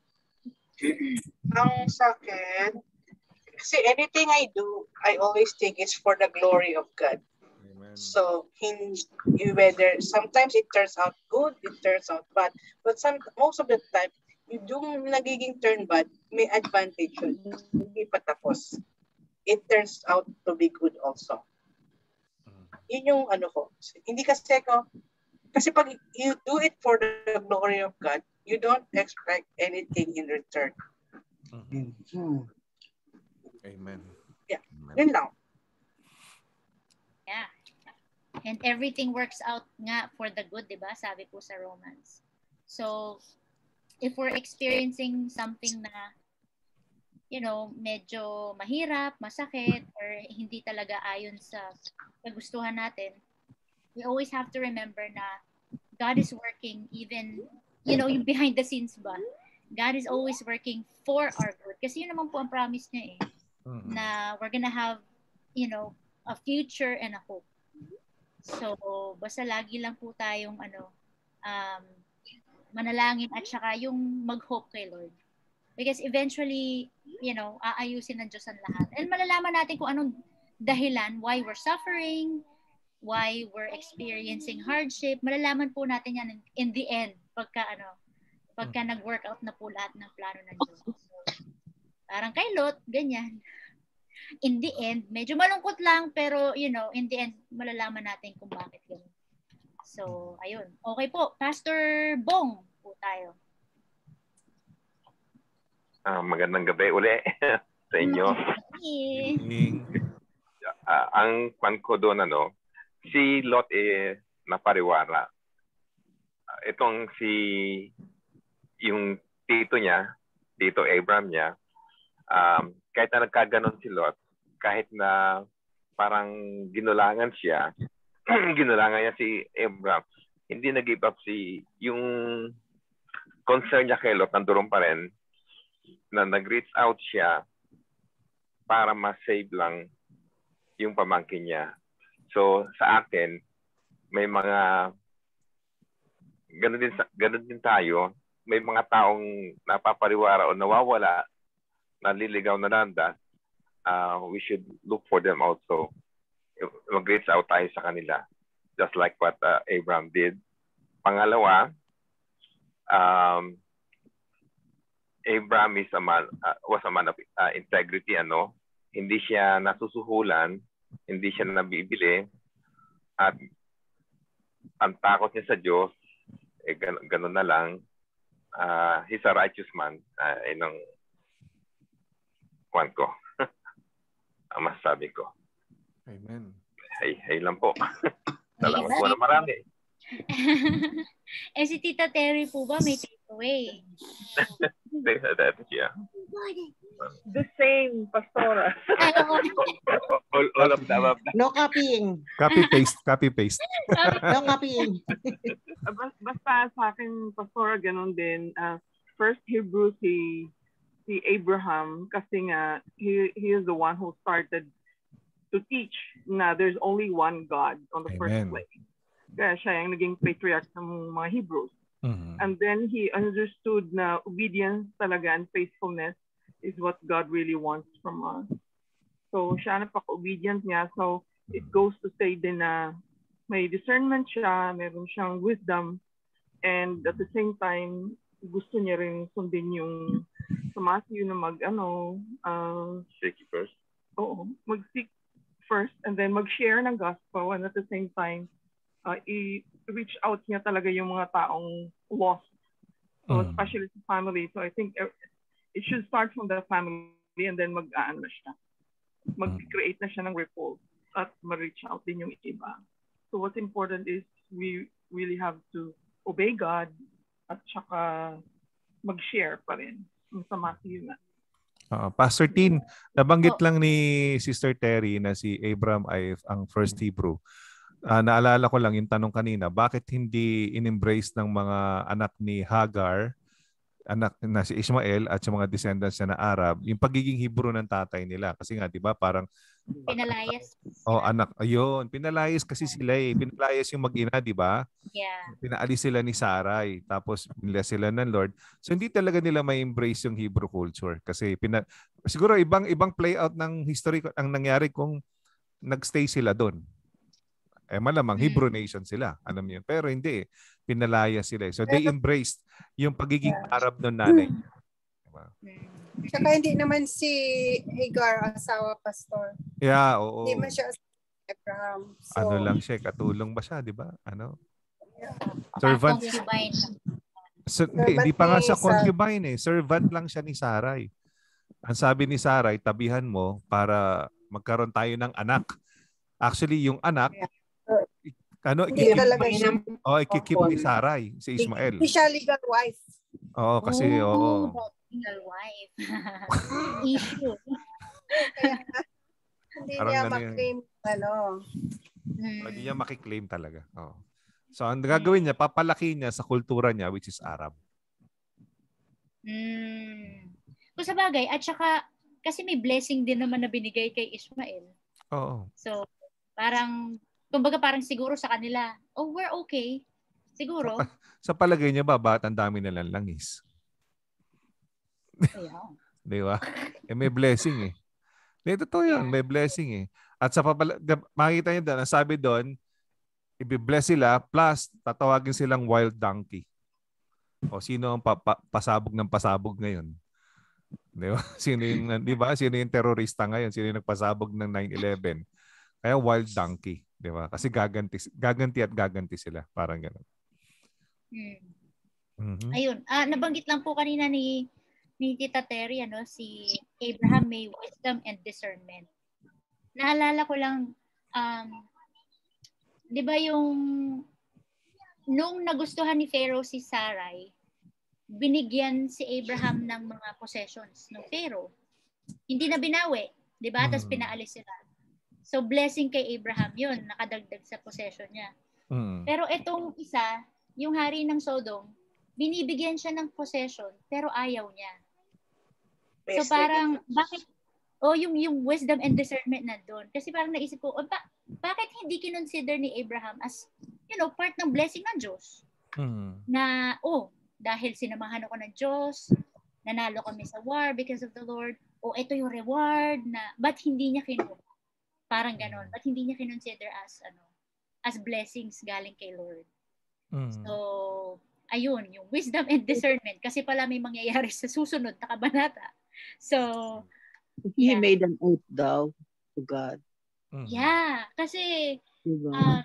Ang sa akin, kasi anything I do, I always think it's for the glory of God. Amen. So, in, whether sometimes it turns out good, it turns out bad, but some most of the time, yung nagiging turn bad, may advantage yun. Hindi pa tapos. It turns out to be good also. Yun yung ano ko. Hindi kasi ko, kasi pag you do it for the glory of God, you don't expect anything in return. Mm-hmm. Amen. Yeah. Amen. Yun lang. Yeah. And everything works out nga for the good, di ba? Sabi po sa Romans. So, if we're experiencing something na, you know, medyo mahirap, masakit, or hindi talaga ayon sa kagustuhan natin, we always have to remember na God is working even, you know, yung behind the scenes ba? God is always working for our good. Kasi yun naman po ang promise niya eh. Mm-hmm. Na we're gonna have, you know, a future and a hope. So, basta lagi lang po tayong ano, um, manalangin at saka yung mag-hope kay Lord. Because eventually, you know, aayusin ng Diyos ang lahat. And malalaman natin kung anong dahilan, why we're suffering, why we're experiencing hardship. Malalaman po natin yan in the end, pagka ano, pagka nag-workout na po lahat ng plano ng Diyos. So, parang kay Lot, ganyan. In the end, medyo malungkot lang, pero, you know, in the end, malalaman natin kung bakit ganun. So, ayun. Okay po. Pastor Bong po tayo. Uh, magandang gabi uli sa inyo. Uh, ang pan ko doon, ano, si Lot eh, napariwara. Uh, itong si, yung tito niya, tito Abraham niya, um, kahit na nagkaganon si Lot, kahit na parang ginulangan siya, ginulangan niya si Abraham, hindi nag-give up si, yung concern niya kay Lot, nandoon pa rin, na nag-reach out siya para ma-save lang yung pamangkin niya. So, sa akin, may mga, ganun din, ganun din tayo, may mga taong napapariwara o nawawala, naliligaw na landas, uh, we should look for them also. Mag-reach out tayo sa kanila. Just like what uh, Abraham did. Pangalawa, um, Abraham is a man, uh, was a man of uh, integrity. Ano? Hindi siya nasusuhulan, hindi siya nabibili, at ang takot niya sa Diyos, eh, gan- ganun na lang. Uh, he's a righteous man. Uh, inong kwan ko. Ang masasabi ko. Amen. Hey, hey lang po. Salamat po na marami. Eh si Tita Terry po ba may takeaway? Yeah. The same, Pastora. all, all of the above. No copying. Copy paste, copy paste. No copying. Basta sa akin, Pastora, ganun din. Uh, first Hebrew si si Abraham kasi nga he he is the one who started to teach na there's only one God on the Amen. First place. Kaya siya yung naging patriarch ng mga Hebrews. Mm-hmm. And then he understood na obedience talaga and faithfulness is what God really wants from us. So siya napaka-obedient niya. So it goes to say din na may discernment siya, meron siyang wisdom, and at the same time, gusto niya rin sundin yung sa Matthew na mag, ano, uh, seek first. Oo, mag-seek first and then mag-share ng gospel, and at the same time, uh, i-reach out niya talaga yung mga taong lost. So, mm. especially sa family. So, I think it should start from the family and then mag-aan na siya. Mag-create na siya ng ripple at ma-reach out din yung iba. So, what's important is we really have to obey God at saka mag-share pa rin. Sa Matthew na. Uh, Pastor Tin, nabanggit oh. lang ni Sister Terry na si Abraham ay ang first Hebrew. uh, naalala ko lang yung tanong kanina, bakit hindi in-embrace ng mga anak ni Hagar, anak na si Ishmael at sa mga descendants niya na Arab, yung pagiging Hebrew ng tatay nila? Kasi nga, di ba, parang Pinalayas. oh, anak, ayun, pinalayas kasi sila eh. Pinalayas yung mag-ina, di ba? Yeah. Pinaalis sila ni Sarai, tapos nila sila ng Lord. So hindi talaga nila may embrace yung Hebrew culture kasi pina siguro ibang ibang play out ng history ang nangyari kung nagstay sila doon. Eh malamang Hmm. Hebrew nation sila, alam niyo. Pero hindi, eh. Pinalaya sila. eh. So they embraced yung pagiging Arab ng nanay. Diba? Tsaka hindi naman si Hagar asawa, Pastor. Yeah, oo. Hindi man siya asawa ni Abraham. So, Ano lang siya, katulong ba siya, di ba? Ano? yeah. Servant. Concubine. So, hindi, hindi pa nga siya concubine eh. Servant lang siya ni Sarai. Ang sabi ni Sarai, tabihan mo para magkaroon tayo ng anak. Actually, yung anak, ano, Hindi ikikip, talaga siya. oh, ikikip ni Sarai, si Ismael. Hindi siya legal wife. Oo, kasi, oo. Oh, legal wife. Issue. Kaya, hindi Parang niya ano yan. maklaim, ano. Hindi niya makiklaim talaga. Oo. So, ang gagawin niya, papalaki niya sa kultura niya, which is Arab. Mm. Kung sa bagay, at saka, kasi may blessing din naman na binigay kay Ishmael. Oo. So, parang, kumbaga parang siguro sa kanila, oh, we're okay. Siguro. Sa, sa palagay niya ba, ba't ang dami nilang langis? Ayaw. Di ba? Eh, may blessing eh. Di, totoo yun, may blessing eh. At sa papala, makikita niyo doon, ang sabi doon, i-bless sila, plus tatawagin silang wild donkey. O sino ang pa, pa, pasabog ng pasabog ngayon? Di ba? Sino yung, di ba? Sino yung terorista ngayon? Sino yung nagpasabog ng nine eleven? Kaya wild donkey. Di ba? Kasi gaganti, gaganti at gaganti sila. Parang gano'n. Hmm. Mm-hmm. Ayun. Ah, nabanggit lang po kanina ni, ni Tita Terry, ano, si Abraham may wisdom and discernment. Naalala ko lang, um, di ba yung nung nagustuhan ni Pharaoh si Sarai, binigyan si Abraham ng mga possessions ng Pharaoh. Hindi na binawi, di ba? Mm. Tapos pinaalis sila. So blessing kay Abraham yun, nakadagdag sa possession niya. Mm. Pero itong isa, yung hari ng Sodom, binibigyan siya ng possession pero ayaw niya. So parang, bakit o oh, yung yung wisdom and discernment na doon. Kasi parang naisip ko, oh, ba- bakit hindi kinonsider ni Abraham as, you know, part ng blessing ng Diyos? Mm. Na, oh, dahil sinamahan ako ng Diyos, nanalo kami sa war because of the Lord, o oh, ito yung reward na, ba't hindi niya kinuha? Parang ganon. Ba't hindi niya kinonsider as, ano, as blessings galing kay Lord? Mm. So, ayun, yung wisdom and discernment. Kasi pala may mangyayari sa susunod na kabanata. So, He yeah. made an oath daw to God. Yeah, kasi diba? uh,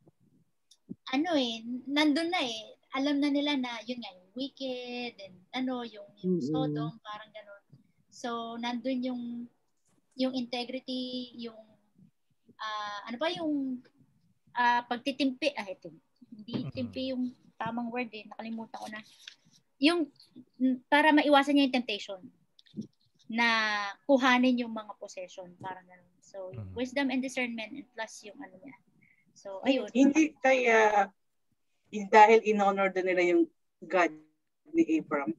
ano eh, nandun na eh. Alam na nila na yun nga, yung wicked, and ano, yung, yung mm-hmm. Sodom, parang gano'n. So, nandun yung yung integrity, yung uh, ano pa yung uh, pagtitimpi, ah, ito, hindi timpi yung tamang word eh, nakalimutan ko na. Yung, para maiwasan niya yung temptation na kuhanin yung mga possession, parang gano'n. So, mm-hmm. wisdom and discernment and plus yung ano niya. So, ayun. Hindi kaya dahil in-honor din nila yung God ni Abraham.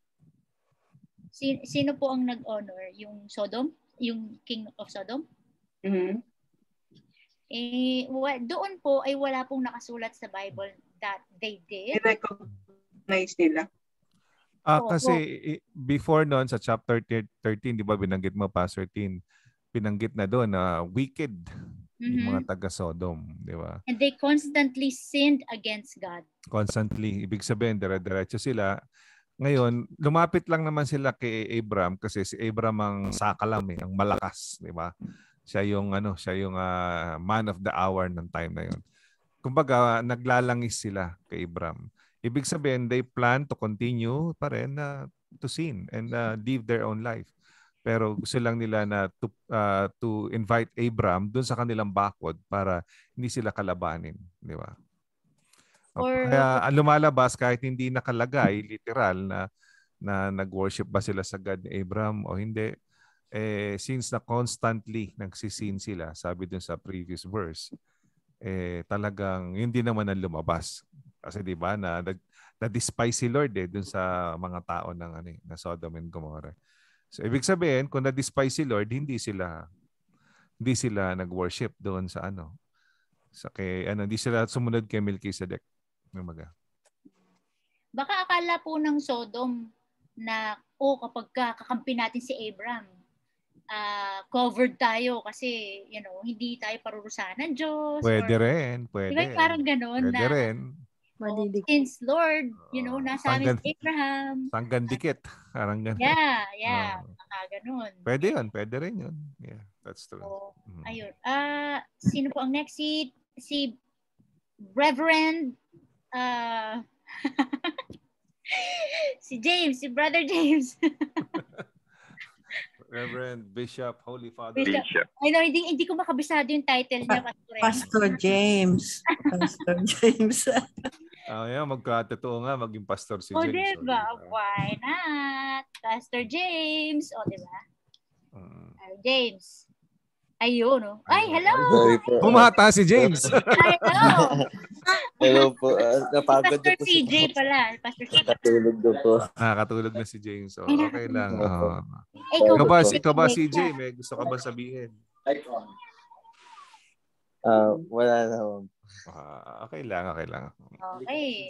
Si, sino po ang nag-honor? Yung Sodom? Yung King of Sodom? Mm-hmm. Eh, wa- doon po ay wala pong nakasulat sa Bible that they did. I-recognize nila. Ah, oh, kasi oh. before noon sa chapter thirteen, di ba binanggit mo, Pastor Tin, binanggit na doon na wicked mm-hmm. yung mga taga-Sodom, di ba? And they constantly sinned against God. Constantly. Ibig sabihin, dire-diretso sila. Ngayon, lumapit lang naman sila kay Abraham kasi si Abraham ang sakalam eh, ang malakas, di ba? Siya yung ano, siya yung uh, man of the hour ng time na yun. Kumbaga, naglalangis sila kay Abraham. Ibig sabihin, they plan to continue pa rin uh, to sin and uh, live their own life. Pero gusto lang nila na to, uh, to invite Abraham dun sa kanilang bakod para hindi sila kalabanin. Di ba? Or, kaya lumalabas kahit hindi nakalagay, literal, na, na nag-worship ba sila sa God ni Abraham o hindi. Eh, since na constantly nagsisin sila, sabi dun sa previous verse, eh talagang yun din naman ang lumabas. Kasi 'di ba na na-despise si Lord eh dun sa mga tao ng ano eh, na Sodom and Gomorrah. So ibig sabihin kung na-despise si Lord, hindi sila hindi sila nag-worship doon sa ano. Sa kay ano, hindi sila sumunod kay Melchizedek. Umaga. Baka akala po ng Sodom na oh kapag kakampi natin si Abraham, uh, covered tayo kasi you know, hindi tayo parurusahan ng Diyos. Pwede or, rin, pwede. Diba parang gano'n pwede na rin. Oh, since Lord, you know, nasa amin si Abraham. Sanggan dikit. Parang gano'n. Yeah, yeah. Oh. Baka gano'n. Pwede yun, pwede rin yun. Yeah, that's true. So, mm. Ayun. Uh, sino po ang next? Si, si Reverend uh, si James, si Brother James. Reverend Bishop, Holy Father. Bishop. Bishop. I know, hindi, hindi ko makabisado yung title niya. Pastor, Pastor James. Pastor James. Oh, yeah, magkatotoo nga maging pastor si oh, James. Diba? Oh, diba? Why not? Pastor James. O, oh, diba? Uh, uh, James. Ayun, no? Ay, hello! Bumata si James. Ay, hello! Hello po. Uh, napagod Pastor po C J pala. Pastor C J. Katulog na po. Ah, katulog na si James. Oh, okay lang. Oh. Ay, ikaw ba, si ikaw ba C J? May gusto ka ba sabihin? Uh, wala na. Ah, okay lang, okay lang. Okay.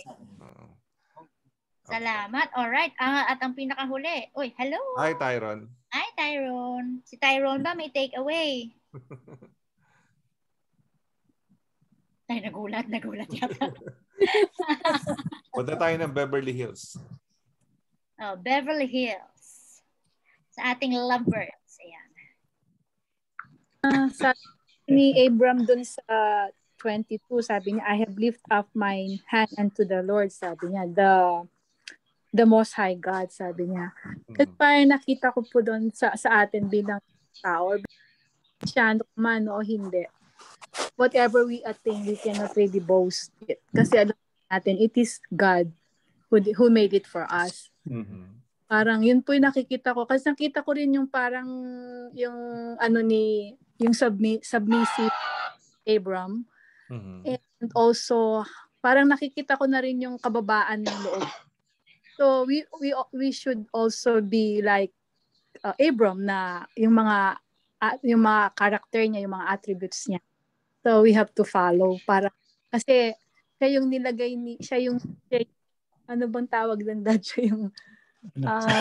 Salamat. Alright. Ah, at ang pinakahuli. Uy, hello. Hi, Tyron. Hi, Tyron. Si Tyron ba may take away? Ay, nagulat, nagulat yata. Punta tayo ng Beverly Hills. Oh, Beverly Hills. Sa ating lovebirds. Ayan. Uh, sa ni Abram dun sa twenty-two, sabi niya, I have lifted up my hand unto the Lord, sabi niya, the the Most High God, sabi niya. Kasi parang nakita ko po doon sa, sa atin bilang tao, siya man o hindi, whatever we attain, we cannot really boast it. Kasi alam natin, it is God who, who made it for us. Mm-hmm. Parang yun po yung nakikita ko. Kasi nakita ko rin yung parang, yung ano ni, yung submi, submissive Abram. Mm-hmm. And also, parang nakikita ko na rin yung kababaan ng loob. So we we we should also be like uh, Abram na yung mga uh, yung mga character niya, yung mga attributes niya. So we have to follow para kasi siya yung nilagay ni siya yung siya, ano bang tawag ng dad siya yung uh,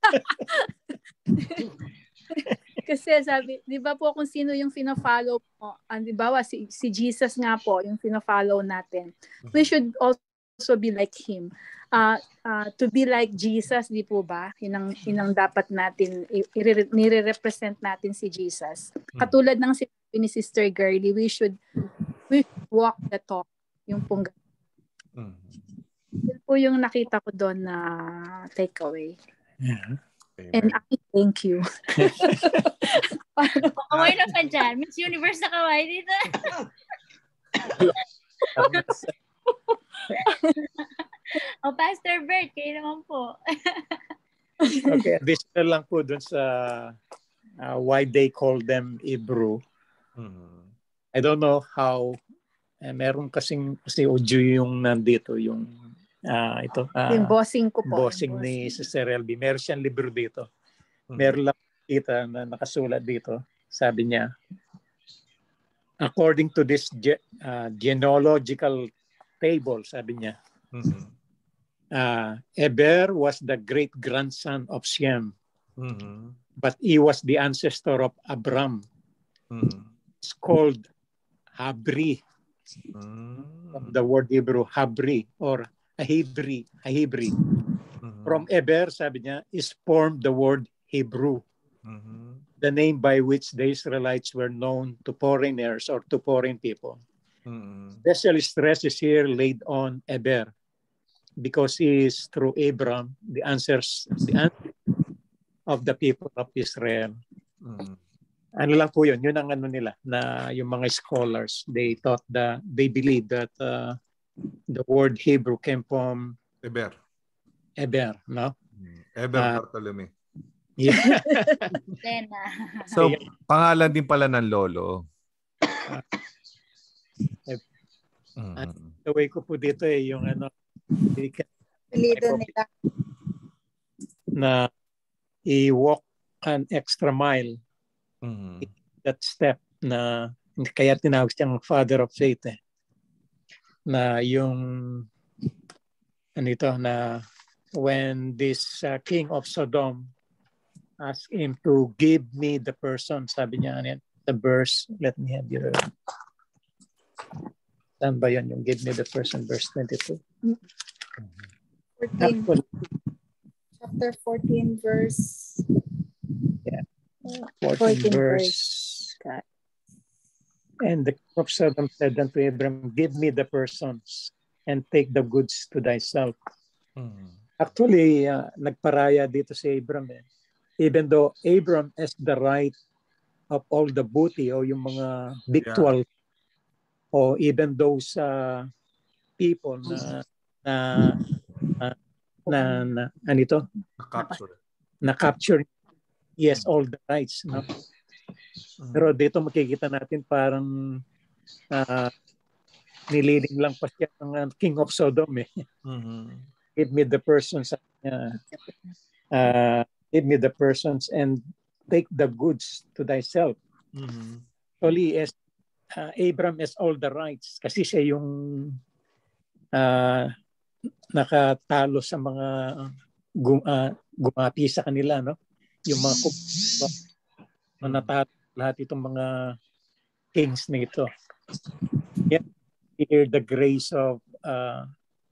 kasi sabi, di ba po kung sino yung fina-follow mo, uh, di ba si, si Jesus nga po yung fina-follow natin. We should also be like him. Uh, uh, to be like Jesus, di po ba? Yun ang, yun ang dapat natin, nire-represent natin si Jesus. Katulad ng sinabi ni Sister Girlie, we should, we should walk the talk. Yung pong mm. Yun po yung nakita ko doon na takeaway. Yeah. And I thank you. Kaway na ka dyan. Miss Universe na kaway dito. O, Pastor Bert, kayo naman po. Okay, additional lang po dun sa uh, why they call them Hebrew. Mm-hmm. I don't know how, eh, meron kasing, kasi audio yung nandito, yung uh, ito. Uh, yung bossing ko po. Bossing ni Sister L B. Meron siyang libro dito. Mm-hmm. Meron lang kita na nakasulat dito. Sabi niya, according to this ge- uh, genealogical table, sabi niya, mm-hmm. Uh, Eber was the great-grandson of Shem, mm-hmm. but he was the ancestor of Abram. Mm-hmm. It's called Habri, mm-hmm. from the word Hebrew, Habri, or Ahibri. Ahibri. Mm-hmm. From Eber, sabi niya, is formed the word Hebrew, mm-hmm. the name by which the Israelites were known to foreigners or to foreign people. Mm-hmm. Special stress is here laid on Eber, because he is through Abram the answers the answer of the people of Israel. Mm. Ano lang po yun, yun ang ano nila na yung mga scholars, they thought that they believe that uh, the word Hebrew came from Eber. Eber, no? Eber uh, Bartolome. Yeah. So, pangalan din pala ng lolo. Uh, Mm-hmm. At the way ko po dito eh, yung ano, Pilido nila. na i-walk an extra mile. Mm-hmm. That step na kaya tinawag siyang father of faith eh. Na yung ano ito na when this uh, king of Sodom asked him to give me the person, sabi niya ano yan, the verse, let me have your saan ba yun yung give me the person, verse twenty-two? fourteen. Chapter fourteen, verse... Yeah. fourteen, fourteen verse. verse. And the king of Sodom said unto Abram, give me the persons and take the goods to thyself. Mm-hmm. Actually, uh, nagparaya dito si Abram eh. Even though Abram has the right of all the booty o yung mga victual, yeah. O even those uh, people na na na, na, na ano ito? Na-capture. Na-capture. Yes, all the rights. No? Mm-hmm. Pero dito makikita natin parang uh, nililing lang pa siya ng King of Sodom eh. Mm-hmm. Give me the persons uh, uh, give me the persons and take the goods to thyself. Mm-hmm. Only as uh, Abram has all the rights kasi siya yung uh, nakatalo sa mga gum, uh, gumapi sa kanila, no? Yung mga mm-hmm. natalo lahat itong mga kings na ito. Yet here the grace of uh,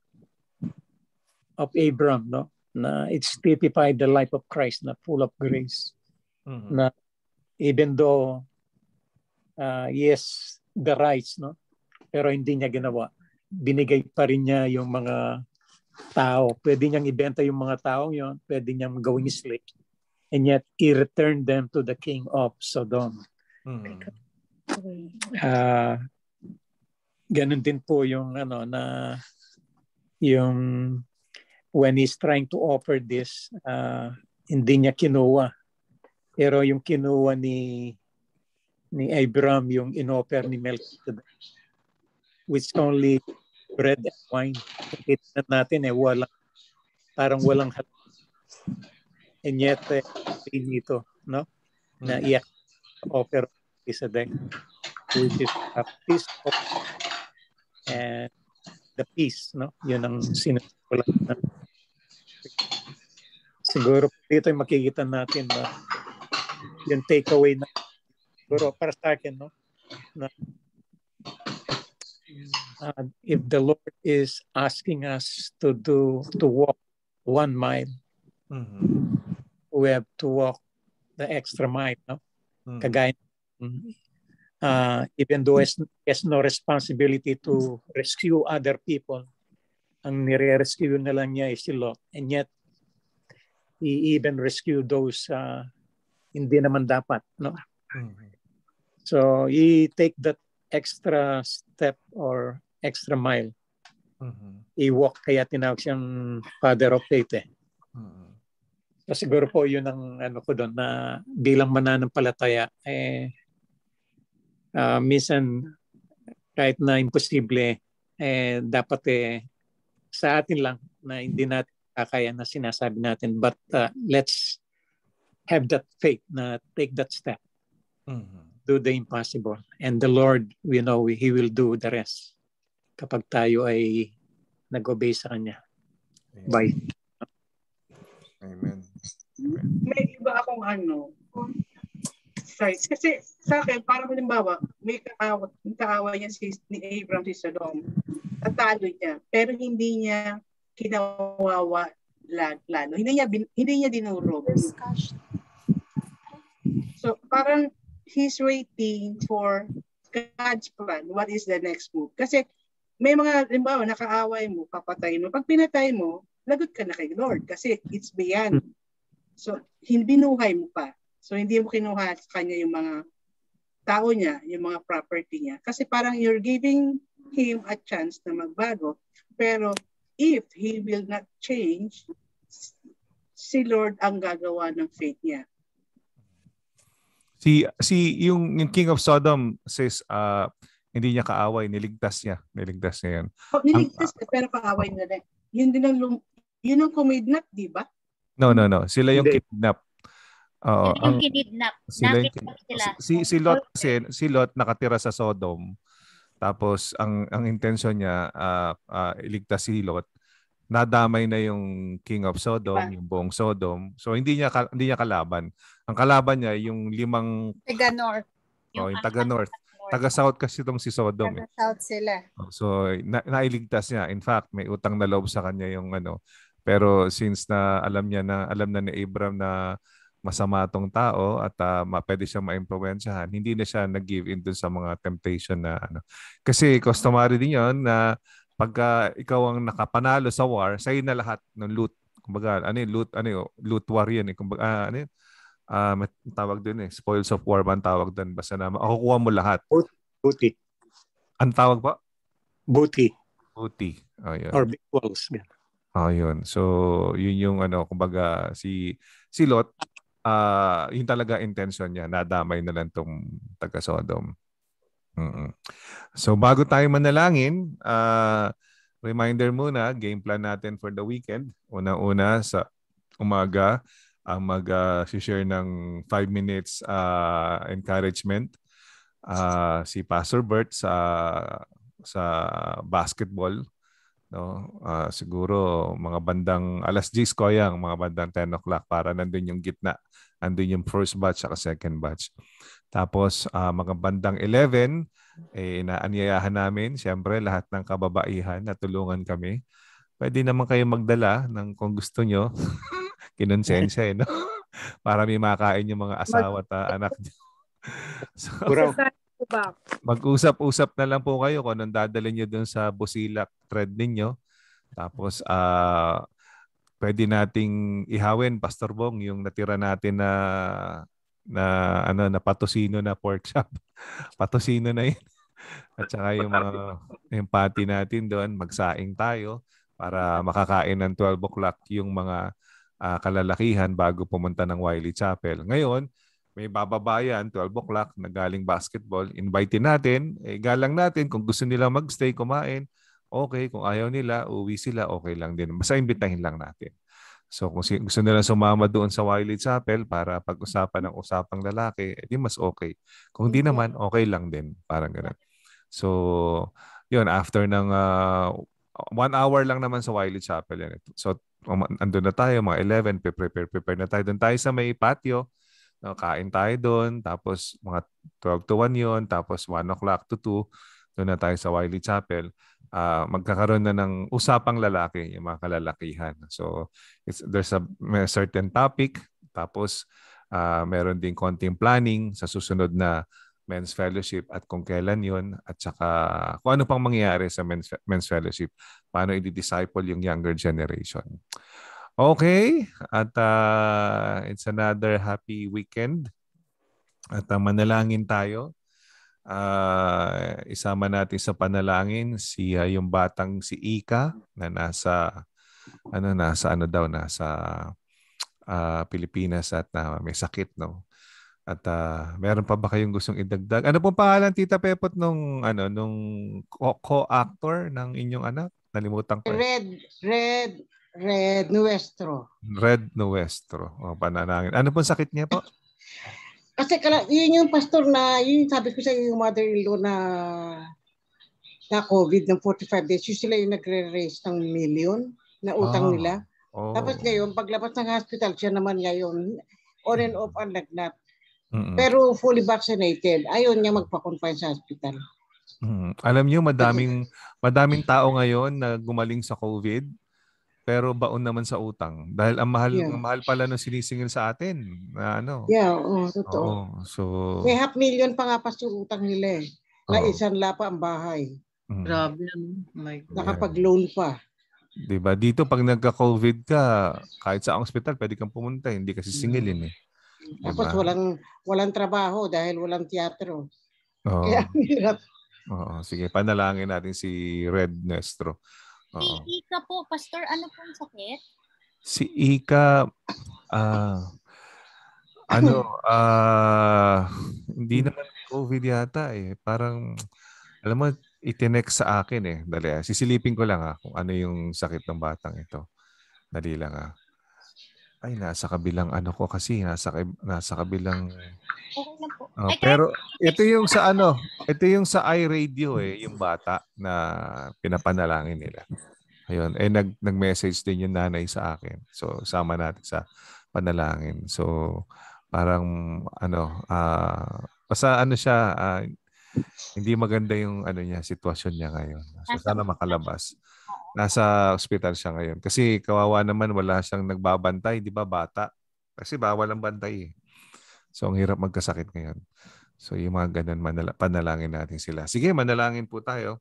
of Abram, no? Na it's typified the life of Christ na full of grace. Mm-hmm. Na even though uh, yes, the rights, no? Pero hindi niya ginawa. Binigay pa rin niya yung mga tao. Pwede niyang ibenta yung mga taong yon, pwede niyang gawing slave. And yet he returned them to the king of Sodom. Mm-hmm. Uh, ganun din po yung ano na yung when he's trying to offer this, uh, hindi niya kinuha. Pero yung kinuha ni ni Abram, yung inoffer ni Melchizedek, which only bread and wine. Kita natin eh, walang, parang walang hal. And yet, eh, pinito, no? Na iyak offer Melchizedek, which is a peace of, and the peace, no? Yun ang sinusulat na. Siguro dito yung makikita natin na yung takeaway na siguro para sa akin, no? Na, uh, if the Lord is asking us to do, to walk one mile, mm-hmm. we have to walk the extra mile, no? Mm-hmm. Kagaya, uh, even though he has no responsibility to rescue other people, ang nire-rescue na lang niya is si Lot. And yet, he even rescued those uh, hindi naman dapat, no? Mm-hmm. So, he take that extra step or extra mile. Mm-hmm. He walk, kaya tinawag siyang father of faith eh. Mm-hmm. So, siguro po yun ang ano ko doon na bilang mananampalataya eh uh, minsan kahit na imposible eh dapat eh sa atin lang na hindi natin kaya na sinasabi natin, but uh, let's have that faith na take that step. Mm-hmm. Do the impossible. And the Lord, we know, He will do the rest kapag tayo ay nag-obey sa Kanya. Amen. Bye. Amen. May iba akong ano, sides. Kasi sa akin, parang halimbawa, may kaawa, may kaawa niya si, ni Abram si Sodom. Tatalo niya. Pero hindi niya kinawawa lalo. Hindi niya, hindi niya dinurog. So, parang he's waiting for God's plan. What is the next move? Kasi may mga, limbawa, nakaaway mo, papatay mo. Pag pinatay mo, lagot ka na kay Lord kasi it's beyond. So, hindi binuhay mo pa. So, hindi mo kinuha sa kanya yung mga tao niya, yung mga property niya. Kasi parang you're giving him a chance na magbago. Pero if he will not change, si Lord ang gagawa ng faith niya. Si si yung, yung King of Sodom says uh hindi niya kaaway, niligtas niya. Niligtas niya 'yan. Oh, niligtas niya, pero kaaway na rin. Yun din ang, lum- yun ang kumidnap, di ba? No, no, no. Sila yung Hindi. kidnap. Oo, Sila yung ang kinidnap. sila yung Nakidnap sila. si si Lot kasi, si Lot nakatira sa Sodom. Tapos ang ang intensyon niya ah, ah, iligtas si Lot. Nadamay na yung King of Sodom, yung buong Sodom. So hindi niya ka- hindi niya kalaban. Ang kalaban niya yung limang Taga North. oh, yung taga North. Taga South kasi itong si Sodom. Taga Eh. South sila. So na, nailigtas niya. In fact, may utang na loob sa kanya yung ano. Pero since na alam niya na alam na ni Abraham na masama tong tao at uh, pwede siyang maimpluwensyahan, hindi na siya nag-give in dun sa mga temptation na ano. Kasi customary din yun na pagka ikaw ang nakapanalo sa war, sa'yo na lahat ng loot. Kumbaga, ano yung loot, ano yung loot war yan eh. Kumbaga, ah, ano yun? Ah, may tawag din eh. Spoils of war ba ang tawag din? Basta na makukuha mo lahat. Booty. Ang tawag ba? Booty. Booty. Oh, yun. Or victuals. Yeah. Oh, yun. So, yun yung ano, kumbaga, si, si Lot, ah, yun talaga intention niya. Nadamay na lang tong taga-Sodom. Mm-mm. So bago tayo manalangin, uh, reminder muna, game plan natin for the weekend. Una-una sa umaga, ang mag-share uh, ng five minutes uh, encouragement. Uh, si Pastor Bert sa sa basketball. No? Uh, siguro mga bandang alas diyes ko yang, mga bandang ten o'clock para nandun yung gitna. Nandun yung first batch at second batch. Tapos uh, mga bandang eleven, eh, inaanyayahan namin, siyempre lahat ng kababaihan na tulungan kami. Pwede naman kayo magdala ng kung gusto nyo. Kinonsensya eh, no? Para may makain yung mga asawa at uh, anak nyo. So, mag-usap-usap na lang po kayo kung anong dadalhin nyo dun sa busilak thread ninyo. Tapos, uh, pwede nating ihawin, Pastor Bong, yung natira natin na na ano na patusino na pork chop. Patusino na yun. At saka yung mga yung party natin doon, magsaing tayo para makakain ng twelve o'clock yung mga uh, kalalakihan bago pumunta ng Wiley Chapel. Ngayon, may bababayan twelve o'clock na galing basketball. Invite natin, eh, galang natin kung gusto nila magstay kumain. Okay, kung ayaw nila, uwi sila, okay lang din. Basta imbitahin lang natin. So kung gusto nila sumama doon sa Wiley Chapel para pag-usapan ng usapang lalaki, edi mas okay. Kung di naman, okay lang din. Parang gano'n. So, yun, after ng uh, one hour lang naman sa Wiley Chapel. Yan. So, um, andun na tayo, mga eleven, prepare, prepare na tayo. Doon tayo sa may patio. No, kain tayo doon. Tapos mga twelve to one yun. Tapos one o'clock to two. Doon na tayo sa Wiley Chapel. Uh, magkakaroon na ng usapang lalaki, yung mga kalalakihan. So, it's, there's a may certain topic, tapos uh, meron din konting planning sa susunod na men's fellowship at kung kailan yun, at saka kung ano pang mangyayari sa men's, men's fellowship, paano i-disciple yung younger generation. Okay, at uh, it's another happy weekend. At uh, manalangin tayo. Uh, isama natin sa panalangin si uh, yung batang si Ika na nasa ano nasa ano daw nasa uh, Pilipinas at uh, may sakit, no. At uh, meron pa ba kayong gustong idagdag? Ano pong pangalan, Tita Pepot, nung ano nung co-actor ng inyong anak? Nalimutan ko. Eh. Red Red Red Nuestro. Red Nuestro. O, panalangin. Ano pong sakit niya po? Kasi kala, yun yung pastor na, yun sabi ko sa yung mother-in-law na na COVID ng forty-five days, yun sila yung nagre-raise ng million na utang Ah, nila. oh. Tapos ngayon, paglabas ng hospital, siya naman ngayon, on and off ang lagnat. Mm-mm. Pero fully vaccinated, ayaw niya magpa-confine sa hospital. Mm. Alam niyo, madaming madaming tao ngayon na gumaling sa COVID, pero baon naman sa utang. Dahil ang mahal, Yeah. ang mahal pala ng sinisingil sa atin. Na ano. Yeah, oo, totoo. Oo, so, May half million pa nga pa yung utang nila eh. Na Oo. isang lapa ang bahay. mm, Grabe ano. My God. Nakapag-loan pa. diba? Dito, pag nagka-COVID ka, kahit sa hospital, pwede kang pumunta. Hindi kasi singilin eh. Tapos Diba? walang walang trabaho dahil walang teatro. Oo. Kaya ang hirap. Oo. Sige, panalangin natin si Red Nestro. Si Oo. Ika po, Pastor, ano pong sakit? Si Ika, ah, ano, ah, hindi naman COVID yata eh. Parang, Alam mo, itinext sa akin eh. Dali, ah. Sisilipin ko lang ah, kung ano yung sakit ng batang ito. Dali lang ah. Ay, nasa kabilang ano ko kasi. Nasa, nasa kabilang... Okay lang po. Oh, Ay, pero ito yung sa ano, ito yung sa iRadio eh, yung bata na pinapanalangin nila. Ayun, eh nag nag-message din yung nanay sa akin. So sama natin sa panalangin. So parang ano, ah uh, basta ano siya, uh, hindi maganda yung ano niya, sitwasyon niya ngayon. So sana makalabas. Nasa ospital siya ngayon. Kasi kawawa naman, wala siyang nagbabantay, di ba, bata? Kasi bawal ang bantay eh. So, ang hirap magkasakit ngayon. So, yung mga ganun, manala- panalangin natin sila. Sige, manalangin po tayo.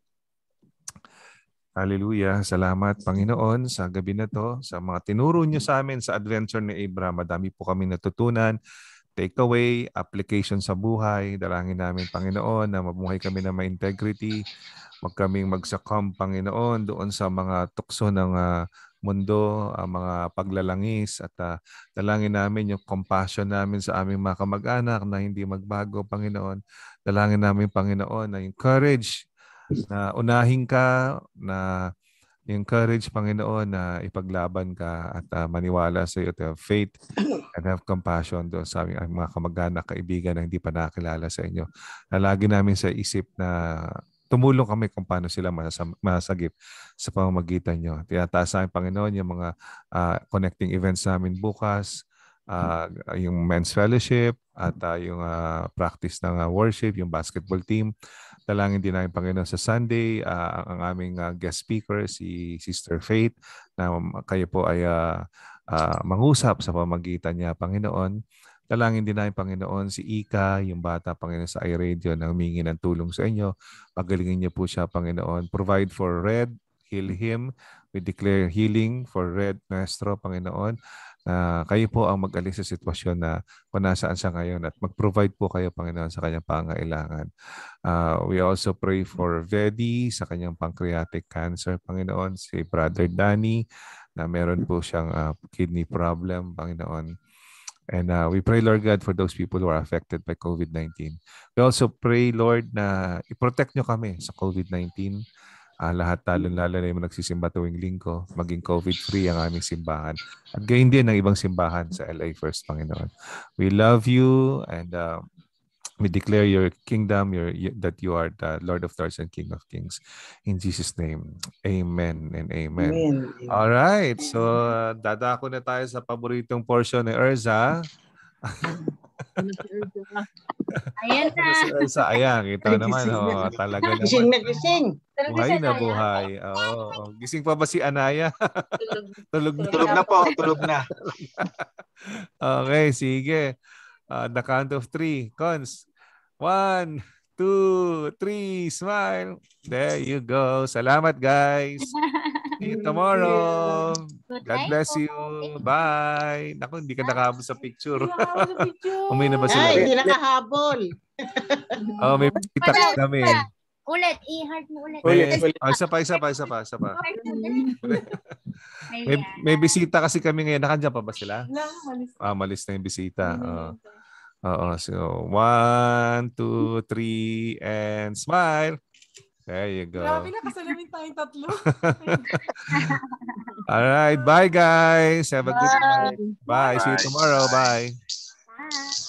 Hallelujah. Salamat, Panginoon, sa gabi na to, sa mga tinuro niyo sa amin sa adventure ni Abraham. Madami po kami natutunan. Takeaway, application sa buhay. Dalangin namin, Panginoon, na mabuhay kami na may integrity. Huwag kaming magsakam, Panginoon, doon sa mga tukso ng uh, mundo, uh, mga paglalangis, at uh, dalangin namin yung compassion namin sa aming mga kamag-anak na hindi magbago, Panginoon. Dalangin namin, Panginoon, na yung courage na unahin ka, na yung courage, Panginoon, na ipaglaban ka at uh, maniwala sa iyo, to have faith and have compassion doon sa aming mga kamag-anak, kaibigan na hindi pa nakilala sa inyo. Na lagi namin sa isip na tumulong kami kung paano sila masagip sa pamamagitan nyo. Tinataas namin, Panginoon, yung mga uh, connecting events namin bukas, uh, yung men's fellowship, at uh, yung uh, practice ng uh, worship, yung basketball team. Dalangin din namin, Panginoon, sa Sunday, uh, ang aming uh, guest speaker, si Sister Faith, na kayo po ay uh, uh, mangusap sa pamamagitan niya, Panginoon. Dalangin din namin, Panginoon, si Ika, yung bata, Panginoon, sa iRadio na humingi ng tulong sa inyo. Pagalingin niyo po siya, Panginoon. Provide for Red, heal him. We declare healing for Red Nuestro, Panginoon. Uh, kayo po ang mag-alis sa sitwasyon na kung nasaan siya ngayon at mag-provide po kayo, Panginoon, sa kanyang pangailangan. Uh, we also pray for Vedi sa kanyang pancreatic cancer, Panginoon. Si Brother Danny na meron po siyang uh, kidney problem, Panginoon. And uh, we pray, Lord God, for those people who are affected by COVID nineteen. We also pray, Lord, na i-protect nyo kami sa COVID nineteen. Uh, lahat talon-lalo na yung nagsisimba tuwing linggo, maging COVID-free ang aming simbahan. At gayon din ang ibang simbahan sa L A First, Panginoon. We love you and uh, we declare your kingdom, your, that you are the Lord of Lords and King of Kings. In Jesus' name, amen and amen. Amen. All right. So, uh, dadako na tayo sa paboritong portion ni Erza. Ayan na. Si Erza, ayan. Ito naman, oh, talaga naman. Gising na gising. Buhay na buhay. Oh, oh. Gising pa ba si Anaya? Tulog na. Tulog na po. Tulog na. Okay, sige. Uh, the count of three. Cons. One, two, three. Smile. There you go. Salamat, guys. See you tomorrow. God bless you. Bye. Naku, hindi ka nakahabol sa picture. Umay na ba sila? Ay, hindi nakahabol. Oh, may bisita kami. Ulit, i-heart mo ulit. May, oh, isa pa, isa pa, isa pa, isa pa. may, may bisita kasi kami ngayon. Nakandyan pa ba sila? Ah, malis na yung bisita. Oh. Oo. So, one, two, three, and smile. There you go. Grabe na, kasalamin tayong tatlo. All right. Bye, guys. Have a good night. Bye. Bye. See you tomorrow. Bye. Bye.